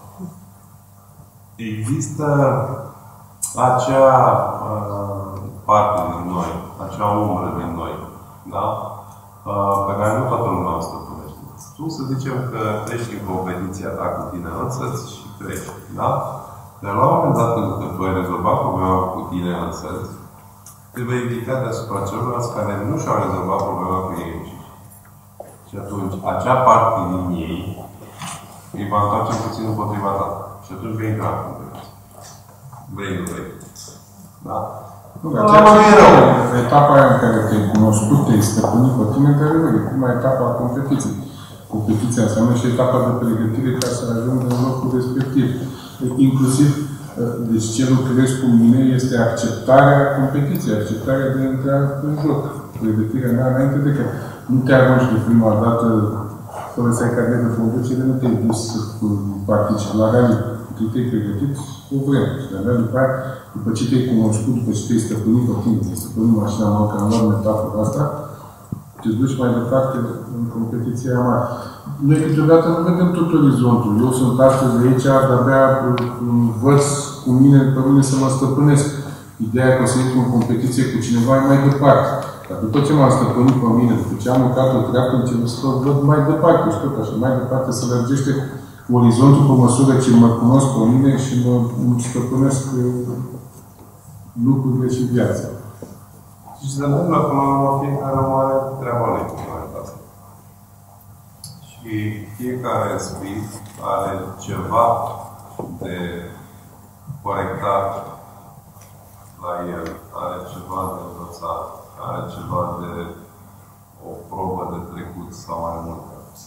există acea uh, parte din noi, acea umbră din noi, da? Uh, pe care nu toată lumea o stăpânește. Tu să zicem că treci în competiția ta cu tine însăți și treci, da? Dar la un moment dat, când te voi rezolva problema cu tine însăți, te vei ridica deasupra celorlalți care nu și-au rezolvat problema cu ei înșiși. Și atunci, acea parte din ei îi va întoarce puțin împotriva ta. Și atunci vei intra în competiție. Vrei, nu vrei. Da? Nu, dar ceea ce e rău. Etapa aia în care te-ai cunoscut, te-ai stăpânit pe tine, care e prima etapă a competiției. Competiția înseamnă și etapa de pregătire ca să ajungă în locul respectiv. Inclusiv, deci ce lucrez cu mine este acceptarea competiției, acceptarea de a intra în joc. Pregătirea mea înainte de că nu te arunci de prima dată fără să ai carnet de conducere, nu te-ai dus să participi la rally. Tu te-ai pregătit o vreme. Și de-abia după aia, după ce te-ai cunoscut, după ce te-ai stăpânit pe tine, te-ai stăpânit mașina mea, că am luat metafora asta, te duci mai departe în competiția mare. Noi câteodată nu vedem tot orizontul. Eu sunt astăzi de aici, de-abia învăț cu mine, pe mine să mă stăpânesc. Ideea că o să intru în competiție cu cineva e mai departe. Dar după ce m-am stăpânit pe mine, după ce am mâncat o treaptă, încep să văd mai departe și tot așa, mai departe să lărgește orizontul pe măsură ce mă cunosc pe mine și mă stăpânesc lucrurile și viața. Și se întâmplă până la urmă, fiecare om are treaba lui cu asta. Și fiecare spirit are ceva de corectat la el, are ceva de învățat, are ceva de o probă de trecut sau mai mult.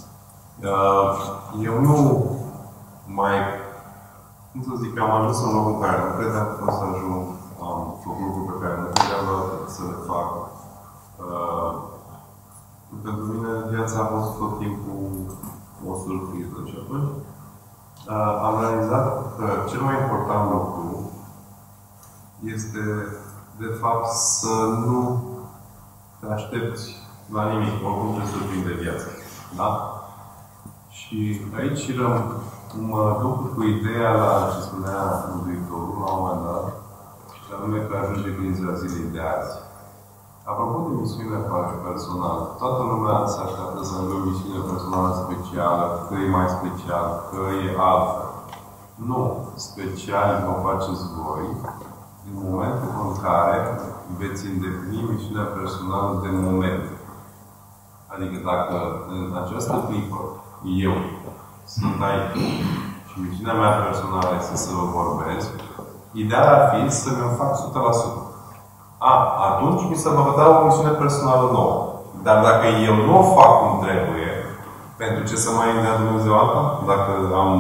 Eu nu mai, cum să zic, am ajuns în locul în care nu credeam că pot să ajung. Am făcut lucruri pe care nu credeam să le fac. Uh, pentru mine viața a fost tot timpul o surpriză. Și atunci uh, am realizat că cel mai important lucru este, de fapt, să nu te aștepți la nimic, oricum te surprinde viața. Da? Și aici mă duc cu ideea la ce spunea Mântuitorul la un moment dat, și anume că ajunge criza zilei de azi. Apropo de misiunea personală, toată lumea se așteaptă să aibă o misiune personală specială, că e mai special, că e altfel. Nu. Special vă faceți voi în momentul în care veți îndeplini misiunea personală de moment. Adică dacă în această clipă eu sunt aici și misiunea mea personală este să vă vorbesc, ideea ar fi să mi-o fac o sută la sută. A, atunci mi se va dau o misiune personală nouă. Dar dacă eu nu o fac cum trebuie, pentru ce să mai dea Dumnezeu alta? Dacă am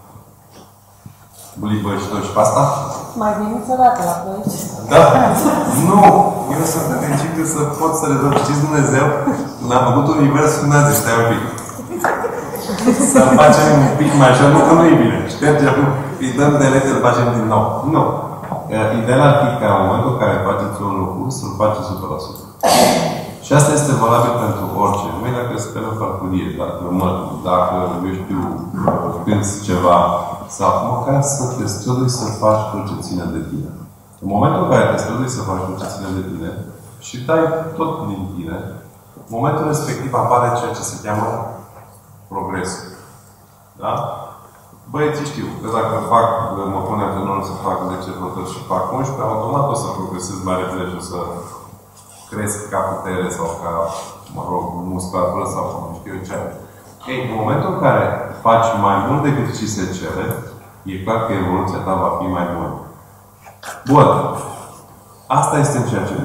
bulit băieșitoși pe asta? Mai veniți o dată la băiești? Da. Nu. Eu sunt în principiu să pot să rezolv. Știți Dumnezeu? Când am făcut universul, nu a zis, stai un pic. Să facem un pic mai așa, nu că nu e bine. Ștergem, îi dăm de lege, îl facem din nou. Nu. Ideea ar fi ca în momentul în care faceți un lucru, să-l faceți o sută la sută. Și asta este valabil pentru orice. Numai dacă speră farfurie, dacă mă, dacă, eu știu, cânti ceva, sau măcar să te strădui să faci tot ce ține de tine. În momentul în care te strădui să faci tot ce ține de tine și dai tot din tine, în momentul respectiv apare ceea ce se cheamă progres. Da? Băieții știu că dacă fac, mă pune antrenorul să fac zece flotări și fac unsprezece, automat o să progresez mai repede și o să cresc ca putere sau ca, mă rog, musculatură sau nu știu eu ce. Ei, în momentul în care faci mai mult decât ce se cere, e clar că evoluția ta va fi mai bună. Bun. Asta este în ceea ce privește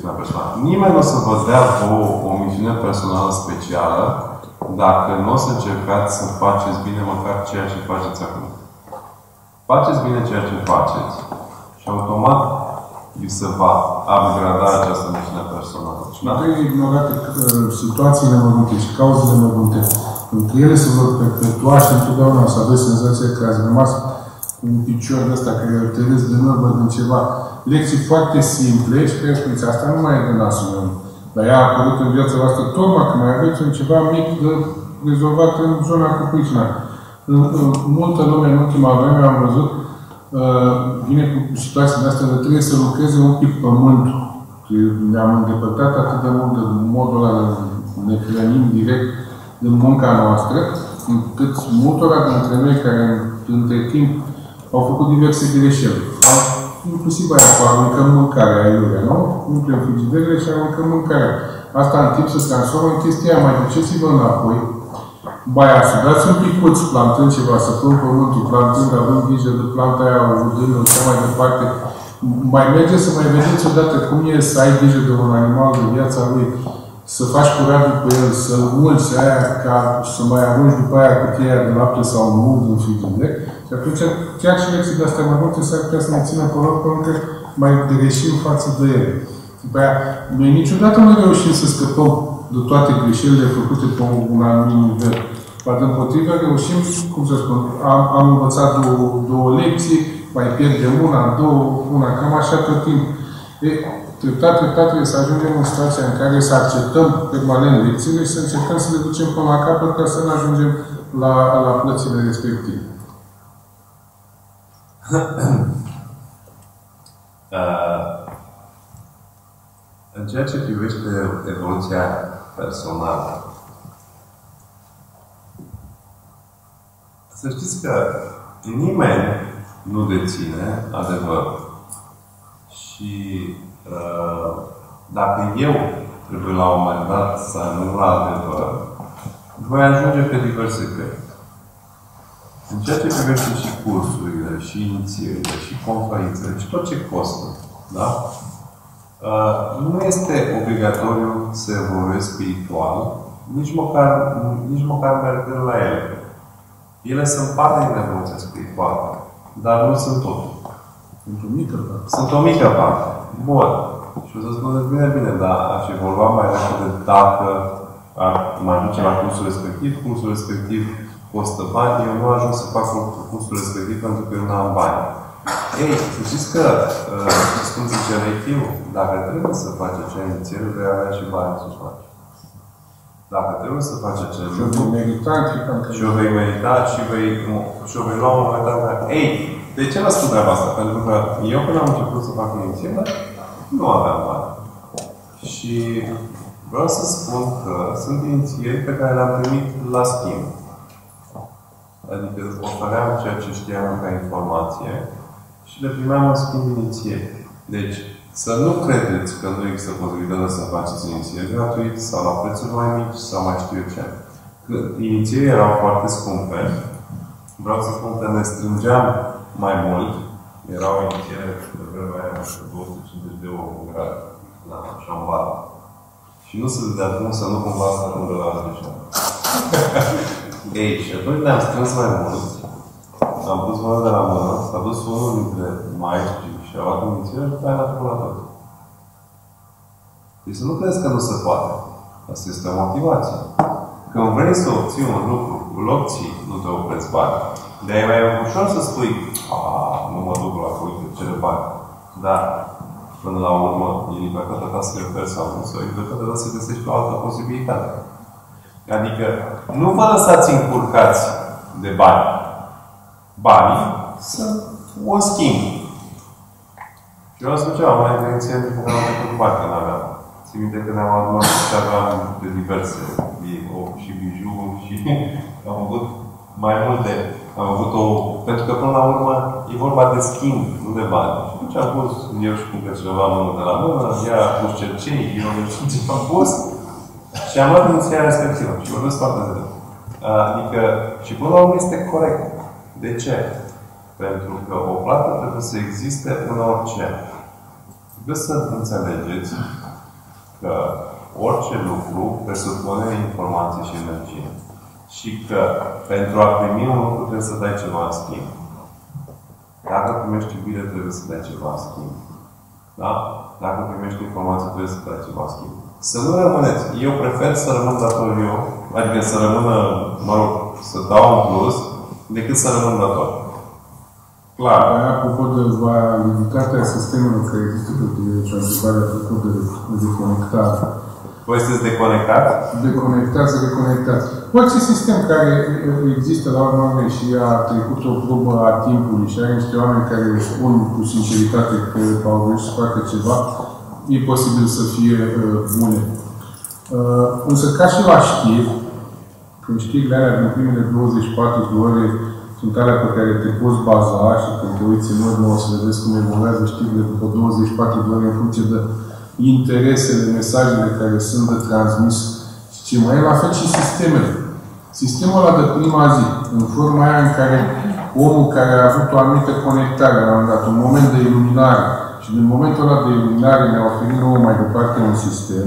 misiunea personală. Nimeni nu o să vă dea o, o misiune personală specială dacă nu o să încercați să faceți bine măcar ceea ce faceți acum. Faceți bine ceea ce faceți și automat vi se va upgrada această misiune personală. Nu trebuie ignorate situațiile mărunte și cauzele mărunte. Între ele se vor perpetua și întotdeauna să aveți senzația că ați rămas cu un picior de ăsta care îl tăiesc din urmă din ceva. Lecții foarte simple și care spuneți, asta nu mai e de nasul meu. Dar ea a apărut în viața voastră tocmai că mai aveți un ceva mic de rezolvat în zona cu pricina. În, în multă lume în ultima vreme am văzut uh, vine cu situații de astea de trebuie să lucreze un pic pământul. Ne-am îndepărtat atât de mult de modul ăla de ne hrănim direct din munca noastră, încât multora dintre noi care între timp au făcut diverse greșeli. Inclusiv aia cu aruncăm mâncarea aiurea, nu? Umplem frigiderele și aruncăm mâncarea. Asta în timp se transformă în chestia aia. Mai duceți-vă înapoi, baia să dați un picuț plantând ceva, să pun pământul, plantând, având grijă de planta aia, udând, și așa mai departe. Mai mergeți să mai vedeți odată cum e să ai grijă de un animal de viața lui, să faci curat după el, să-l mulți aia, ca să mai arunci după aia cutia de lapte sau mult din frigider. Și atunci, chiar și lecții de astea mai multe s-ar putea să ne țină pe loc, pentru că mai greșim față de ele. După aia, noi niciodată nu reușim să scăpăm de toate greșelile făcute pe un anumit nivel. Ba dimpotrivă, reușim, cum să spun, am, am învățat două, două lecții, mai pierdem una, două, una, cam așa tot timpul. E, treptat, treptat trebuie să ajungem în situația în care să acceptăm permanent lecțiile și să încercăm să le ducem până la capăt ca să nu ajungem la, la plățile respective. uh, în ceea ce privește evoluția personală, să știți că nimeni nu deține adevărul. Și uh, dacă eu trebuie la un moment dat să ajung la adevăr, voi ajunge pe diverse căi. În ceea ce privește și cursurile, și inițierile, și conferințele, și tot ce costă, da? Uh, nu este obligatoriu să evoluezi spiritual, nici măcar, nici măcar mergând la ele. Ele sunt parte din evoluția spirituală, dar nu sunt totul. Sunt o mică parte. Sunt o mică parte. Bun. Și o să spuneți, bine, bine, dar aș evolua mai repede dacă ar mai duce la cursul respectiv, cursul respectiv costă bani, eu nu ajung să fac cursul respectiv pentru că eu nu am bani. Ei, să știți că, ce spun zice Reichiu, dacă trebuie să faci acea inițiere, vei avea și bani să faci. Dacă trebuie să faci acel lucru, și o vei merita și, vei, și o vei lua un moment dat. Ei, de ce vă spun treaba asta? Pentru că eu când am început să fac inițiere, nu aveam bani. Și vreau să spun că sunt inițieri pe care le-am primit la schimb. Adică ofeream ceea ce știam ca informație și le primeam în schimb inițieri. Deci, să nu credeți că nu există posibilitatea să faceți inițieri gratuit sau la prețuri mai mici sau mai știu eu ce. Că inițieri erau foarte scumpe. Vreau să spun că ne strângeam mai mult. Erau inițiere de vremea aia cu două sute cincizeci de euro în grad la șambar. Și nu se de acum să nu cumva să ajungă la greșeală. Ei, și atunci ne-am strâns mai mult. Am pus mână de la mână, s-a dus unul dintre maestri și a luat inițiere și după aia n-a făcut la tot. Deci să nu crezi că nu se poate. Asta este o motivație. Când vrei să obții un lucru, îl obții, nu te opreți bani. De-aia e mai ușor să spui, aaa, nu mă duc la uite, cere bani. Dar, până la urmă, e libertatea ta să referi sau nu, sau e libertatea ta să găsești o altă posibilitate. Adică, nu vă lăsați încurcați de bani. Banii sunt un schimb. Și eu spun ceva, mai intenție pentru că am făcut bani când aveam. Țin minte că ne-am adunat și aveam de diverse, și bijou, și am avut mai multe. Am avut o... Pentru că, până la urmă, e vorba de schimb, nu de bani. Și atunci am pus eu și cumpăr ceva mână de la mână, ea a pus cercei, eu nu știu ce am pus. Și am luat inițiarea respectivă. Și vorbesc foarte zile. Adică, și până la urmă este corect. De ce? Pentru că o plată trebuie să existe în orice. Trebuie să înțelegeți că orice lucru presupune informație și energie. Și că pentru a primi un lucru trebuie să dai ceva în schimb. Dacă primești iubire, trebuie să dai ceva în schimb. Da? Dacă primești informație, trebuie să dai ceva în schimb. Să nu rămâneți. Eu prefer să rămân dator eu, adică să rămână, mă rog, să dau un plus, decât să rămân dator. Clar. Apropo de validitatea sistemelor care există pe ce o întrebare apropo de, de conectare. Voi sunteți deconectați? Deconectați, reconectați. Orice sistem care există la urmă și a trecut o probă a timpului și are niște oameni care își spun cu sinceritate că au vrut să facă ceva, e posibil să fie uh, bune. Uh, însă ca și la știri, când știrile alea din primele douăzeci și patru de ore sunt alea pe care te poți baza și când te uiți în urmă o să vedeți cum evoluează știrile după douăzeci și patru de ore în funcție de interesele, mesajele care sunt de transmis și ce mai e, la fel și sistemele. Sistemul ăla de prima zi, în forma aia în care omul care a avut o anumită conectare la un dat, un moment de iluminare, și din momentul ăla de iluminare ne-a oferit nouă mai departe un sistem,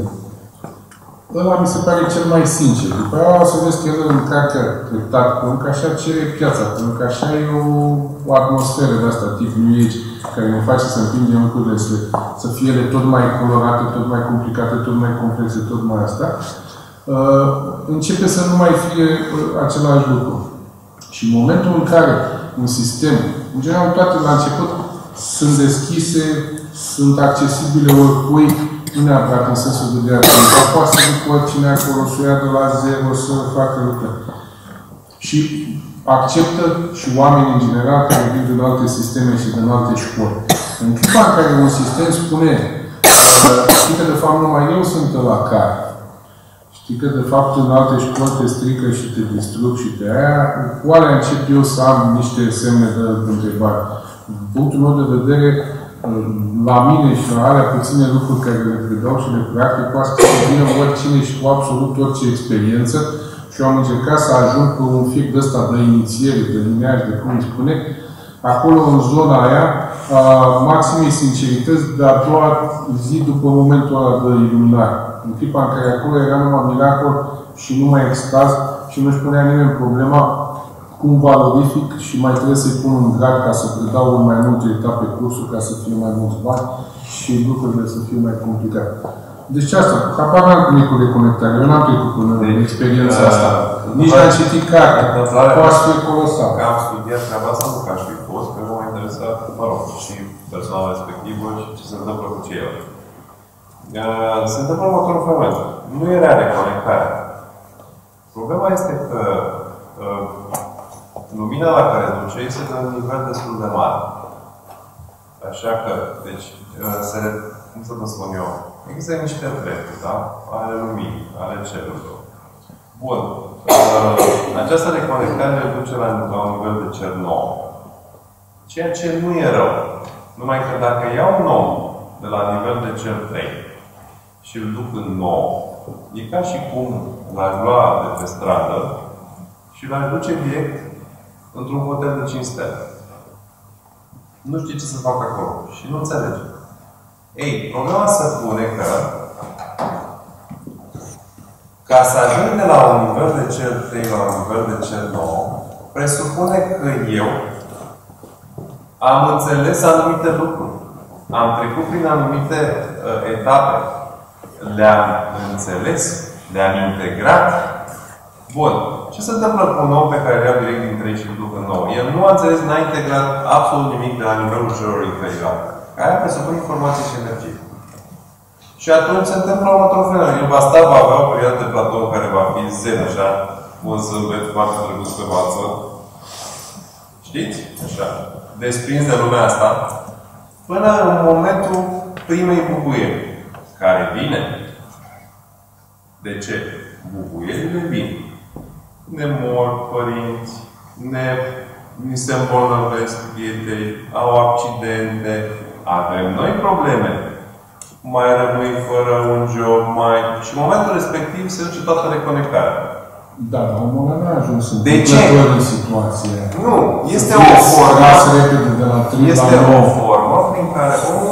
ăla mi se pare cel mai sincer. După aia o să vezi că el îl încarcă treptat, pentru că așa cere piața, pentru că așa e o, o atmosferă de asta, tip New Age, care ne face să împingem lucrurile să, să fie ele tot mai colorate, tot mai complicate, tot mai complexe, tot mai asta. Uh, începe să nu mai fie uh, același lucru. Și în momentul în care un sistem, în general toate la început, sunt deschise, sunt accesibile oricui, nu neapărat în sensul de gratuitate. Poate să ducă oricine acolo, să ia de la zero, să facă lucruri. Și acceptă și oamenii în general care vin din alte sisteme și din alte școli. În clipa în care un sistem spune știi că de fapt numai eu sunt ăla care, știi că de fapt în alte școli te strică și te distrug și te aia, cu alea încep eu să am niște semne de întrebare. Din punctul meu de vedere, la mine și la alea puține lucruri care le predau și le practic, poate să vină oricine și cu absolut orice experiență și eu am încercat să ajung cu un fic de ăsta de inițiere, de lineaj, de cum îi spune, acolo în zona aia, a maximei sincerități de a doua zi după momentul ăla de iluminare. În clipa în care acolo era numai miracol și numai extaz și nu-și punea nimeni problema cum valorific și mai trebuie să-i pun un grad ca să predau în mai multe etape cursul, ca să fie mai mulți bani și lucrurile să fie mai complicate. Deci asta, habar n-am cum e cu reconectarea. Eu n-am trecut până în experiența uh, asta. Nici n-am citit carte. Poate fi colosal. Că am studiat treaba asta, nu că aș fi fost, că m-a interesat, mă rog, și persoana respectivă și ce se întâmplă cu ceilalți. Uh, se întâmplă următorul fenomen. Nu era reconectarea. Problema este că uh, lumina la care duce este de un nivel destul de mare. Așa că, deci, se, cum să vă spun eu, există niște trepte, da? Ale luminii, ale cerurilor. Bun. Această reconectare duce la, la un nivel de cer nou. Ceea ce nu e rău. Numai că dacă iau nou de la nivel de cer trei și îl duc în nou, e ca și cum l-aș lua de pe stradă și l-aș duce direct într-un hotel de cinci stele. Nu știi ce să fac acolo. Și nu înțelege. Ei, problema se pune că ca să ajung de la un nivel de cer trei la un nivel de cer nouă, presupune că eu am înțeles anumite lucruri. Am trecut prin anumite uh, etape. Le-am înțeles, le-am integrat. Bun. Ce se întâmplă cu un om pe care îl iau direct din trei și îl duc în nouă? El nu a înțeles, n-a integrat absolut nimic de la nivelul celor inferioare. Care presupune informație și energie. Și atunci se întâmplă următorul fenomen. El va sta, va avea o perioadă de platou în care va fi zen, așa, un zâmbet foarte drăguț pe față. Știți? Așa. Desprins de lumea asta. Până în momentul primei bubuieri. Care vine. De ce? Bubuierile vin. Ne mor părinți, ne, ni se îmbolnăvesc prieteni, au accidente, avem noi probleme. Mai rămâi fără un job, mai... Și în momentul respectiv se duce toată reconectarea. Da, dar omul ăla n-a ajuns în de ce? în situație. Nu, este o formă. De la este o formă prin care omul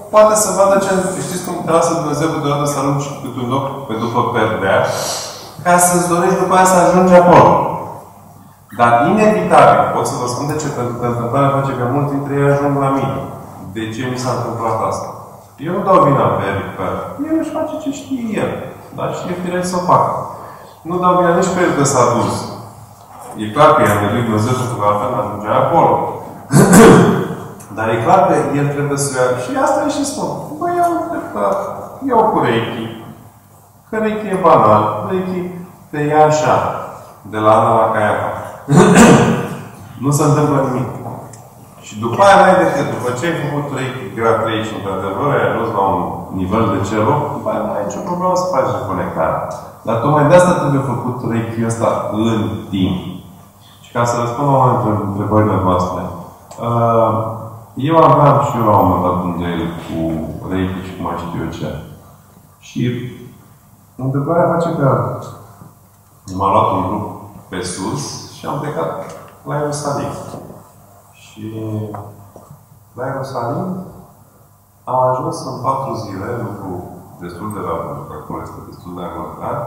poate să vadă ce... Știți cum te lasă Dumnezeu câteodată să arunci câte un loc pe după perdea, ca să-ți dorești după aia să ajungi acolo. Dar inevitabil, pot să vă spun de ce, pentru că întâmplarea face că mulți dintre ei ajung la mine. De ce mi s-a întâmplat asta? Eu nu dau vina pe Eric, că el își face ce știe el. Dar știe firesc să o facă. Nu dau vina nici pe el că s-a dus. E clar că i-a gândit Dumnezeu pentru că altfel ajungea acolo. Dar e clar că el trebuie să ia. Și asta e și spun. Băi, eu iau cu Reiki. Că Reiki e banal. Reiki te ia așa. De la Ana la Caiafa. Nu se întâmplă nimic. Și după aia n-ai decât, după ce ai făcut Reiki, grad trei și într-adevăr ai ajuns la un nivel de cerul, după aia nu ai nicio problemă să faci reconectarea. Dar tocmai de asta trebuie făcut Reiki ăsta în timp. Și ca să răspund la una dintre întrebările voastre, eu aveam și eu la un moment dat îndoieli cu Reiki și cu mai știu eu ce. Și întrebarea face că m-a luat un grup pe sus și am plecat la Ierusalim. Și la Ierusalim am ajuns în patru zile, lucru destul de rar, pentru că acolo este destul de aglomerat.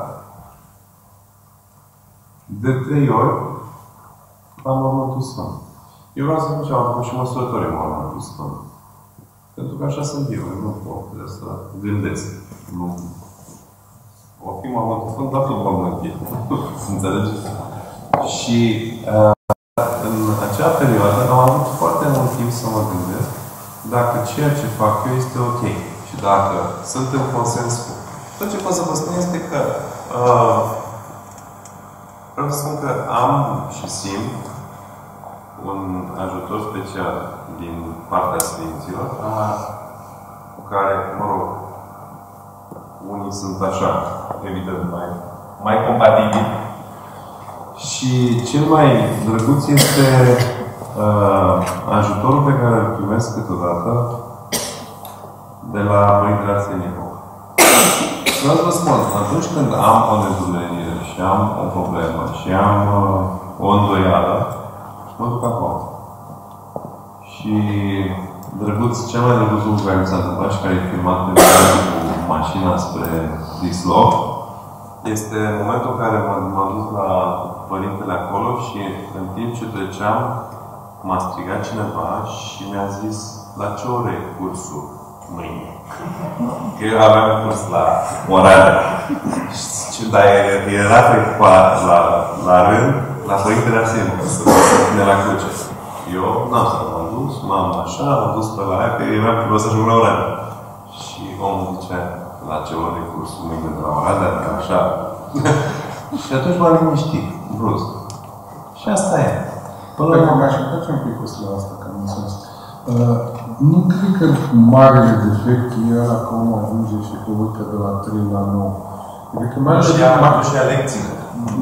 De trei ori la Mormântul Sfânt. Eu vreau să spun ce am făcut și măsurători în Mormântul Sfânt. Pentru că așa sunt eu, nu pot să gândesc. Nu. O fi Mormântul Sfânt, dar tot Mormântul. Înțelegeți? Și uh, în acea perioadă am avut foarte mult timp să mă gândesc dacă ceea ce fac eu este ok. Și dacă sunt în consens cu. Tot ce pot să vă spun este că uh, vreau să spun că am și simt un ajutor special din partea Sfinților, cu care, mă rog, unii sunt așa, evident, mai, mai compatibili. Și cel mai drăguț este uh, ajutorul pe care îl primesc câteodată de la Părintele Arsenie Popa. Vreau să vă spun, atunci când am o nedumerire și am o problemă și am uh, o îndoială, mă duc acolo. Și drăguț, cel mai drăguț lucru care mi s-a întâmplat și care e filmat pe cu mașina spre Dislov, este momentul în care m-am dus la Părintele acolo și în timp ce treceam, m-a strigat cineva și mi-a zis la ce oră e cursul mâine. Că eu aveam curs la Oradea. Dar era trecut la, la rând la Părintele Arsenie, să ne la cruce. Eu n-am să m-am dus, m-am așa, m-am dus pe la aia, că eram curios să ajung la Oradea. Și omul zicea, la ce oră e cursul mâine de la Oradea, că așa. Și atunci m-am liniștit, brusc. Și asta e. Până la m-aș face un pic la asta, că am înțeles. Uh, nu cred că marele defect e ăla că omul ajunge și că urcă de la trei la nouă. Cred că mai nu și-a lecțiile.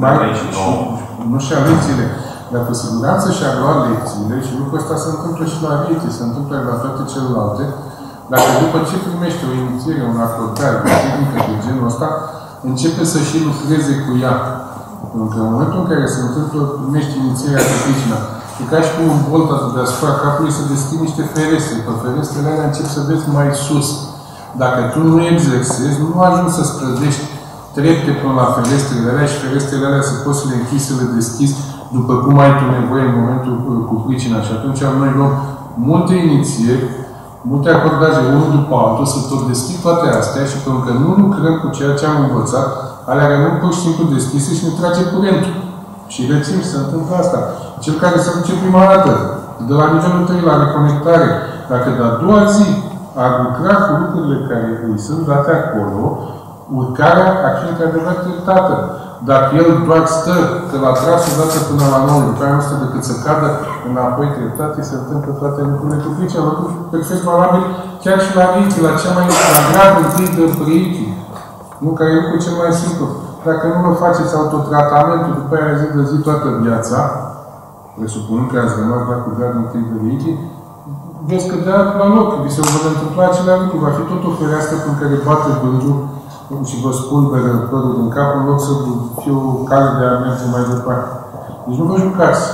Nu și-a lecțiile. Dar cu siguranță și-a luat lecțiile și lucrul ăsta se întâmplă și la Reiki, se întâmplă la toate celelalte. Dacă după ce primește o inițiere, un acordare, o tehnică de genul ăsta, începe să și lucreze cu ea. Pentru că în momentul în care se întâmplă, primești inițierea de pricina. E ca și cu un bolt deasupra capului să deschid niște ferestre. Pe ferestrele alea încep să vezi mai sus. Dacă tu nu exersezi, nu ajungi să sprădești trepte până la ferestrele alea și ferestrele alea să poți să le închizi, să le deschizi după cum ai tu nevoie în momentul cu pricina. Și atunci noi luăm multe inițieri, multe acordaje, unul după altul, să tot deschid toate astea și pentru că nu lucrăm cu ceea ce am învățat, alea rămân pur și simplu deschise și ne trage curentul. Și rețim și se întâmplă asta. Cel care se duce prima dată, de la nivelul trei la reconectare, dacă de a doua zi ar lucra cu lucrurile care îi sunt date acolo, urcarea ar fi într-adevăr treptată. Dacă el doar stă, că l-a tras o dată până la nouă, după aia nu stă decât să cadă înapoi treptat, se întâmplă toate lucrurile cu pricina. Lucruri perfect valabil chiar și la Reiki, la cea mai la grad întâi de Reiki. Nu, care e lucrul cel mai simplu. Dacă nu vă faceți autotratamentul, după aia zi de zi toată viața, presupunând că ați rămas la cu grad întâi de Reiki, veți cădea la loc, vi se vor întâmpla acelea lucruri. Va fi tot o fereastră prin care bate vântul și vă spulberă părul din cap, în loc să fie o cale de a merge mai departe. Deci nu vă jucați.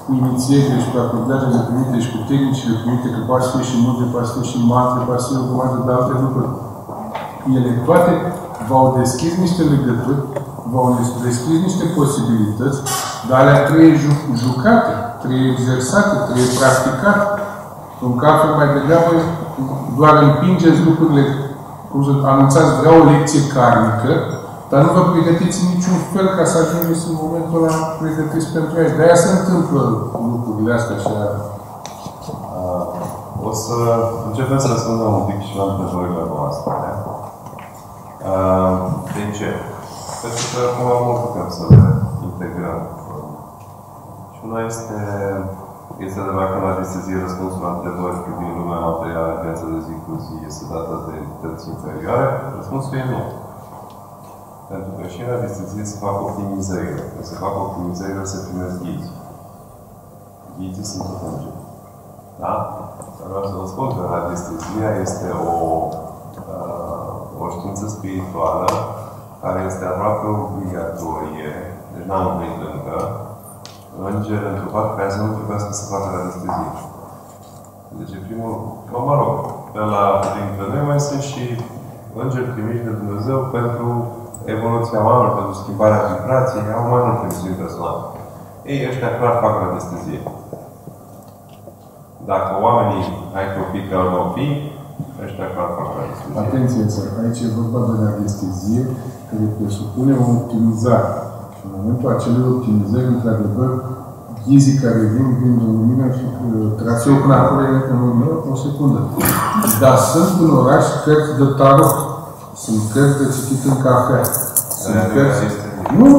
cu inițierile și cu acordajele primite și cu tehnicile primite, că poate fi și multe, poate fi și mantre, poate fi o grămadă de alte lucruri. Ele toate v-au deschis niște legături, v-au deschis niște posibilități, dar alea trebuie ju jucate, trebuie exersate, trebuie practicate. În altfel mai degrabă doar împingeți lucrurile, cum să anunțați, vreau o lecție karmică, dar nu vă pregătiți în niciun fel ca să ajungeți în momentul ăla pregătiți pentru ea. De-aia se întâmplă lucrurile astea și aia. Uh, o să începem să răspundem un pic și la întrebările voastre. Uh, de ce? Pentru că acum nu putem să le integrăm. Și una este, este adevărat că la anestezie răspunsul la întrebări privind lumea materială, viața de zi cu zi, este dată de entități inferioare. Răspunsul e nu. Pentru că și în anestezie se fac optimizările. Când se fac optimizările, se primesc ghizi. Ghizii sunt tot îngeri. Da? Vreau să vă spun că anestezia este o, uh, o știință spirituală care este aproape obligatorie, deci n-am venit încă, înger întrupat care să nu trebuiască să facă anestezie. Deci, primul, mă, mă rog, pe la printre noi mai sunt și îngeri trimiși de Dumnezeu pentru evoluția oamenilor, pentru schimbarea vibrației, au mai mult presiuni personale. Ei, ăștia clar fac anestezie. Dacă oamenii ai copii care au fi, ăștia clar fac anestezie. Atenție, însă, aici e vorba de anestezie care presupune o optimizare. Și în momentul acelei optimizări, într-adevăr, ghizii care vin, vin de lumină și traseul până acolo e în lumină, o secundă. Dar sunt în oraș cărți de tarot. Sunt cărți de citit în cafea. Sunt cărți... Nu!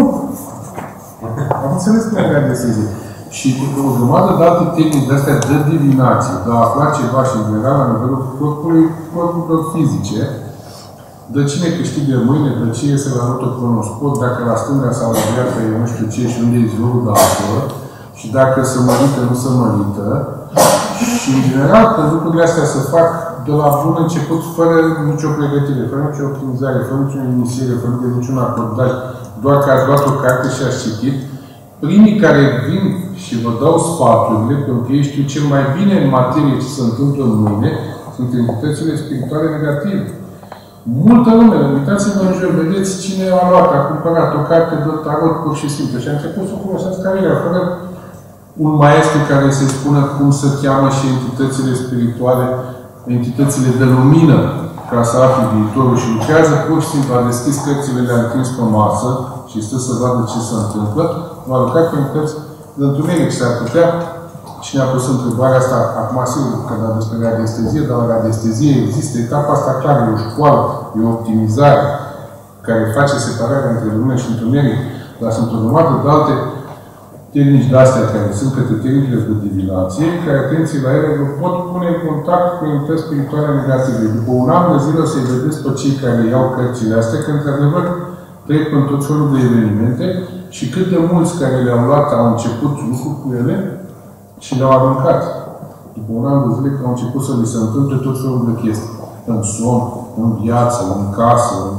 Am înțeles că e anestezie. Și o grămadă de alte tehnici de astea de divinație, de a afla ceva și în general la nivelul corpului, corpului fizice, de cine câștigă mâine, de ce iese la rotocronospot, dacă la stânga sau la dreapta e nu știu ce și unde e izvorul de apă, și dacă se mărită, nu se mărită. Și în general, că lucrurile astea se fac de la bun început, fără nicio pregătire, fără nicio optimizare, fără nicio inițiere, fără niciun acordaj, doar că ați luat o carte și ați citit, primii care vin și vă dau sfaturile, pentru că ei știu cel mai bine în materie ce se întâmplă în mâine, sunt entitățile spirituale negative. Multă lume, uitați-vă în jur, vedeți cine a luat, a cumpărat o carte de tarot pur și simplu și a început să o folosească aiurea, fără un maestru care să-i spună cum se cheamă și entitățile spirituale, entitățile de lumină, ca să afli viitorul și lucrează pur și simplu, a deschis cărțile, le-a întins pe masă și stă să vadă ce se întâmplă, va lucra cu cărți de întuneric. S-ar putea, cine a pus întrebarea asta, acum sigur că da despre radiestezie, dar la radiestezie există etapa asta clară, e o școală, e o optimizare care face separarea între lumină și întuneric, dar sunt o grămadă de alte tehnici de-astea care sunt către tehnicile de divinație, care, atenție la ele, vă pot pune în contact cu entități spirituale negative. După un an de zile o să-i vedeți pe cei care iau cărțile astea, că, într-adevăr, trec în tot felul de evenimente și cât de mulți care le-au luat au început lucruri cu ele și le-au aruncat. După un an de zile că au început să li se întâmple tot felul de chestii. În somn, în viață, în casă, în...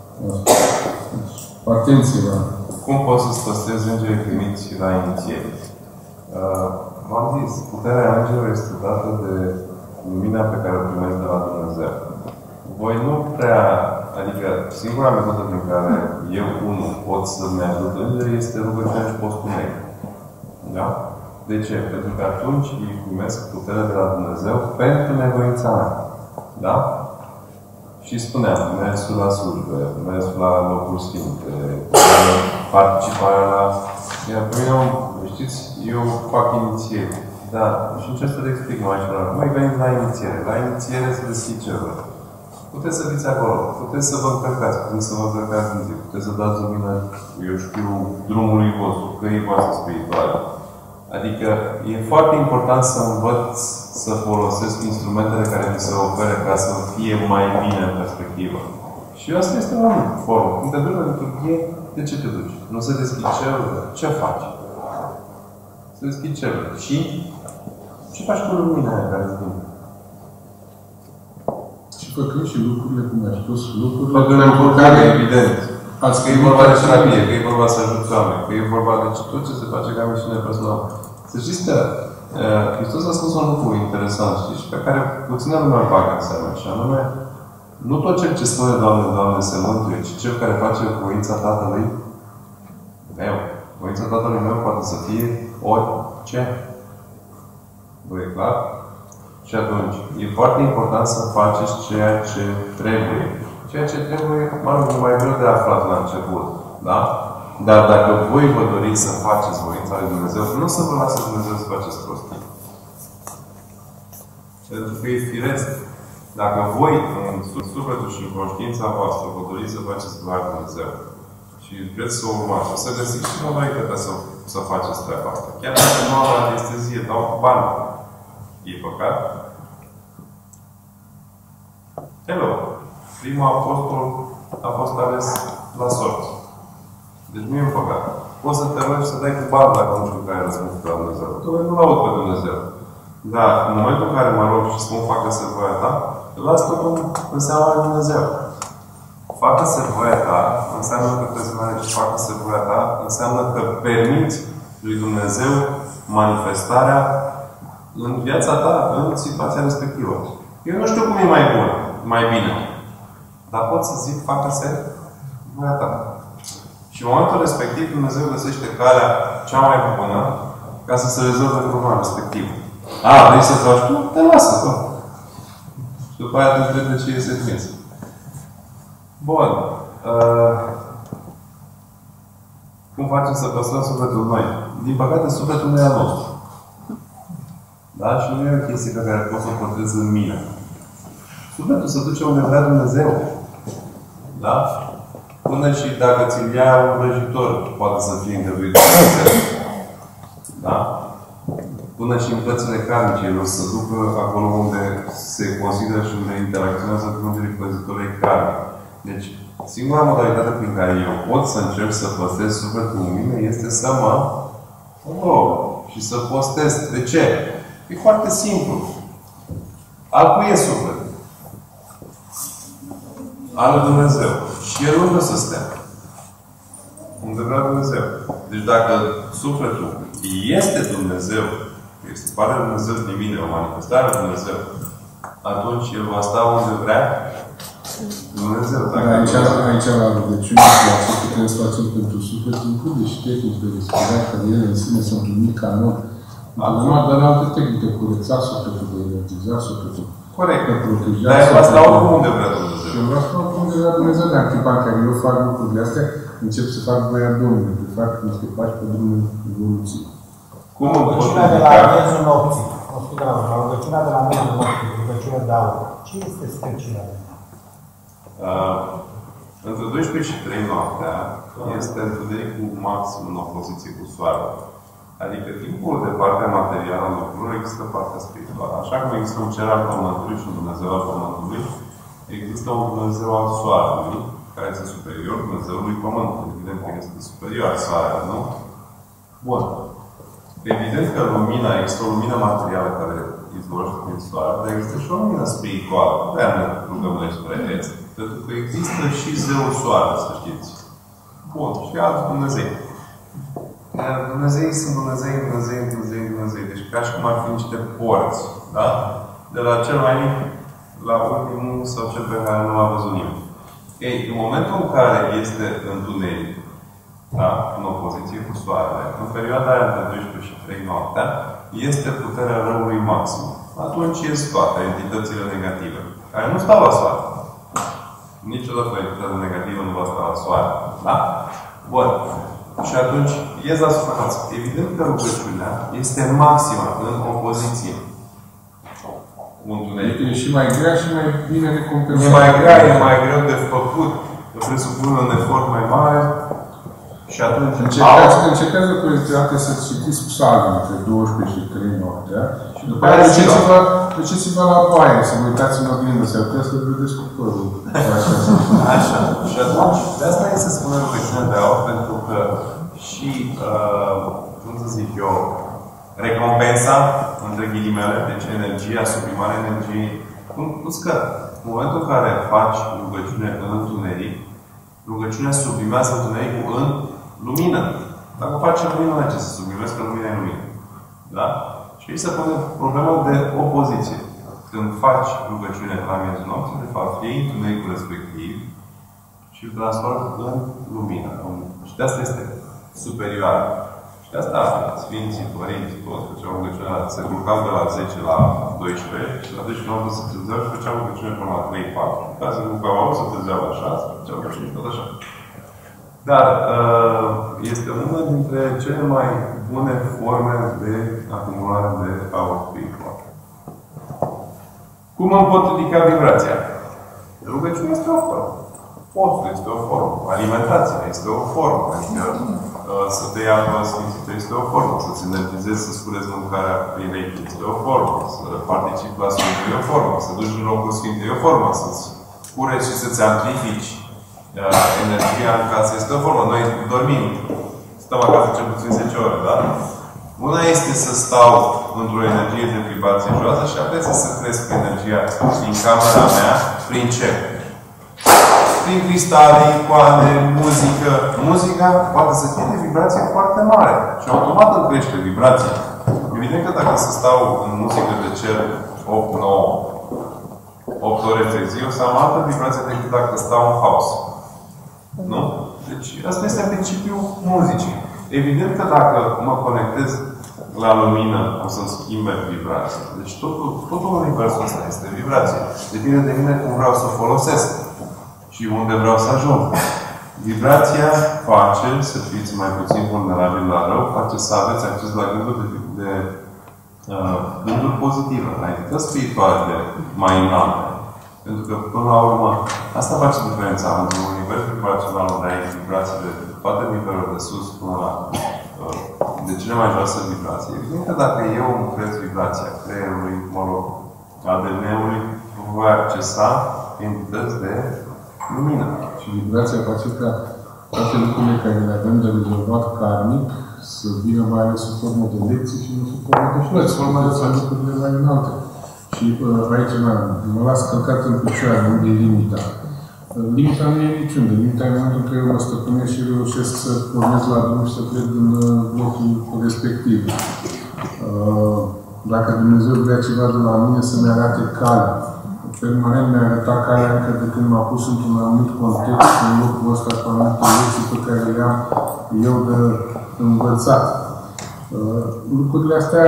Atenție la... Cum poți să-ți păstrezi îngerii primiți la inițiere? Uh, V-am zis, puterea îngerilor este dată de lumina pe care o primesc de la Dumnezeu. Voi nu prea, adică singura metodă prin care eu, unul, pot să-mi ajut îngerii este rugăciunea și postul meu. Da? De ce? Pentru că atunci îi primesc puterea de la Dumnezeu pentru nevoința mea. Da? Și spuneam, mersul la slujbe, mersul la locuri sfinte, participarea la... Iar pe mine, știți, eu fac inițiere. Da, și încerc să le explic mai ceva. Noi venim la inițiere. La inițiere se deschid cerul. Puteți să fiți acolo, puteți să vă încărcați, puteți să vă încărcați în zi, puteți să dați lumină, eu știu, drumului vostru, căii voastre spirituale. Adică e foarte important să învăț să folosesc instrumentele care mi se oferă ca să fie mai bine în perspectivă. Și asta este un formă. Când te duci la liturghie, de ce te duci? Nu se deschid cerul? Ce faci? Se deschid cerul. Și ce faci cu lumina aia care îți vine? Și făcând și lucrurile, cum ai spus, lucrurile Făcând pentru care, evident. ați că e vorba de terapie, că e vorba să ajuți oameni, că e vorba de tot ce se face ca misiune personală. Să știți că uh, Hristos a spus un lucru interesant, știți, pe care puțină lumea îl bagă în seamă, și anume, nu tot cel ce spune Doamne, Doamne se mântuie, ci cel care face voința Tatălui meu. Voința Tatălui meu poate să fie orice. Vă e clar? Și atunci, e foarte important să faceți ceea ce trebuie. Ceea ce trebuie, mă rog, e mai greu de aflat la început. Da? Dar dacă voi vă doriți să faceți voința lui Dumnezeu, nu să vă lasă Dumnezeu să faceți prostii. Pentru că e firesc. Dacă voi, în sufletul și în conștiința voastră, vă doriți să faceți voia lui Dumnezeu și vreți să o urmați, o să găsiți și modalitatea să, să faceți treaba asta. Chiar dacă nu am anestezie, dau bani. E păcat? Hello! Primul apostol a fost ales la sorți. Deci nu e păcat. Poți să te rogi să dai cu bani dacă nu știu care răspuns pe la Dumnezeu. Tu nu laud pe Dumnezeu. Dar în momentul în care mă rog și spun facă-se voia ta, îl las tot cum înseamnă lui Dumnezeu. Facă-se voia ta înseamnă că trebuie să mergi facă-se voia ta, înseamnă că permiți lui Dumnezeu manifestarea în viața ta, în situația respectivă. Eu nu știu cum e mai bun, mai bine. Dar pot să zic, facă-se voia ta. Și în momentul respectiv, Dumnezeu găsește calea cea mai bună ca să se rezolve problema respectivă. A, vrei să faci tu? Te lasă tot. Și după aia te întrebe de ce este trimis. Bun. Uh, cum facem să păstrăm sufletul noi? Din păcate, sufletul nu e al nostru. Da? Și nu e o chestie pe care pot să o portez în mine. Sufletul se duce unde vrea Dumnezeu. Da? Până și dacă ți-l ia un vrăjitor, poate să fie îngăduit de Dumnezeu. Da? Până și în plățile carnice, el o să ducă acolo unde se consideră și unde interacționează cu unde păzitorului carne. Deci, singura modalitate prin care eu pot să încerc să păstrez sufletul în mine este să mă rog și să postez. De ce? E foarte simplu. Al cui e sufletul? Al lui Dumnezeu. Și El unde să stea? Unde vrea Dumnezeu. Deci dacă sufletul este Dumnezeu, este partea lui Dumnezeu din mine, o manifestare a Dumnezeu, atunci El va sta unde vrea Dumnezeu. Dacă aici, aici la rugăciune, la ce putem să facem pentru suflet, include și tehnici de respirat, care ele în sine sunt nimic ca noi. Acum, dar alte tehnice, curăța sufletul, de energiza sufletul. Corect. De proteja dar va sta oricum unde vrea Dumnezeu. Eu vreau să fac unde vrea Dumnezeu, dar în clipa în care eu fac lucrurile astea, încep să fac voia Domnului, să fac niște pași pe drumul evoluției. Cum îmi pot Rugăciunea de la miezul nopții. O spune la urmă. Rugăciunea de la miezul nopții. Rugăciunea de aur. Ce este specială? Uh, între douăsprezece și trei noaptea este întunericul maxim în opoziție cu soarele. Adică, timpul de partea materială a lucrurilor, există partea spirituală. Așa cum există un cer al Pământului și un Dumnezeu al Pământului, există un Dumnezeu al Soarelui, care este superior Dumnezeului Pământului. Evident că este superior Soarele, nu? Bun. Evident că lumina, există o lumină materială care izvorăște prin Soare, dar există și o lumină spirituală. De-aia ne rugăm noi spre Est. Pentru că există și Zeul Soare, să știți. Bun. Și alți Dumnezei. Dumnezei sunt Dumnezei, Dumnezei, Dumnezei, Dumnezei. Deci ca și cum ar fi niște porți. Da? De la cel mai mic la ultimul sau cel pe care nu l-a văzut nimeni. Ei, în momentul în care este întuneric, da? În opoziție cu soarele, în perioada aia între douăsprezece și trei noaptea, este puterea răului maxim. Atunci ies toate entitățile negative, care nu stau la soare. Niciodată o entitate negativă nu va sta la soare. Da? Bun. Și atunci ies la suprafață. Evident că rugăciunea este maximă în opoziție. Adică e și mai grea și mai bine recompensat. E mai grea, e mai greu de făcut, presupune un efort mai mare. Și atunci încercați, încercați cu curiozitate să citiți psalmul între douăsprezece și trei noaptea și după aceea duceți-vă, duceți-vă la baie, să vă uitați în oglindă, să puteți să vedeți cu părul. Așa. Și atunci, de asta e să spunem rugăciunea de aur, pentru că și, uh, cum să zic eu, recompensa, între ghilimele, deci energia, sublimarea energiei, plus că în momentul în care faci rugăciune în întuneric, rugăciunea sublimează întunericul în lumină. Dacă faci lumină, nu ce să sublimezi, că lumina e lumină. Da? Și aici se pune problema de opoziție. Când faci rugăciune la miezul nopții, de fapt, iei întunericul respectiv și îl transformă în lumină. Și de asta este superioară. Și de asta Sfinții Părinții, toți făceau rugăciune, se culcau de la zece la doisprezece și la doisprezece noapte se trezeau și făceau rugăciune până la trei patru. Ca se culcau la opt, se trezeau la șase, făceau rugăciune tot așa. Dar este una dintre cele mai bune forme de acumulare de aur spiritual. Cum îmi pot ridica vibrația? Rugăciunea este o formă. Postul este o formă. Alimentația este o formă. Adică să te ia apă sfințită este o formă. Să-ți energizezi, să scureți mâncarea prin reichi este o formă. Să participi la Sfântul e o formă. Să duci în locul Sfânt e o formă. Să-ți cureți și să-ți amplifici energia în casă este o formă. Noi dormim. Stăm acasă cel puțin zece ore, da? Una este să stau într-o energie de vibrație joasă și alta să cresc energia din camera mea prin ce? Prin cristale, icoane, muzică. Muzica poate să fie de vibrație foarte mare. Și automat îmi crește vibrația. Evident că dacă să stau în muzică de cer opt nouă opt ore târziu, să am altă vibrație decât dacă stau în house. Nu? Deci, asta este principiul muzicii. Evident că dacă mă conectez la lumină, o să-mi schimbe vibrația. Deci totul, totul în universul ăsta este vibrație. Depinde de mine cum vreau să o folosesc și unde vreau să ajung. Vibrația face să fiți mai puțin vulnerabili la rău, face să aveți acces la gânduri, de, de, uh, gânduri pozitive, la entități spirituale de mai înalte. Pentru că, până la urmă, asta face diferența între un univers vibrațional unde ai vibrații de toate nivelurile de sus până la uh, de cele mai joase vibrații. Evident că dacă eu îmi creez vibrația creierului, mă rog, A D N-ului, voi accesa entități de lumină. Și vibrația face ca toate lucrurile care le avem de rezolvat karmic să vină mai ales sub formă de lecții și nu sub formă de plăți, formă de lucrurile mai înalte. Și uh, aici mă las călcat în picioare, unde e limita. Uh, limita nu e niciunde. Limita e în momentul în care eu mă stăpânesc și reușesc să pornesc la drum și să plec din uh, locul respectiv. Uh, dacă Dumnezeu vrea ceva de la mine, să-mi arate calea. Permanent mi-a arătat calea încă de când m-a pus într-un anumit context, în locul ăsta, cu anumite lecții pe care le-am eu de învățat. Uh, lucrurile astea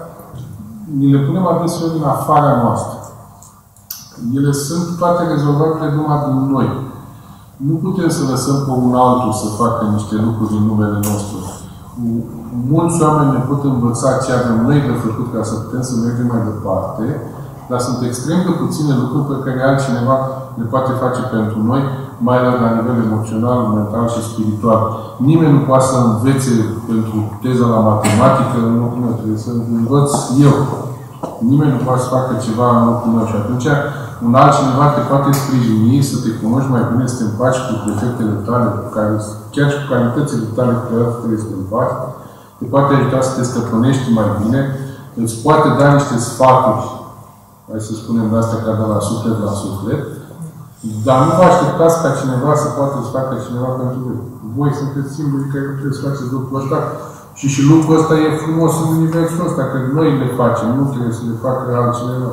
ni le punem adeseori în afara noastră. Ele sunt toate rezolvabile numai din noi. Nu putem să lăsăm pe un altul să facă niște lucruri în numele nostru. Mulți oameni ne pot învăța ce avem noi de făcut ca să putem să mergem mai departe, dar sunt extrem de puține lucruri pe care altcineva le poate face pentru noi, mai ales la nivel emoțional, mental și spiritual. Nimeni nu poate să învețe pentru teza la matematică în locul meu. Trebuie să învăț eu. Nimeni nu poate să facă ceva în locul meu. Și atunci, un altcineva te poate sprijini să te cunoști mai bine, să te împaci cu defectele tale, cu care, chiar și cu calitățile tale cu care trebuie să te împaci, te poate ajuta să te stăpânești mai bine, îți poate da niște sfaturi, hai să spunem de asta ca de la suflet la suflet, dar nu vă așteptați ca cineva să poată să facă cineva pentru voi. Voi sunteți singurii care trebuie să faceți lucrul ăsta și și lucrul ăsta e frumos în universul ăsta, că noi le facem, nu trebuie să le facă altcineva.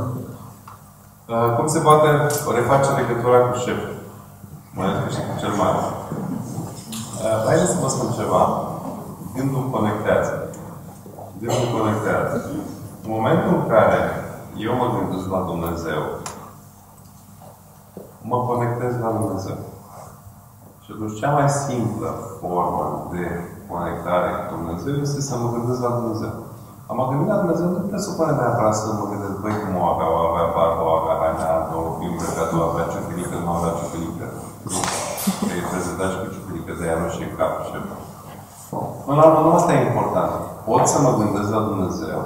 Cum se poate reface legătura cu șeful? Mai ales și cu cel mare. Haideți să vă spun ceva. Gândul conectează. Gândul conectează. În momentul în care eu mă gândesc la Dumnezeu, mă conectez la Dumnezeu. Și atunci cea mai simplă formă de conectare cu Dumnezeu este să mă gândesc la Dumnezeu. Am mă gândit la Dumnezeu, nu presupune neapărat să mă gândesc, băi, cum o avea, o avea barbă, o avea haina, o fiu îmbrăcat, o avea ciupilică, nu avea ciupilică. Că e prezentat și cu ciupilică de ea nu și în cap. Și... Până la urmă, asta e important. Pot să mă gândesc la Dumnezeu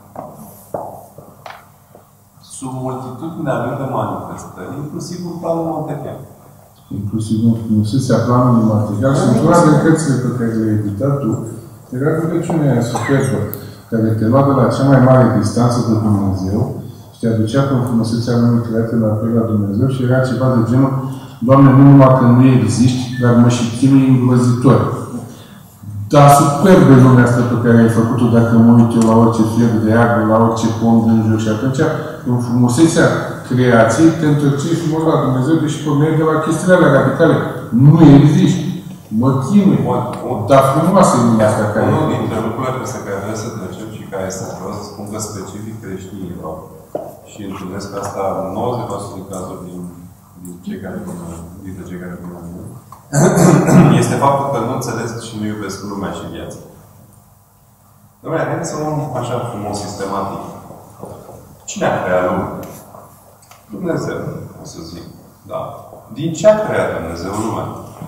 sub multitudinea lui de manifestări, inclusiv în planul material. Inclusiv în frumusețea planului material. Sunt una din cărțile pe care le-ai editat tu, era rugăciunea superbă, care te lua de la cea mai mare distanță de Dumnezeu și te aducea cu frumusețea lumii create înapoi la Dumnezeu și era ceva de genul: Doamne, nu numai că nu existi, dar mă și chinui îngrozitor. Dar superbe lumea asta pe care ai făcut-o dacă mă uit eu la orice fier de iarbă, la orice pom din jur și atunci, în frumusețea creației, te întorcești frumos la Dumnezeu, deși pornești de la chestiile alea radicale. Nu există. Mă chinui. Dar frumoasă e lumea asta care... Unul dintre lucrurile peste care trebuie să trecem și care este rost, spun că specific creștinilor și întâlnesc asta în nouăzeci la sută din cazuri din, din cei care vin, dintre cei care vin la mine, este faptul că nu înțeles și nu iubesc lumea și viața. Dom'le, haideți să luăm așa frumos, sistematic. Cine a creat lumea? Dumnezeu, o să zic. Da. Din ce a creat Dumnezeu lumea?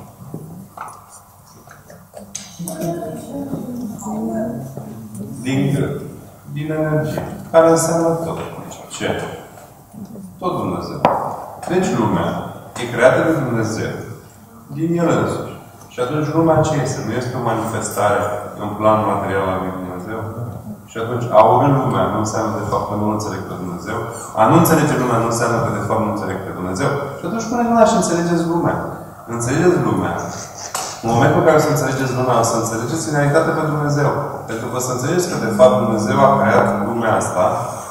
Din gât. Din energie. Care înseamnă tot. Ce? Tot Dumnezeu. Deci lumea e creată de Dumnezeu. Din El însuși. Și atunci lumea ce este? Nu este o manifestare în plan material al lui Dumnezeu? Și atunci a urât lumea nu înseamnă de fapt că nu înțeleg pe Dumnezeu. A nu înțelege lumea nu înseamnă că de fapt nu înțeleg pe Dumnezeu. Și atunci puneți lumea și înțelegeți lumea. Înțelegeți lumea. În momentul în care o să înțelegeți lumea, o să înțelegeți în realitate pe Dumnezeu. Pentru că o să înțelegeți că de fapt Dumnezeu a creat lumea asta,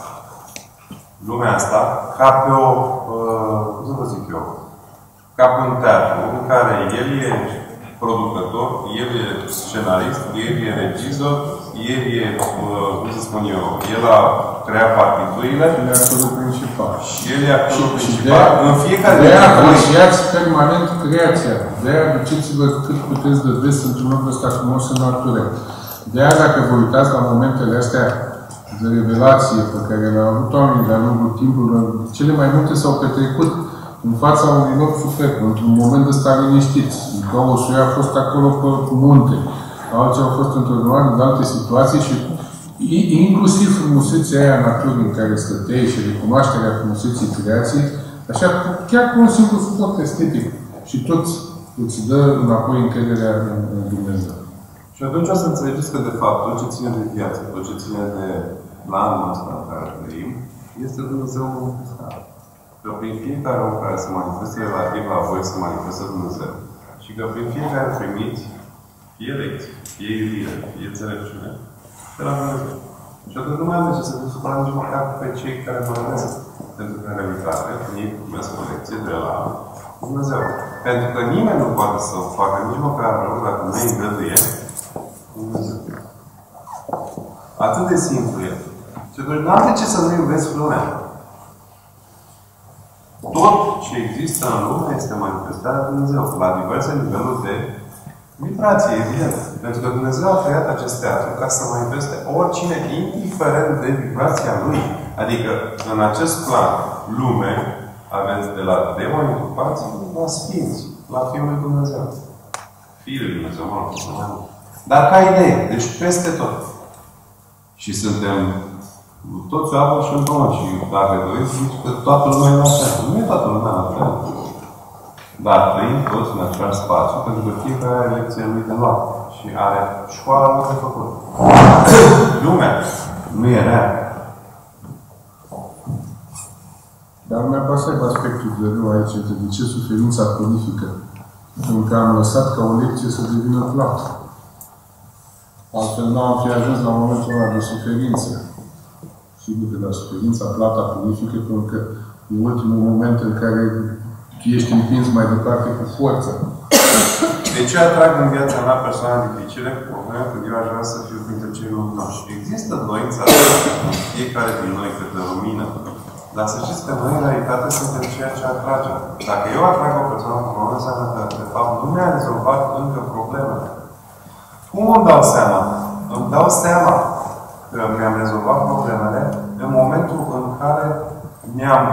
lumea asta, ca pe o, uh, cum să vă zic eu, ca pe un teatru în care El e producător, El e scenarist, El e regizor, El e, uh, cum să spun eu, El a creat partiturile. El e actorul principal. Și El e actorul și, principal. Și în fiecare de aia apreciați permanent creația. De aia duceți-vă cât puteți de des într-un loc ăsta frumos în natură. De aia, dacă vă uitați la momentele astea de revelație pe care le-au avut oamenii de-a lungul timpului, cele mai multe s-au petrecut în fața unui loc superb, într-un moment ăsta liniștit. Gogosul a fost acolo pe munte. Alții au fost într-o grămadă de alte situații și inclusiv frumusețea aia naturii în care stăteai și recunoașterea frumuseții creației, așa, chiar cu un simplu sport estetic. Și tot îți dă înapoi încrederea în, în Dumnezeu. Și atunci o să înțelegeți că, de fapt, tot ce ține de viață, tot ce ține de planul ăsta în care trăim, este Dumnezeu manifestat. Că prin fiecare om care se manifestă relativ la voi, se manifestă Dumnezeu. Și că prin fiecare primiți fie lecții, fie iubire, fie înțelepciune, de la Dumnezeu. Și atunci nu mai am de ce să vă supăra nici măcar pe cei care mă rămesc. Pentru că, în realitate, ei primesc o lecție de la Dumnezeu. Pentru că nimeni nu poate să o facă nici măcar rău dacă nu îi îngăduie Dumnezeu. Atât de simplu e. Și atunci nu am de ce să nu iubesc lumea. Tot ce există în lume este manifestarea Dumnezeu, la diverse niveluri de vibrație, evident. Pentru că Dumnezeu a creat acest teatru ca să manifeste oricine, indiferent de vibrația Lui. Adică, în acest plan, lume, aveți de la demoni ocupați la sfinți, la Fiul lui Dumnezeu. Fiul lui Dumnezeu, mă rog, dar ca idee, deci peste tot. Și suntem toți apă și un pământ. Și dacă doriți, zici că toată lumea e la fel. Nu e toată lumea la fel. Dar trăim toți în același spațiu, pentru că fiecare are lecția lui de luat. Și are școala lui de făcut. Lumea nu e rea. Dar mi-a pasat aspectul de rău aici, de ce suferința prolifică, pentru că am lăsat ca o lecție să devină plată. Altfel nu am fi ajuns la momentul ăla de suferință. Sigur că la suferința, plata prolifică, pentru că e ultimul moment în care ești împins mai departe cu forță. De ce atrag în viața mea persoane dificile? Problema că eu aș vrea să fiu printre cei luminoși. Există dorința în fiecare din noi câte lumină. Dar să știți că noi, în realitate, suntem ceea ce atragem. Dacă eu atrag o persoană cu problemă, înseamnă că, de fapt, nu mi-a rezolvat încă problemele. Cum îmi dau seama? Îmi dau seama că mi-am rezolvat problemele în momentul în care mi-am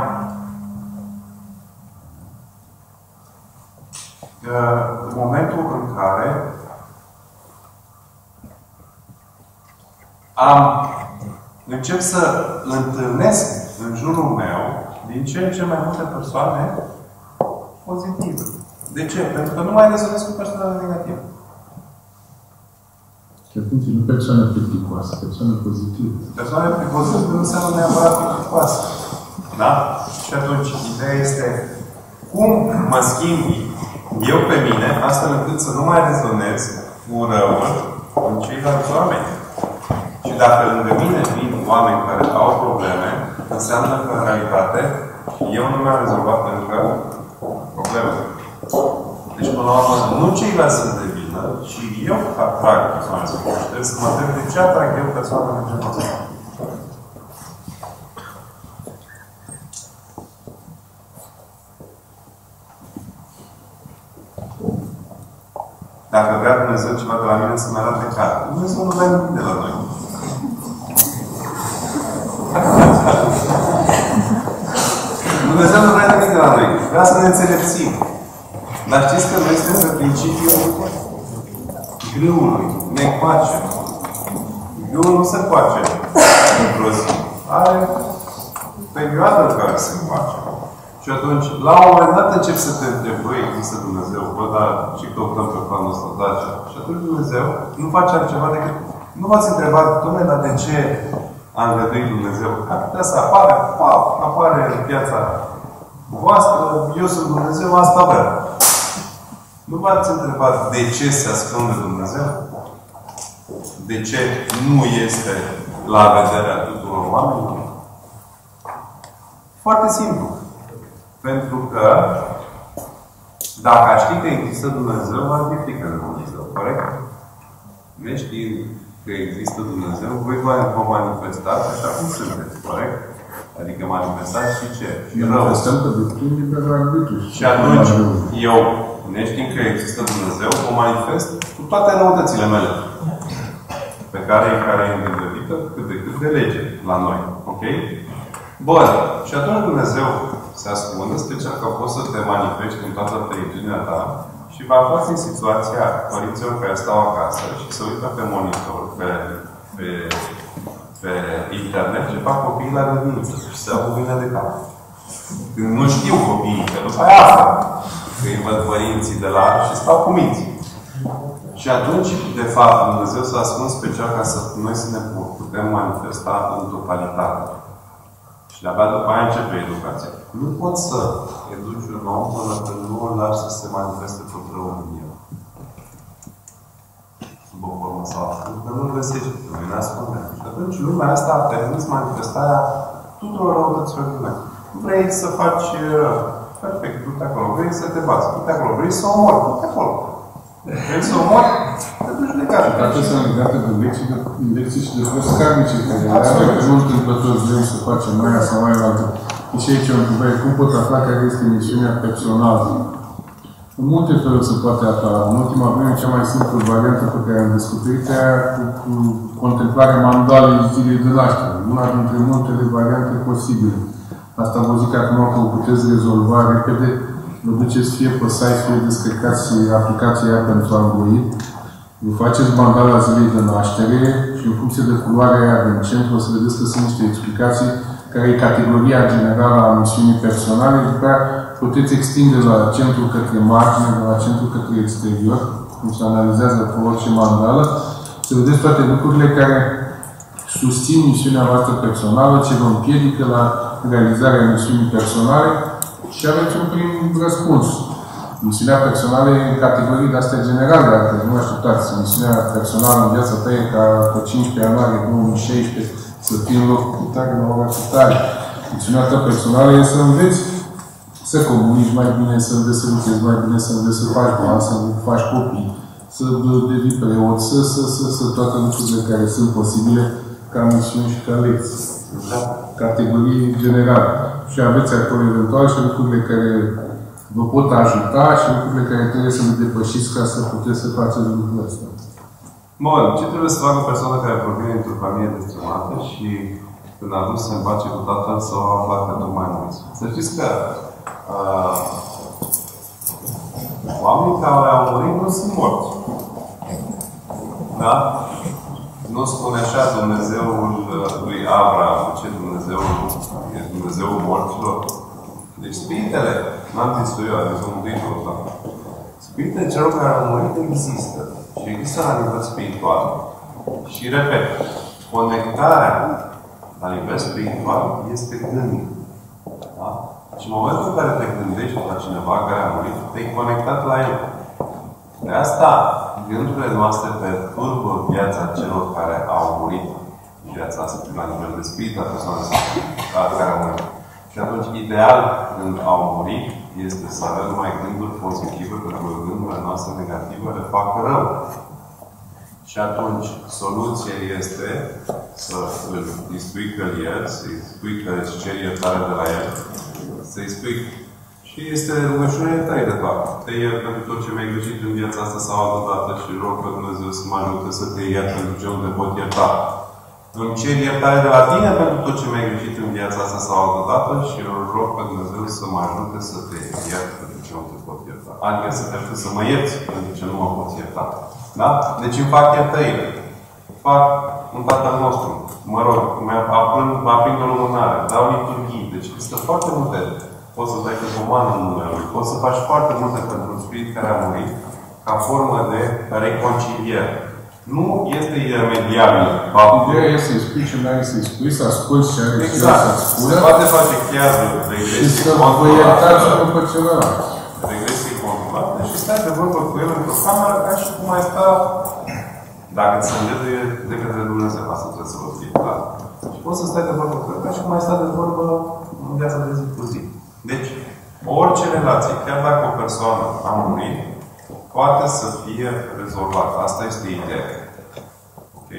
în momentul în care am încep să întâlnesc în jurul meu din ce în ce mai multe persoane pozitive. De ce? Pentru că nu mai rezolvesc cu persoane negative. Și atunci nu persoane plicticoase, persoane pozitive. Persoane pozitive nu înseamnă neapărat plicticoase. Da? Și atunci, ideea este cum mă schimbi eu pe mine, astfel încât să nu mai rezonez cu răul în ceilalți oameni. Și dacă lângă mine vin oameni care au probleme, înseamnă că în realitate eu nu mi-am rezolvat încă problemele. Deci, până la urmă, nu ceilalți sunt de vină, ci eu atrag persoane să facă. Trebuie să mă întreb de ce atrag eu persoane de genul ăsta. Dacă vrea Dumnezeu ceva de la mine, să-mi arate care. Dumnezeu nu vrea nimic de la noi. Dumnezeu nu vrea nimic de la noi. Vrea să ne înțelepțim. Dar știți că noi suntem pe principiul grâului. Ne coace. Grâul nu se coace într-o zi. Are perioadă în care se coace. Și atunci, la un moment dat încep să te întrebi, băi, există Dumnezeu, bă, dar și căutăm pe planul ăsta, da, și atunci Dumnezeu nu face altceva decât... Nu v-ați întrebat, dom'le, dar de ce a îngăduit Dumnezeu? Ar putea să apare, paf, apare în piața voastră, eu sunt Dumnezeu, asta vrea. Nu v-ați întrebat de ce se ascunde Dumnezeu? De ce nu este la vederea tuturor oamenilor? Foarte simplu. Pentru că dacă aș ști că există Dumnezeu, ar fi frică de Dumnezeu, corect? Neștiind că există Dumnezeu, voi vă manifestați așa cum sunteți, corect? Adică manifestați și ce? Și rău. Și atunci, eu, neștiind că există Dumnezeu, o manifest cu toate răutățile mele, pe care care e îngăduită cât de cât de lege la noi, ok? Bun. Și atunci Dumnezeu se ascunde, special că poți să te manifesti în toată pleidiunea ta și va face în situația părinților care stau acasă și se uită pe monitor, pe, pe, pe internet și fac copiii la grădiniță și se au vine de cap. Când nu știu copiii, că după aia asta, că îi văd părinții de la și stau cu minții. Și atunci, de fapt, Dumnezeu s-a ascuns special ca să noi să ne putem manifesta în totalitate. Și de-abia după aia începe educația. Nu poți să educi un om până când nu îl lași să se manifeste tot răul în el. Sub o formă sau altă. Pentru că nu-l găsești. Noi ne ascundem. Și atunci lumea asta a permis manifestarea tuturor răutăților din noi. Vrei să faci rău. Perfect, du-te acolo. Vrei să te bați. Du-te acolo. Vrei să omori. Du-te acolo. Vrei să omori? Te duci de casă. Toate sunt legate de lecții, de lecții și de frăți karmice care le are, că nu întâmplător vrem să facem mai aia sau mai altă. Și aici o întrebare, cum pot afla care este misiunea personală? În multe feluri se poate afla. În ultima vreme, cea mai simplă variantă pe care am descoperit e cu, cu contemplarea mandalei zilei de naștere. Una dintre multele variante posibile. Asta vă zic acum că o puteți rezolva repede. Vă duceți fie pe site, fie descărcați aplicația aia pentru Android. Vă faceți mandala zilei de naștere și în funcție de culoarea aia din centru o să vedeți că sunt niște explicații care e categoria generală a misiunii personale, după aceea puteți extinde la centru către margine, de la centru către exterior, cum se analizează pe orice mandală, să vedeți toate lucrurile care susțin misiunea voastră personală, ce vă împiedică la realizarea misiunii personale și aveți un prim răspuns. Misiunea personală e în categorii de-astea generale, dacă nu așteptați. Misiunea personală în viața ta e ca pe cincisprezece ianuarie două mii șaisprezece să fii în loc cu tare la ora cu tare. Misiunea ta personală e să înveți să comunici mai bine, să înveți să lucrezi mai bine, să înveți să faci bani, să faci copii, să devii preot, să, să, să, să toate lucrurile care sunt posibile ca misiuni și ca lecții. Categorii generale. Și aveți acolo eventual și lucrurile care vă pot ajuta și lucrurile care trebuie să le depășiți ca să puteți să faceți lucrurile astea. Bun, ce trebuie să facă o persoană care provine dintr-o familie destrămată și când a dus să se împace cu tatăl sau a aflat că nu mai mulți? Să știți că uh, oamenii care au murit nu sunt morți. Da? Nu spune așa Dumnezeul lui Abraham, ce Dumnezeu e Dumnezeul morților. Deci spiritele, n-am zis-o eu, a zis un Mântuitorul ăsta. Spiritele celor care au murit există. Și există la nivel spiritual. Și, repet, conectarea la nivel spiritual este gândit. Da? Și în momentul în care te gândești la cineva care a murit, te-ai conectat la el. De asta, gândurile noastre perturbă viața celor care au murit în viața asta, la nivel de spirit, a persoanei care au murit. Și atunci, ideal, când au murit, este să avem numai gânduri pozitive, pentru că gândurile noastre negative le fac rău. Și atunci, soluția este să îl spui că el, să-i spui că îți ceri iertare de la el, să-i spui. Și este rugăciunea tăi, de fapt. Te iert pentru tot ce mi-ai greșit în viața asta sau altă dată și rog pe Dumnezeu să mă ajute să te iert pentru ce nu te pot ierta. Îmi cer iertare de la tine pentru tot ce mi-ai greșit în viața asta sau altă dată și rog pe Dumnezeu să mă ajute să te iert pentru ce nu te pot ierta. Adică să te ajute să mă ierți pentru ce nu mă pot ierta. Da? Deci îmi fac iertările. Fac un Tatăl nostru. Mă rog, aprind o lumânare, dau liturghii. Deci există foarte multe. Poți să dai căpomană în numele Lui. Poți să faci foarte multe pentru un spirit care a murit ca formă de reconciliere. Nu este iremediabil. Ideea e să-i spui ce n-ai să-i spui, să asculți ce are exact. să spune. Se poate face chiar regresie și să vă iertați unul pe celălalt. Regresie controlată și stai de vorbă cu el într-o cameră ca și cum ai sta, dacă ți se îngăduie de către Dumnezeu, asta trebuie să vă fie clar. Și poți să stai de vorbă cu el ca și cum ai sta de vorbă în viața de zi cu zi. Deci, orice relație, chiar dacă o persoană a murit, poate să fie rezolvată. Asta este ideea. Ok?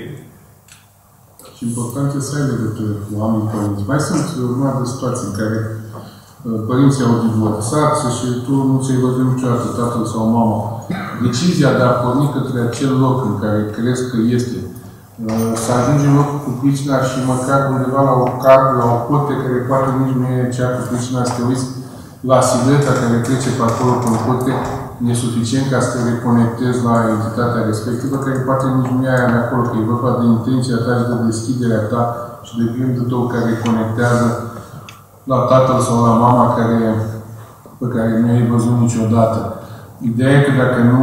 Și important este să ai legătură cu oamenii părinți. Mai sunt urmă de situații în care părinții au divorțat și tu nu ți-ai văzut niciodată tatăl sau mama. Decizia de a porni către acel loc în care crezi că este, să ajungi în locul cu pricina și măcar undeva la o card, la o curte care poate nici nu e cea cu pricina, să te uiți la silueta care trece pe acolo pe curte, e suficient ca să te reconectezi la entitatea respectivă, care poate nici nu e aia de acolo, că e vorba de intenția ta și de deschiderea ta și de gândul tău care conectează la tatăl sau la mama care, pe care nu i-ai văzut niciodată. Ideea e că dacă nu,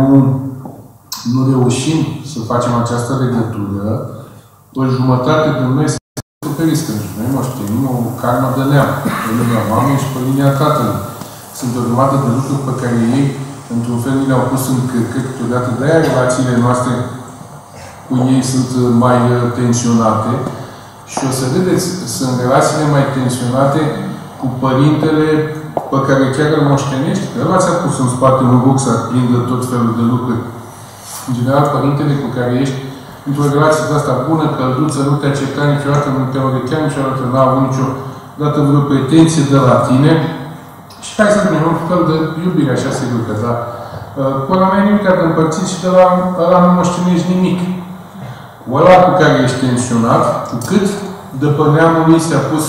nu reușim să facem această legătură, o jumătate de noi se suferiți, că noi nu știm, o karma de neam, pe linia mamei și pe linia tatălui. Sunt o grămadă de lucruri pe care ei, într-un fel, le-au pus în cărcă câteodată. De-aia relațiile noastre cu ei sunt mai tensionate și o să vedeți, sunt relațiile mai tensionate cu părintele pe care chiar îl moștenești, că ăla ți-a pus în spate un rucsac plin de tot felul de lucruri. În general, părintele cu care ești într-o relație de asta bună, călduță, nu te-a certat niciodată, nu te-a urechea niciodată, n-a avut niciodată vreo pretenție de la tine. Și hai să spunem, un fel de iubire, așa se ducă, dar cu ăla mai nimic de împărțit și de la ăla nu moștenești nimic. Ăla cu care ești tensionat, cu cât de pe neamul lui s-a pus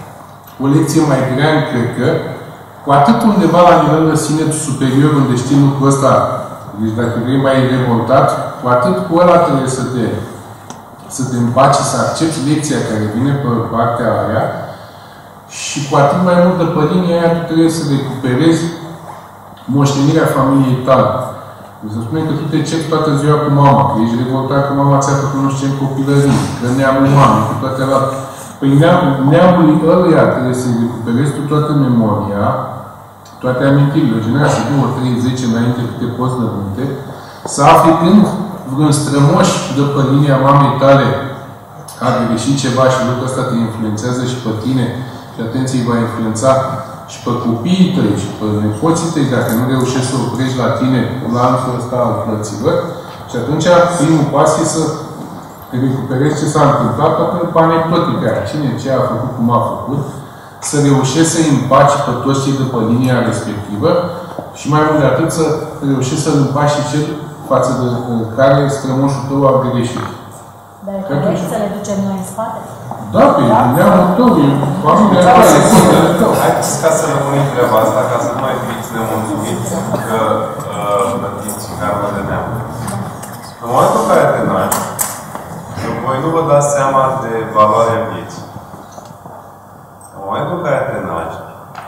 o lecție mai grea în cărcă, cu atât undeva la nivel de sine superior, unde știi lucrul ăsta, deci dacă vrei mai revoltat, cu atât cu ăla trebuie să te, să te împaci, să accepti lecția care vine pe partea aia și cu atât mai mult de pe linia aia tu trebuie să recuperezi moștenirea familiei tale. Deci să spunem că tu te ceri toată ziua cu mama, că ești revoltat că mama ți-a făcut nu știu ce în copilărie, că neamul mamei, că toate la... Păi neamul, neamul ăluia trebuie să-i recuperezi tu toată memoria, toate amintirile, o generație, două, trei, zece înainte că te poți năvânte, să afli când vreun strămoș de pe linia mamei tale a greșit ceva și lucrul ăsta te influențează și pe tine și atenție îi va influența și pe copiii tăi și pe nepoții tăi, dacă nu reușești să oprești la tine lanțul ăsta al plăților. Și atunci primul pas e să recuperezi ce s-a întâmplat, toată pe anecdotică aia. Cine ce a făcut, cum a făcut, să reușești să-i împaci pe toți cei de pe linia respectivă și mai mult de atât să reușești să-l împaci și cel față de care strămoșul tău a greșit. Dar e corect să le ducem noi în spate? Da, pe neamul tău, e familia ta, e familia tău. Haideți ca să rămânim treaba asta, ca să nu mai fiți nemulțumiți că plătiți karma de neam. În momentul în care te naști, voi nu vă dați seama de valoarea vieții. În momentul în care te naști,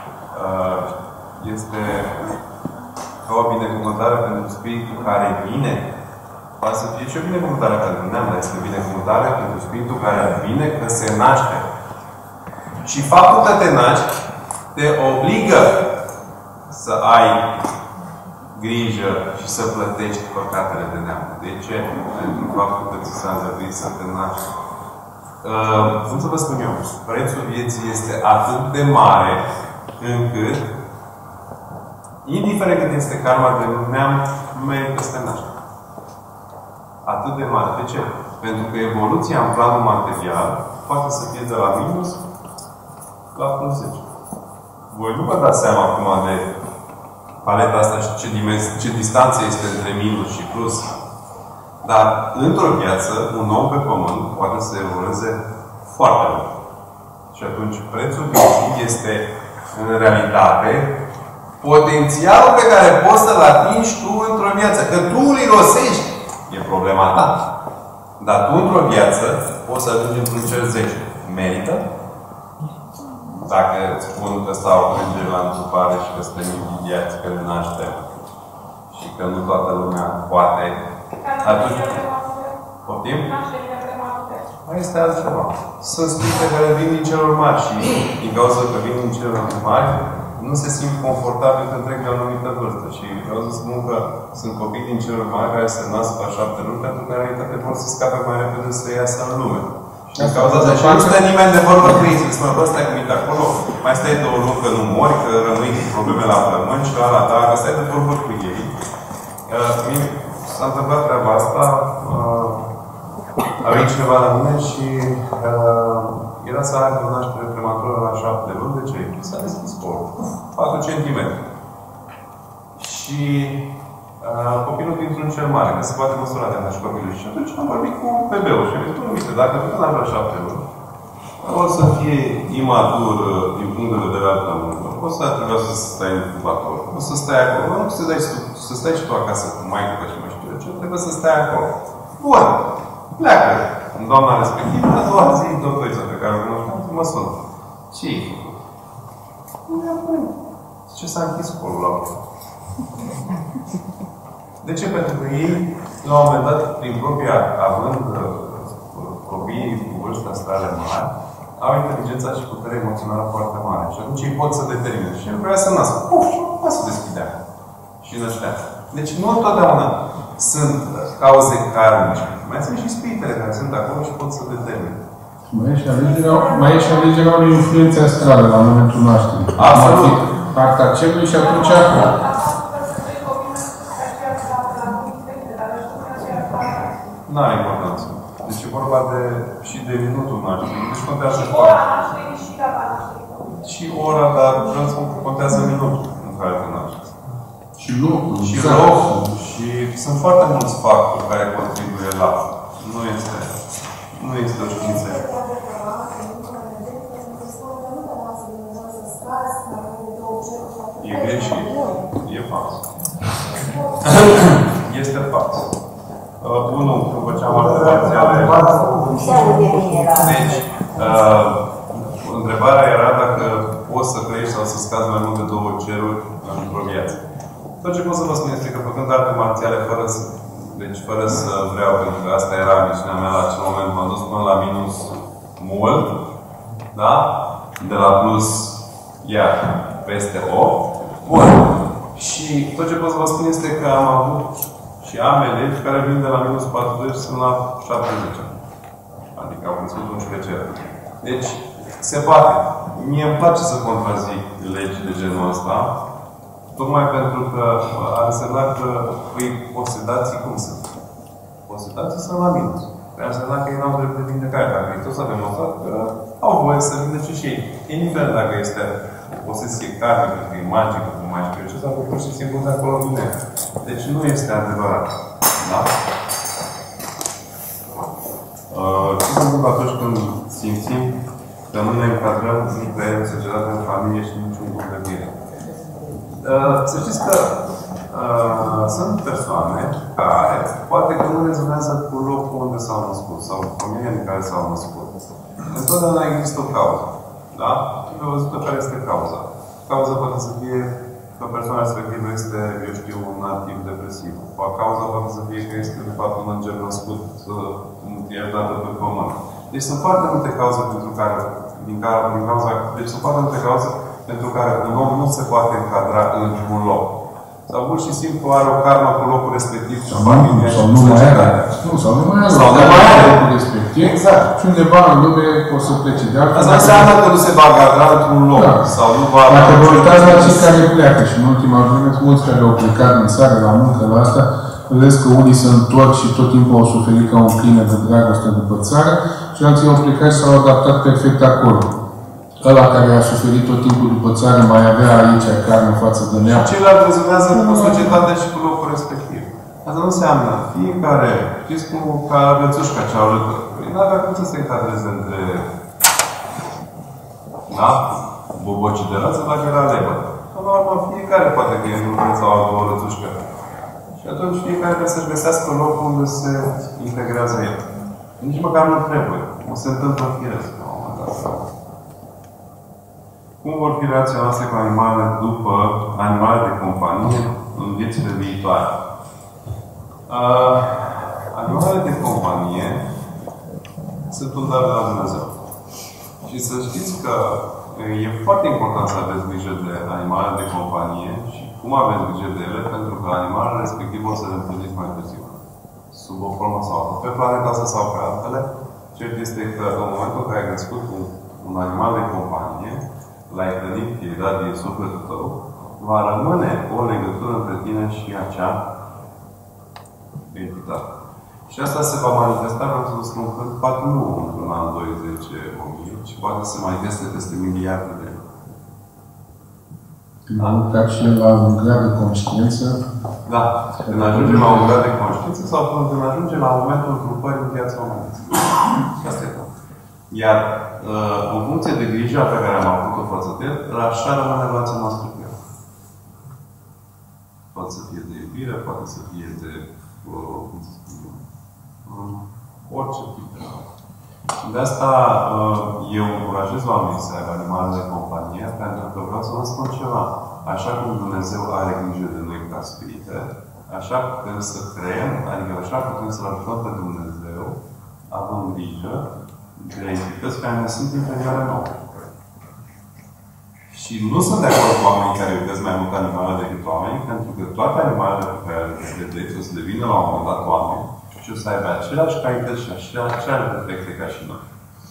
este ca o binecuvântare pentru spiritul care vine. Poate să fie și o binecuvântare pentru neam, dar este o binecuvântare pentru spiritul care vine că se naște. Și faptul că te naști te obligă să ai grijă și să plătești păcatele de neam. De ce? Pentru faptul că ți s-a îngăduit să te naști. Uh, cum să vă spun eu? Prețul vieții este atât de mare încât, indiferent cât este karma de neam, nu merită să te naști. Atât de mare. De ce? Pentru că evoluția în planul material poate să fie de la minus la plus zece. Voi nu vă dați seama acum de paleta asta și ce, ce distanță este între minus și plus. Dar, într-o viață, un om pe pământ poate să evolueze foarte mult. Și atunci, prețul vieții este, în realitate, potențialul pe care poți să-l atingi tu într-o viață. Că tu îl irosești, e problema ta. Dar tu, într-o viață, poți să ajungi într-un cer zece. Merită? Dacă îți spun că stau plângeri la întrupare și că suntem invidiați că ne naștem și că nu toată lumea poate, atunci... Poftim? Mai este altceva. Sunt spirite care vin din celor mari și din cauza că vin din celor mari, nu se simt confortabil că trec de o anumită vârstă. Și vreau să spun că sunt copii din celor mari care se nasc la șapte luni pentru că în realitate vor să scape mai repede să iasă în lume. Și din cauza asta și nu stă nimeni de vorbă cu ei. Să mă, bă, stai cu minte acolo, mai stai două luni că nu mori, că rămâi cu probleme la plămâni și la ta, că stai de vorbă cu ei. Uh, S-a întâmplat treaba asta. Uh, a venit cineva la mine și uh, era să aibă o naștere prematură la șapte luni. De ce? S-a deschis corpul. patru centimetri. Și uh, copilul dintr-un cel mare, că se poate măsura de naș copilul. Și atunci am vorbit cu bebeul și am zis, uite, dacă până la șapte luni o să fie imatur din punct de vedere al plămânilor, o să trebuia să stai în incubator, o să stai acolo, nu să, dai, să stai și tu acasă cu maică și mă știu eu ce, trebuie să stai acolo. Bun, pleacă. În doamna respectivă, a doua zi, doctorița pe care o cunoșteam, mă sună. Ce ai făcut? Nu mi-am părut. Ce s-a închis colul la urmă? De ce? Pentru că ei, la un moment dat, prin propria, având copiii cu vârsta stare mari, au inteligența și puterea emoțională foarte mare. Și atunci ei pot să determine. Și el vrea să nască. Puf, și nu să deschidea. Și năștea. Deci nu întotdeauna sunt cauze karmice. Mai sunt și spiritele care sunt acolo și pot să determine. Mai e și alegerea, mai e și alegerea unei influențe astrale la momentul nașterii. Absolut. Partea celui și atunci acolo. Nu are importanță. Deci e vorba de, și de minutul nașterii. Deci contează foarte. Și ora, dar vreau să spun că contează minutul în care te naști. Și locul. Și locul. Și sunt foarte mulți factori care contribuie la. Nu este, nu este o știință. E greșit. E fals. Este fals. Uh, unul, când făceam alte parțiale. Deci, uh, întrebarea era dacă poți să crești sau să scazi mai mult de două ceruri într-o viață. Tot ce pot să vă spun este că făcând arte marțiale fără să, deci fără să vreau, pentru că asta era misiunea mea la acel moment, m-am dus până la minus mult, da? De la plus, iar peste opt. Bun. Și tot ce pot să vă spun este că am avut și am elevi care vin de la minus patruzeci până la șaptezeci. Adică au crescut unsprezece ceruri. Deci, se poate. Mie îmi place să contrazic legi de genul ăsta, tocmai pentru că ar însemna că îi posedații cum sunt? Posedații sunt la minus. Ar însemna că ei n-au drept de vindecare. Dacă Hristos a demonstrat că au voie să vindece și ei. Indiferent dacă este o posesie karmică, că e magică, cum mai știu eu ce, sau pur și simplu de acolo vine. Deci nu este adevărat. Da? Uh, ce se întâmplă atunci când simțim că nu ne încadrăm nicăieri în societate, în familie și niciun grup de bine? Uh, să știți că uh, sunt persoane care poate că nu rezonează cu locul unde s-au născut sau cu familia în care s-au născut. Întotdeauna există o cauză. Da? Trebuie văzută care este cauza. Cauza poate să fie că persoana respectivă este, eu știu, un nativ depresiv. Cauza poate să fie că este, de fapt, un înger născut iertată pe pământ. Deci sunt foarte multe cauze pentru care, din care, din cauza, deci sunt foarte multe cauze pentru care un om nu se poate încadra într-un loc. Sau pur și simplu are o karmă cu locul respectiv. Sau nu, sau nu mai are. Nu, sau nu mai are. Sau nu mai are locul respectiv. Exact. Și undeva în lume o să plece de altfel. Asta înseamnă că nu se va garda într-un loc. Da. Sau nu va... Dacă vă uitați la cei care pleacă și în ultima vreme, mulți care au plecat din țară la muncă, la asta, vedeți că unii se întorc și tot timpul au suferit ca un câine de dragoste după țară și alții au plecat și s-au adaptat perfect acolo. Ăla care a suferit tot timpul după țară mai avea aici carne față de neam. Ceilalți rezonează cu societatea și cu locul respectiv. Asta nu înseamnă fiecare, știți cum ca rățușca cea urâtă. Nu avea cum să se încadreze între da? Bobocii de rață dacă era lebă. Până la urmă, fiecare poate că e în urmă sau altă o rățușcă. Și atunci fiecare trebuie să-și găsească locul unde se integrează el. Nici măcar nu trebuie. Nu se întâmplă firesc la un moment dat. Cum vor fi relația noastră cu animalele după animale de companie în viețile viitoare? Uh, animalele de companie sunt un dar de la Dumnezeu. Și să știți că e foarte important să aveți grijă de animalele de companie și cum aveți grijă de ele, pentru că animalele respectiv o să le întâlniți mai târziu. Sub o formă sau altă. Pe planeta asta sau pe altele, cert este că în momentul în care ai crescut un, un animal de companie, l-ai hrănit, i-ai dat din sufletul tău, va rămâne o legătură între tine și acea entitate. Și asta se va manifesta, vreau să vă spun că poate nu într-un an, doi, zece, o mie, ci poate să se manifeste peste miliarde de ani. Când am lucrat și la un grad de conștiință. Da. Când ajungem la un grad de conștiință sau când ajungem la momentul întrupării în viața omenească. Asta e tot. Iar uh, în funcție de grija pe care am avut-o față de el, așa rămâne relația noastră cu el. Poate să fie de iubire, poate să fie de uh, orice tip de rău. De asta uh, eu încurajez oamenii să aibă animale de companie, pentru că vreau să vă spun ceva. Așa cum Dumnezeu are grijă de noi ca spirite, așa putem să creăm, adică așa putem să-L ajutăm pe Dumnezeu, având grijă de entități care ne sunt inferioare nouă. Și nu sunt de acord cu oamenii care iubesc mai mult animale decât oameni, pentru că toate animalele pe care le vedeți o să devină la un moment dat oameni și o să aibă aceleași calități și aceleași defecte ca și noi.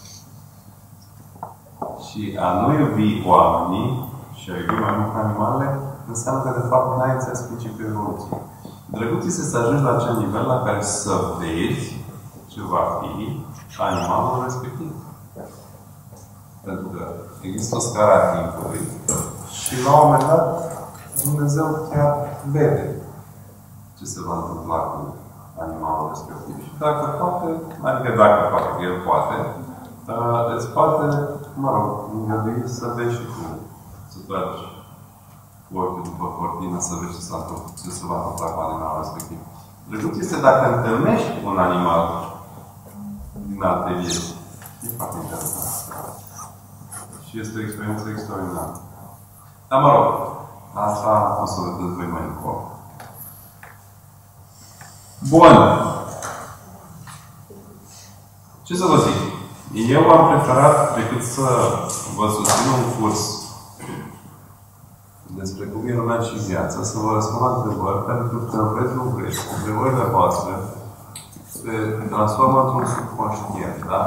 Și a nu iubi oamenii și a iubi mai mult animalele înseamnă că, de fapt, n-ai înțeles principiul evoluției. Drăguț este să ajungi la acel nivel la care să vezi ce va fi animalul respectiv. Pentru că există o scară a timpului și la un moment dat Dumnezeu chiar vede ce se va întâmpla cu animalul respectiv. Și dacă poate, adică dacă poate, el poate, îți poate, mă rog, îngădui să vezi și tu, să tragi cu ochiul după cortină, să vezi ce, ce se va întâmpla cu animalul respectiv. Drăguț este dacă întâlnești un animal din alte vieți. E foarte interesant. Și este o experiență extraordinară. Dar mă rog, asta o să vedeți voi mai încolo. Bun. Ce să vă zic? Eu am preferat, decât să vă susțin un curs despre cum e lumea și viața, să vă răspund la întrebări, pentru că vreți, nu vreți, întrebările voastre se transformă într-un subconștient, da?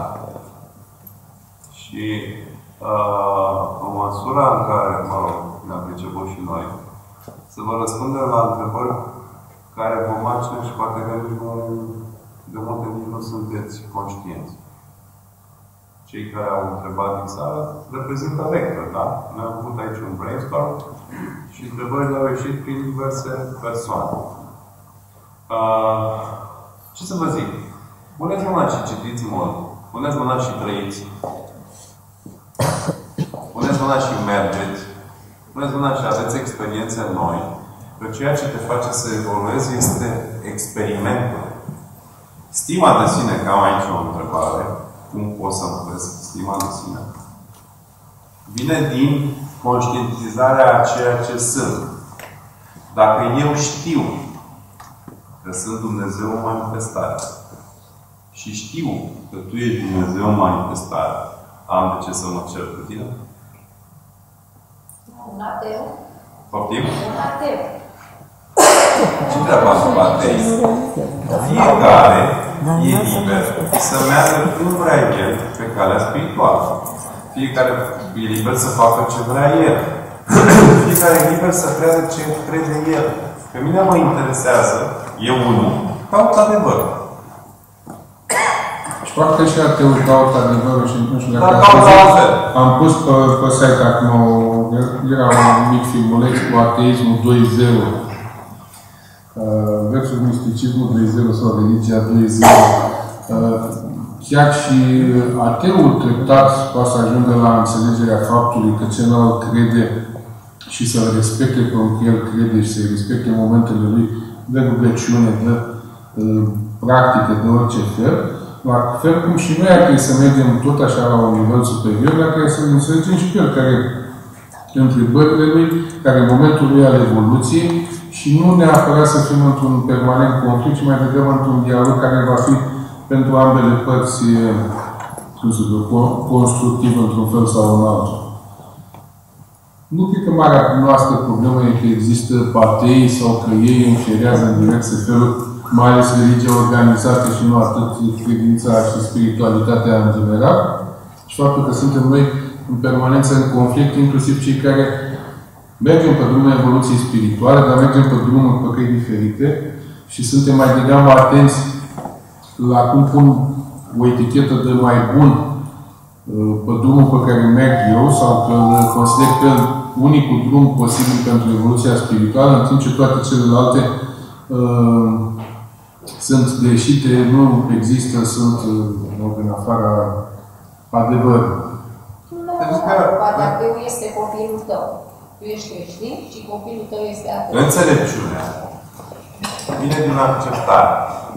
Și uh, în măsura în care, mă rog, ne-am priceput și noi, să vă răspundem la întrebări care vă macină și poate că nici nu, de multe nici nu sunteți conștienți. Cei care au întrebat din sală reprezintă vector, da? Noi am avut aici un brainstorm și întrebările au ieșit prin diverse persoane. Uh, ce să vă zic? Puneți mâna și citiți mult. Puneți mâna și trăiți. Puneți mâna și mergeți. Puneți mâna și aveți experiențe noi. Că ceea ce te face să evoluezi este experimentul. Stima de sine, că am aici o întrebare, cum pot să-mi cresc stima de sine? Vine din conștientizarea a ceea ce sunt. Dacă eu știu că sunt Dumnezeu în manifestare și știu că tu ești Dumnezeu în manifestare, am de ce să mă cer cu tine? Un ateu. Poftim? Un ateu. Ce treaba cu ateism? Fiecare e liber să meargă cum vrea el pe calea spirituală. Fiecare e liber să facă ce vrea el. Fiecare e liber să creadă ce crede el. Pe mine mă interesează, eu unul, caut adevăr. Și poate și ateu caut adevărul și nu știu dacă Dar caut altfel. am pus pe, pe site acum, era un mic filmuleț cu ateismul doi zero. Uh, versus misticismul doi zero sau religia doi zero. Uh, chiar și ateul treptat poate să ajungă la înțelegerea faptului că celălalt crede și să-l respecte cum el crede și să-i respecte momentele lui de rugăciune, de uh, practică, de orice fel. La fel cum și noi ar trebui să mergem tot așa la un nivel superior, la care să înțelegem și pe el, care întrebările lui, care în momentul lui al evoluției și nu neapărat să fim într-un permanent conflict, ci mai degrabă într-un dialog care va fi pentru ambele părți, cum să zic, constructiv într-un fel sau în altul. Nu cred că marea noastră problemă e că există atei sau că ei înșerează în diverse feluri, mai ales religia organizată și nu atât credința și spiritualitatea în general, și faptul că suntem noi în permanență în conflict, inclusiv cei care mergem pe drumul evoluției spirituale, dar mergem pe drumuri pe căi diferite și suntem mai degrabă atenți la cum pun o etichetă de mai bun pe drumul pe care merg eu sau că îl consider că unicul drum posibil pentru evoluția spirituală, în timp ce toate celelalte uh, sunt greșite, nu există, sunt uh, în afara adevărului. Nu, poate ateul este copilul tău. Tu ești creștin și copilul tău este ateu. Înțelepciunea vine din acceptare.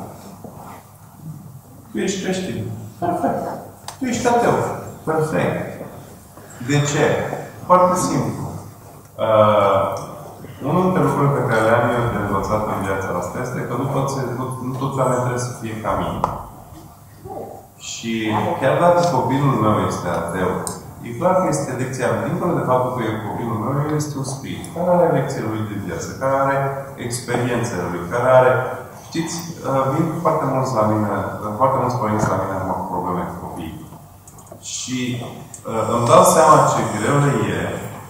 Tu ești creștin. Perfect. Tu ești ateu. Perfect. De ce? Foarte simplu. Uh, unul dintre lucrurile pe care le-am eu de învățat în viața asta este că nu toți, nu, nu toți oamenii trebuie să fie ca mine. Și chiar dacă copilul meu este ateu, e clar că este lecția, dincolo de faptul că copilul meu este un spirit, care are lecțiile lui de viață, care are experiențele lui, care are... Știți, vin foarte mulți la mine, foarte mulți părinți la mine acum cu probleme cu copiii. Și uh, îmi dau seama ce greu le e.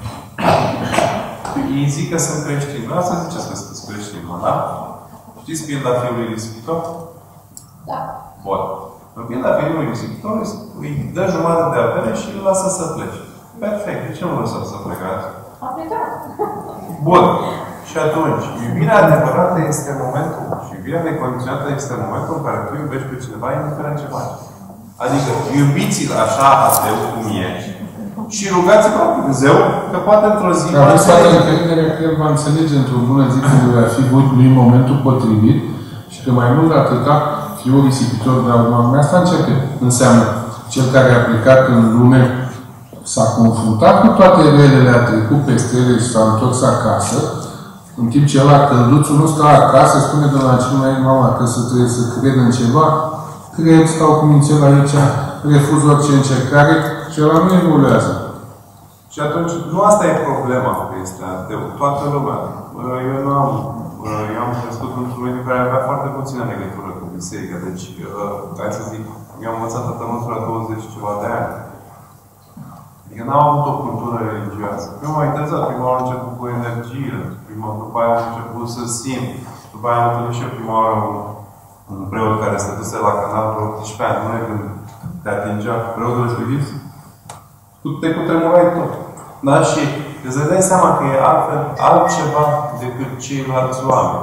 Ei zic că sunt creștini. Vreau să ziceți că sunteți creștini, mă, da? Știți pilda fiului risipitor? Da. Bun. În pilda fiului risipitor îi dă jumătate de avere și îl lasă să plece. Perfect. De ce nu lăsați să plecați? A plecat. Bun. Și atunci, iubirea adevărată este momentul, și iubirea necondiționată este momentul în care tu iubești pe cineva, indiferent ce faci. Adică, iubiți-l așa, ateu cum ești, și rugați-vă la Dumnezeu, că poate într-o zi... Că aveți toată încrederea că El va înțelege într-o bună zi când va fi lui momentul potrivit și că mai mult de atâta, fiul risipitor de la urma asta începe. Înseamnă, cel care a plecat în lume s-a confruntat cu toate relele, a trecut peste ele și s-a întors acasă, în timp ce ăla, călduțul nu stă acasă, spune de la început la mama că să trebuie să cred în ceva, cred, stau cu mințel aici, refuz orice încercare și ăla nu evoluează. Și atunci, nu asta e problema că este ateu. Toată lumea. Eu nu am, eu am crescut într-un mediu care avea foarte puțină legătură cu biserica. Deci, hai să zic, eu am învățat tătământul la douăzeci și ceva de ani. Adică n-am avut o cultură religioasă. Prima m-a interesat, prima oară am început cu energiile, prima, după aia am început să simt. După aia am întâlnit și eu prima oară un, un preot care stătuse la canal vreo optsprezece ani, nu e când te atingea preotul respectiv, te cutremurai tot. Da? Și îți dai seama că e altfel, altceva decât ceilalți oameni.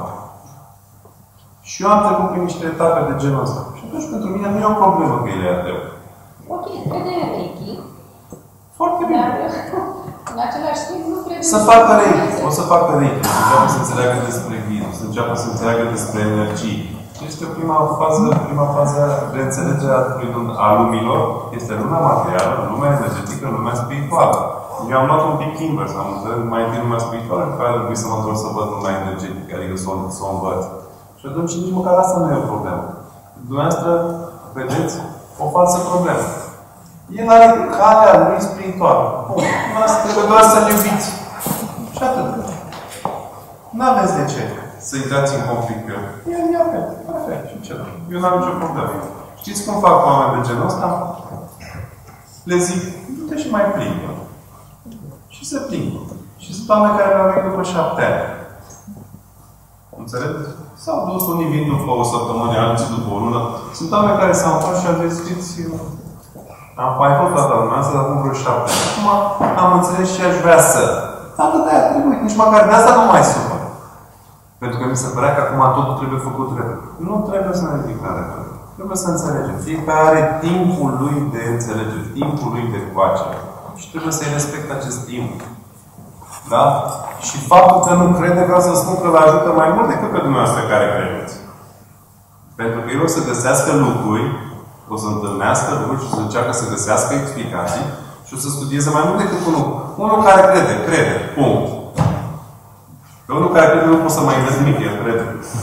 Și eu am trecut prin niște etape de genul ăsta. Și atunci pentru mine nu e o problemă că el e ateu. Ok, crede în Reiki. Foarte bine. Dar, în același timp, nu crede Să facă Reiki. O să facă Reiki. Să înceapă să înțeleagă despre ghid. Să înceapă să înțeleagă despre energii. Este prima fază, prima fază de înțelegere a lumilor. Este lumea materială, lumea energetică, lumea spirituală. Eu am luat un pic invers. Am înțeles mai întâi lumea spirituală, pe care trebuie să mă întorc să văd lumea energetică, adică să o, să o învăț. Și atunci nici măcar asta nu e o problemă. Dumneavoastră, vedeți, o falsă problemă. El are calea lui spirituală. Bun. Dumneavoastră trebuie doar să-l iubiți. Și atât. N-aveți de ce să intrați în conflict cu el. E în ea, perfect, și ce? Eu n-am nicio problemă. Știți cum fac oameni de genul ăsta? Le zic, du-te și mai plimbă. Și se plimbă. Și sunt oameni care le-au venit după șapte ani. Înțelegeți? S-au dus, unii vin după o săptămână, alții după o lună. Sunt oameni care s-au întors și au zis, știți, am mai fost la dumneavoastră, dar acum vreo șapte ani. Acum am înțeles și aș vrea să. Atât de aia trebuie. Nici măcar de asta nu mai supăr. Pentru că mi se părea că acum totul trebuie făcut repede. Nu trebuie să ne ridică repede. Trebuie să înțelegem. Fiecare are timpul lui de înțelegere, timpul lui de coace. Și trebuie să-i respect acest timp. Da? Și faptul că nu crede, vreau să spun că îl ajută mai mult decât pe dumneavoastră care credeți. Pentru că el o să găsească lucruri, o să întâlnească lucruri și o să încearcă să găsească explicații și o să studieze mai mult decât unul. Unul care crede, crede. Punct. Pe unul care crede nu pot să mai înveți nimic, el crede.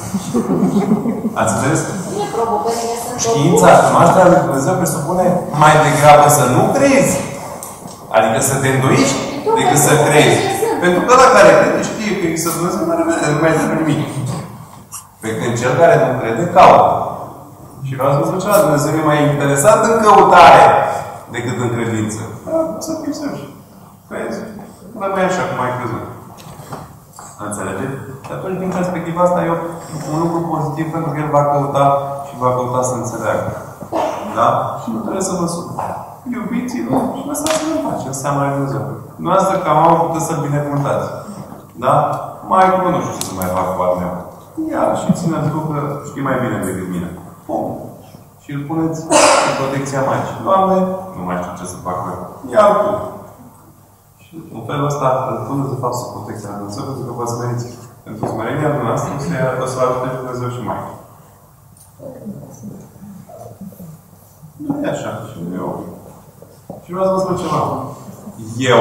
Ați înțeles? Știința, cunoașterea lui Dumnezeu presupune mai degrabă să nu crezi. Adică să te îndoiești decât să crezi. Pentru că ăla care crede știe că există Dumnezeu, nu mai trebuie nimic. Pe când cel care nu crede, caută. Și vreau să vă spun ceva, Dumnezeu e mai interesat în căutare decât în credință. Da, să fim serioși. Crezi? Nu mai e așa cum ai crezut. Înțelegeți? Și atunci, din perspectiva asta, e un lucru pozitiv pentru că el va căuta și va căuta să înțeleagă. Da? Și nu trebuie să vă supăr. Iubiți-vă și lăsați-vă în pace în seama lui Dumnezeu. Dumneavoastră, ca mamă, puteți să-l binecuvântați. Da? Mai cum nu știu ce să mai fac cu al meu. Ia și țineți tu că știi mai bine decât mine. Pum! Și îl puneți în protecția Maicii. Doamne, nu mai știu ce să fac eu. Ia-l tu! Și în felul ăsta îl puneți de fapt sub protecția lui Dumnezeu, pentru că vă smeriți. Pentru smerenia dumneavoastră o să ajute și Dumnezeu și Maica. Nu e așa. Și eu... Și vreau să vă spun ceva. Eu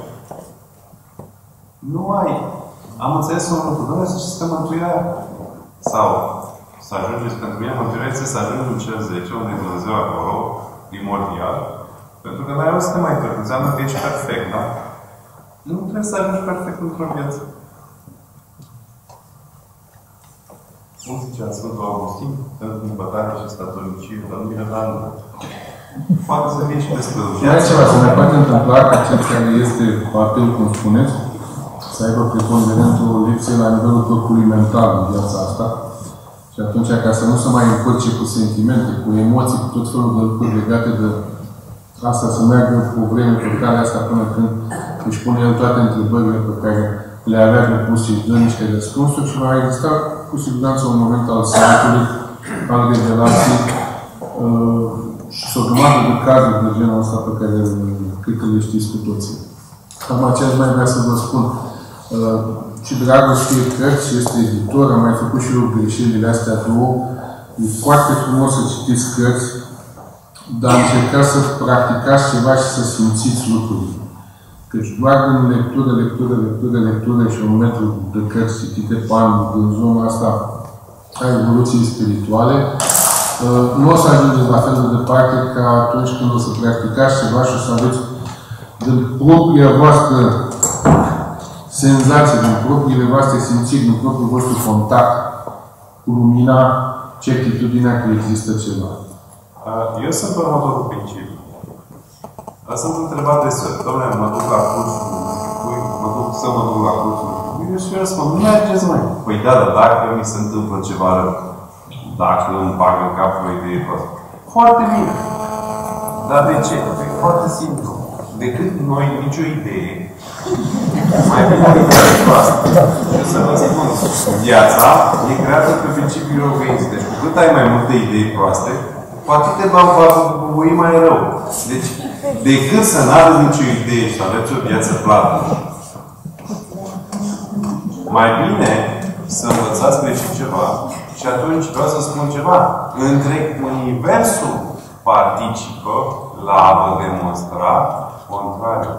nu mai am înțeles un lucru. Doamne, să știți că mântuirea sau să ajungeți, pentru mine mântuirea este să ajungi în cel zece, unde e Dumnezeu acolo, primordial. Pentru că la el o să te mai perfect. Înseamnă că ești perfect, da? Nu trebuie să ajungi perfect într-o viață. Cum zicea Sfântul Augustin, pentru împătare și statornicie, dar nu vine la nu. Poate să fie și despre viață. Mai ceva, se mai poate întâmpla că cel care este apel, cum spuneți, să aibă preponderentul lipsei la nivelul corpului mental în viața asta. Și atunci, ca să nu se mai încurce cu sentimente, cu emoții, cu tot felul de lucruri legate de asta, să meargă cu vreme pe care asta până când își pune el toate întrebările pe care le avea de pus și își dă niște răspunsuri și va exista cu siguranță un moment al sănătului, al revelației uh, și o grămadă de cazuri de genul ăsta pe care cred că le știți cu toții. Acum ce aș mai vrea să vă spun. Uh, și Dragoș știe cărți și este editor, am mai făcut și eu greșelile astea două. E foarte frumos să citiți cărți, dar încercați să practicați ceva și să simțiți lucrurile. Căci doar în lectură, lectură, lectură, lectură și un metru de cărți citite pe an din zona asta a evoluției spirituale, nu o să ajungeți la fel de departe ca atunci când o să practicați ceva și o să aveți din propria voastră senzație, din propriile voastre simțiri, din propriul vostru contact cu lumina, certitudinea că există ceva. Eu sunt pe următorul principiu. Sunt întrebat de sări. Doamne, mă duc la cursul, mă duc să mă duc la cursul. Eu și eu spun, nu mergeți, măi. Păi da, dar dacă mi se întâmplă ceva rău, dacă îmi bag în cap o idee proastă. Foarte bine. Dar de ce? E foarte simplu. Decât noi nicio idee, mai bine o idee proastă. Și să vă spun, viața e creată pe principiul organism. Deci cu cât ai mai multe idei proaste, cu atât te va voi mai rău. Deci, decât să n-aveți nicio idee și să aveți o viață plată, mai bine să învățați pe și ceva. Și atunci vreau să spun ceva. Întreg universul participă la a vă demonstra contrariul.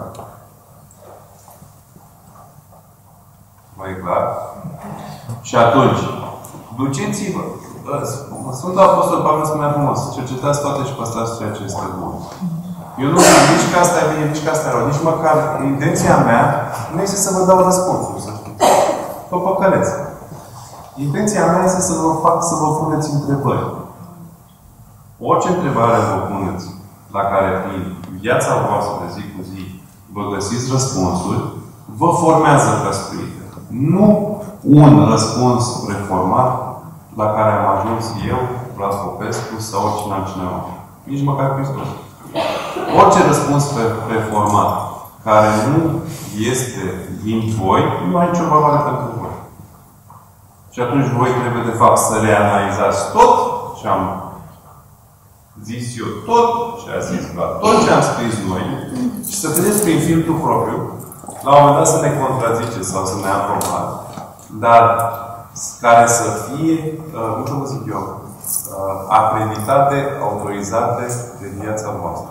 Mai e clar? Și atunci, duceți-vă. Sfântul Apostol Pavel spunea frumos, cercetați toate și păstrați ceea ce este bun. Eu nu zic nici că asta e bine, nici că asta e rău. Nici măcar intenția mea nu este să vă dau răspunsul, să știți. Pe păcăleț. Intenția mea este să vă fac să vă puneți întrebări. Orice întrebare vă puneți, la care prin viața voastră de zi cu zi vă găsiți răspunsuri, vă formează ca spirit. Nu un răspuns reformat la care am ajuns eu, Vlad Popescu sau oricine altcineva. Nici măcar Hristos. Orice răspuns reformat care nu este din voi, nu are nicio valoare pentru voi. Și atunci voi trebuie, de fapt, să reanalizați tot ce am zis eu, tot ce a zis Vlad, tot ce am scris noi, și să vedeți prin filtrul propriu, la un moment dat să ne contraziceți sau să ne aprobați, dar care să fie, uh, cum să vă zic eu, uh, acreditate, autorizate de viața voastră.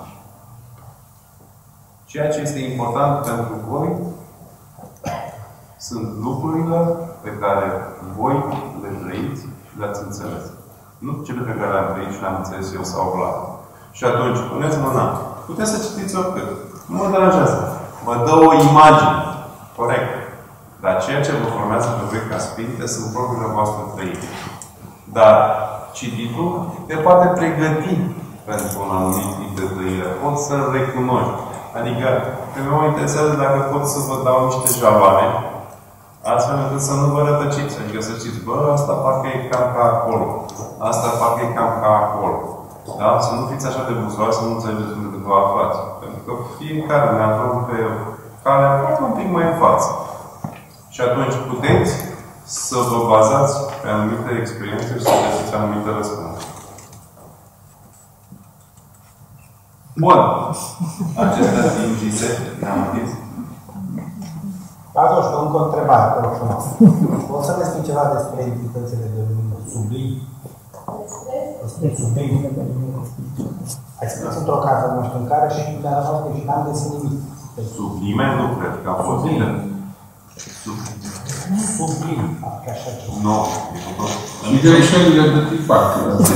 Ceea ce este important pentru voi sunt lucrurile pe care voi le trăiți și le-ați înțeles. Nu cele pe care le-am trăit și le-am înțeles eu sau Vlad. Și atunci, puneți mâna. Puteți să citiți oricât. Nu mă deranjează. Vă dă o imagine. Corect. Dar ceea ce vă formează pe voi ca spirite sunt propriile voastre trăiri. Dar cititul te poate pregăti pentru un anumit tip de trăire. Poți să-l recunoști. Adică, pe mine mă interesează dacă pot să vă dau niște jaloane, astfel încât să nu vă rătăciți. Adică să știți, bă, asta parcă e cam ca acolo. Asta parcă e cam ca acolo. Da? Să nu fiți așa de busoari, să nu înțelegeți unde vă aflați. Pentru că fiecare ne aflăm pe calea poate un pic mai în față. Și atunci puteți să vă bazați pe anumite experiențe și să găsiți anumite răspunsuri. Bun. Acestea fiind zise, ne-am întins. Atunci, încă o întrebare, te rog frumos. Poți să ne spui ceva despre entitățile de lumină sublim? Despre sublim. Ai scris într-o carte, nu știu în care, și mi-a rămas că și n-am găsit nimic. Sublime nu cred că a fost bine. Sublim. Așa ceva. Nu. Și greșelile de tipat.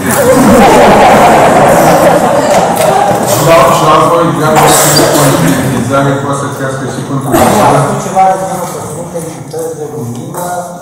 Și apoi, gradul de conștientizare poate să crească și contribuția. Am spus ceva de genul că sunt entități de lumină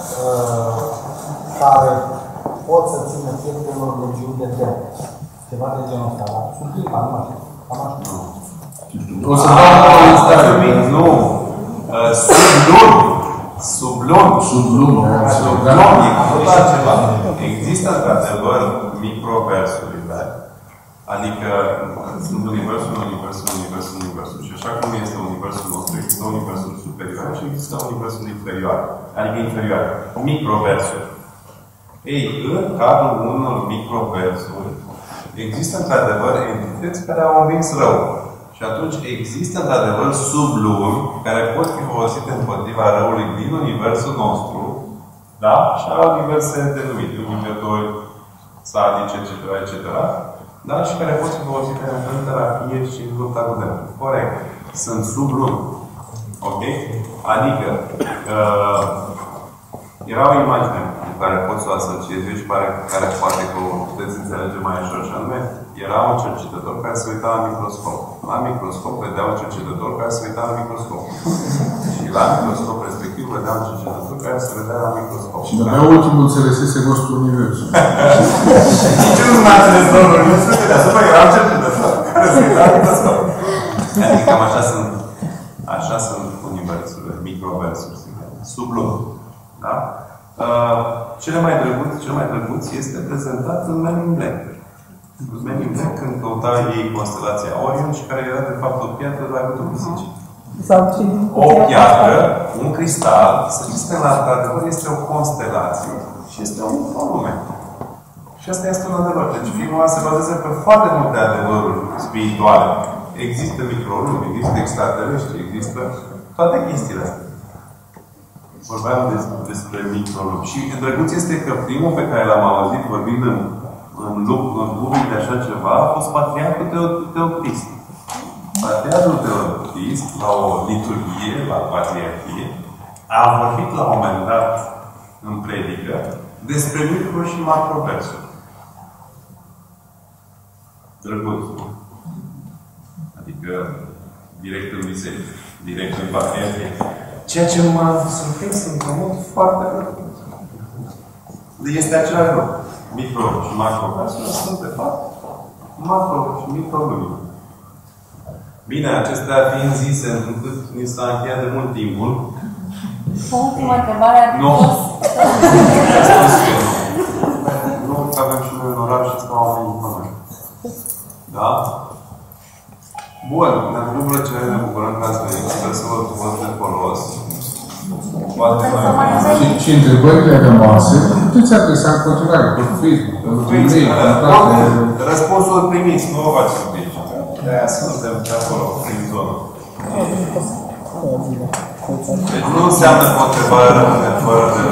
care pot să țină fiecare unor legiuni de demn. Ceva de genul ăsta, dar sublim, nu mai știu. Cam așa. O să dau o stare. Nu. Sublum. Sublum. Sublum. Sublum. E tot altceva. Există, într-adevăr, microversurile. Adică sunt universul, universul, universul, universul. Și așa cum este universul nostru, există universul superior și există universul inferior. Adică inferior. Microversuri. Ei, în cadrul unor microversuri, există într-adevăr entități care au învins rău. Și atunci există într-adevăr sublumi care pot fi folosite împotriva răului din universul nostru, da? Și au diverse denumiri, luminitori, sadice, et cetera, et cetera. Da? Și care pot fi folosite în terapie și în lupta cu demonul. Corect. Sunt sublumi. Ok? Adică, uh, era o imagine cu care pot să o asociezi și pare, care poate că o puteți înțelege mai ușor, și anume, era un cercetător care se uita la microscop. La microscop vedea un cercetător care se uita la microscop. Și la microscop respectiv vedea un cercetător care se vedea la microscop. Și de-abia ultimul înțelesese rostul universului. Niciunul nu a înțeles rostul universului, dar după era un cercetător care se uita la microscop. Adică cam așa sunt, așa sunt universurile, microversuri, sublum. Da? Uh, cele mai drăguț, cel mai drăguț este prezentat în Men in Black. Men in Black, când căuta ei constelația Orion și care era de fapt o piatră la gâtul pisicii. O piatră, un cristal, să știți că la adevăr este o constelație și este un volume. Și asta este un adevăr. Deci filmul ăsta se bazează pe foarte multe adevăruri spirituale. Există microlumi, există extraterestri, există toate chestiile astea. Vorbeam despre, despre microlumi. Și drăguț este că primul pe care l-am auzit vorbind în, în, în public de așa ceva a fost Patriarhul Teocrist. Patriarhul Teocrist, la o liturghie, la Patriarhie, a vorbit la un moment dat în predică despre micro și macroversuri. Drăguț. Adică direct în biserică, direct în Patriarhie. Ceea ce m-a surprins într-un mod foarte rău. este același lucru. Micro și macro. Sunt, de fapt, macro și micro lumini. Bine, acestea fiind zise, întrucât ni s-a încheiat de mult timpul. O ultimă întrebare ar fi Nu. fost... Nu, că avem și noi în oraș și stau oamenii după noi. Da? Bun, ne avem plăcere, ne bucurăm că ați venit. Sper să vă fost de folos. Poate mai Și, și întrebările rămase, puteți adresa în continuare pe Facebook, pe mail, pe toate. Răspunsul primiți, nu o faceți de aici. De-aia suntem pe acolo, prin zonă. Deci nu înseamnă că o întrebare rămâne fără de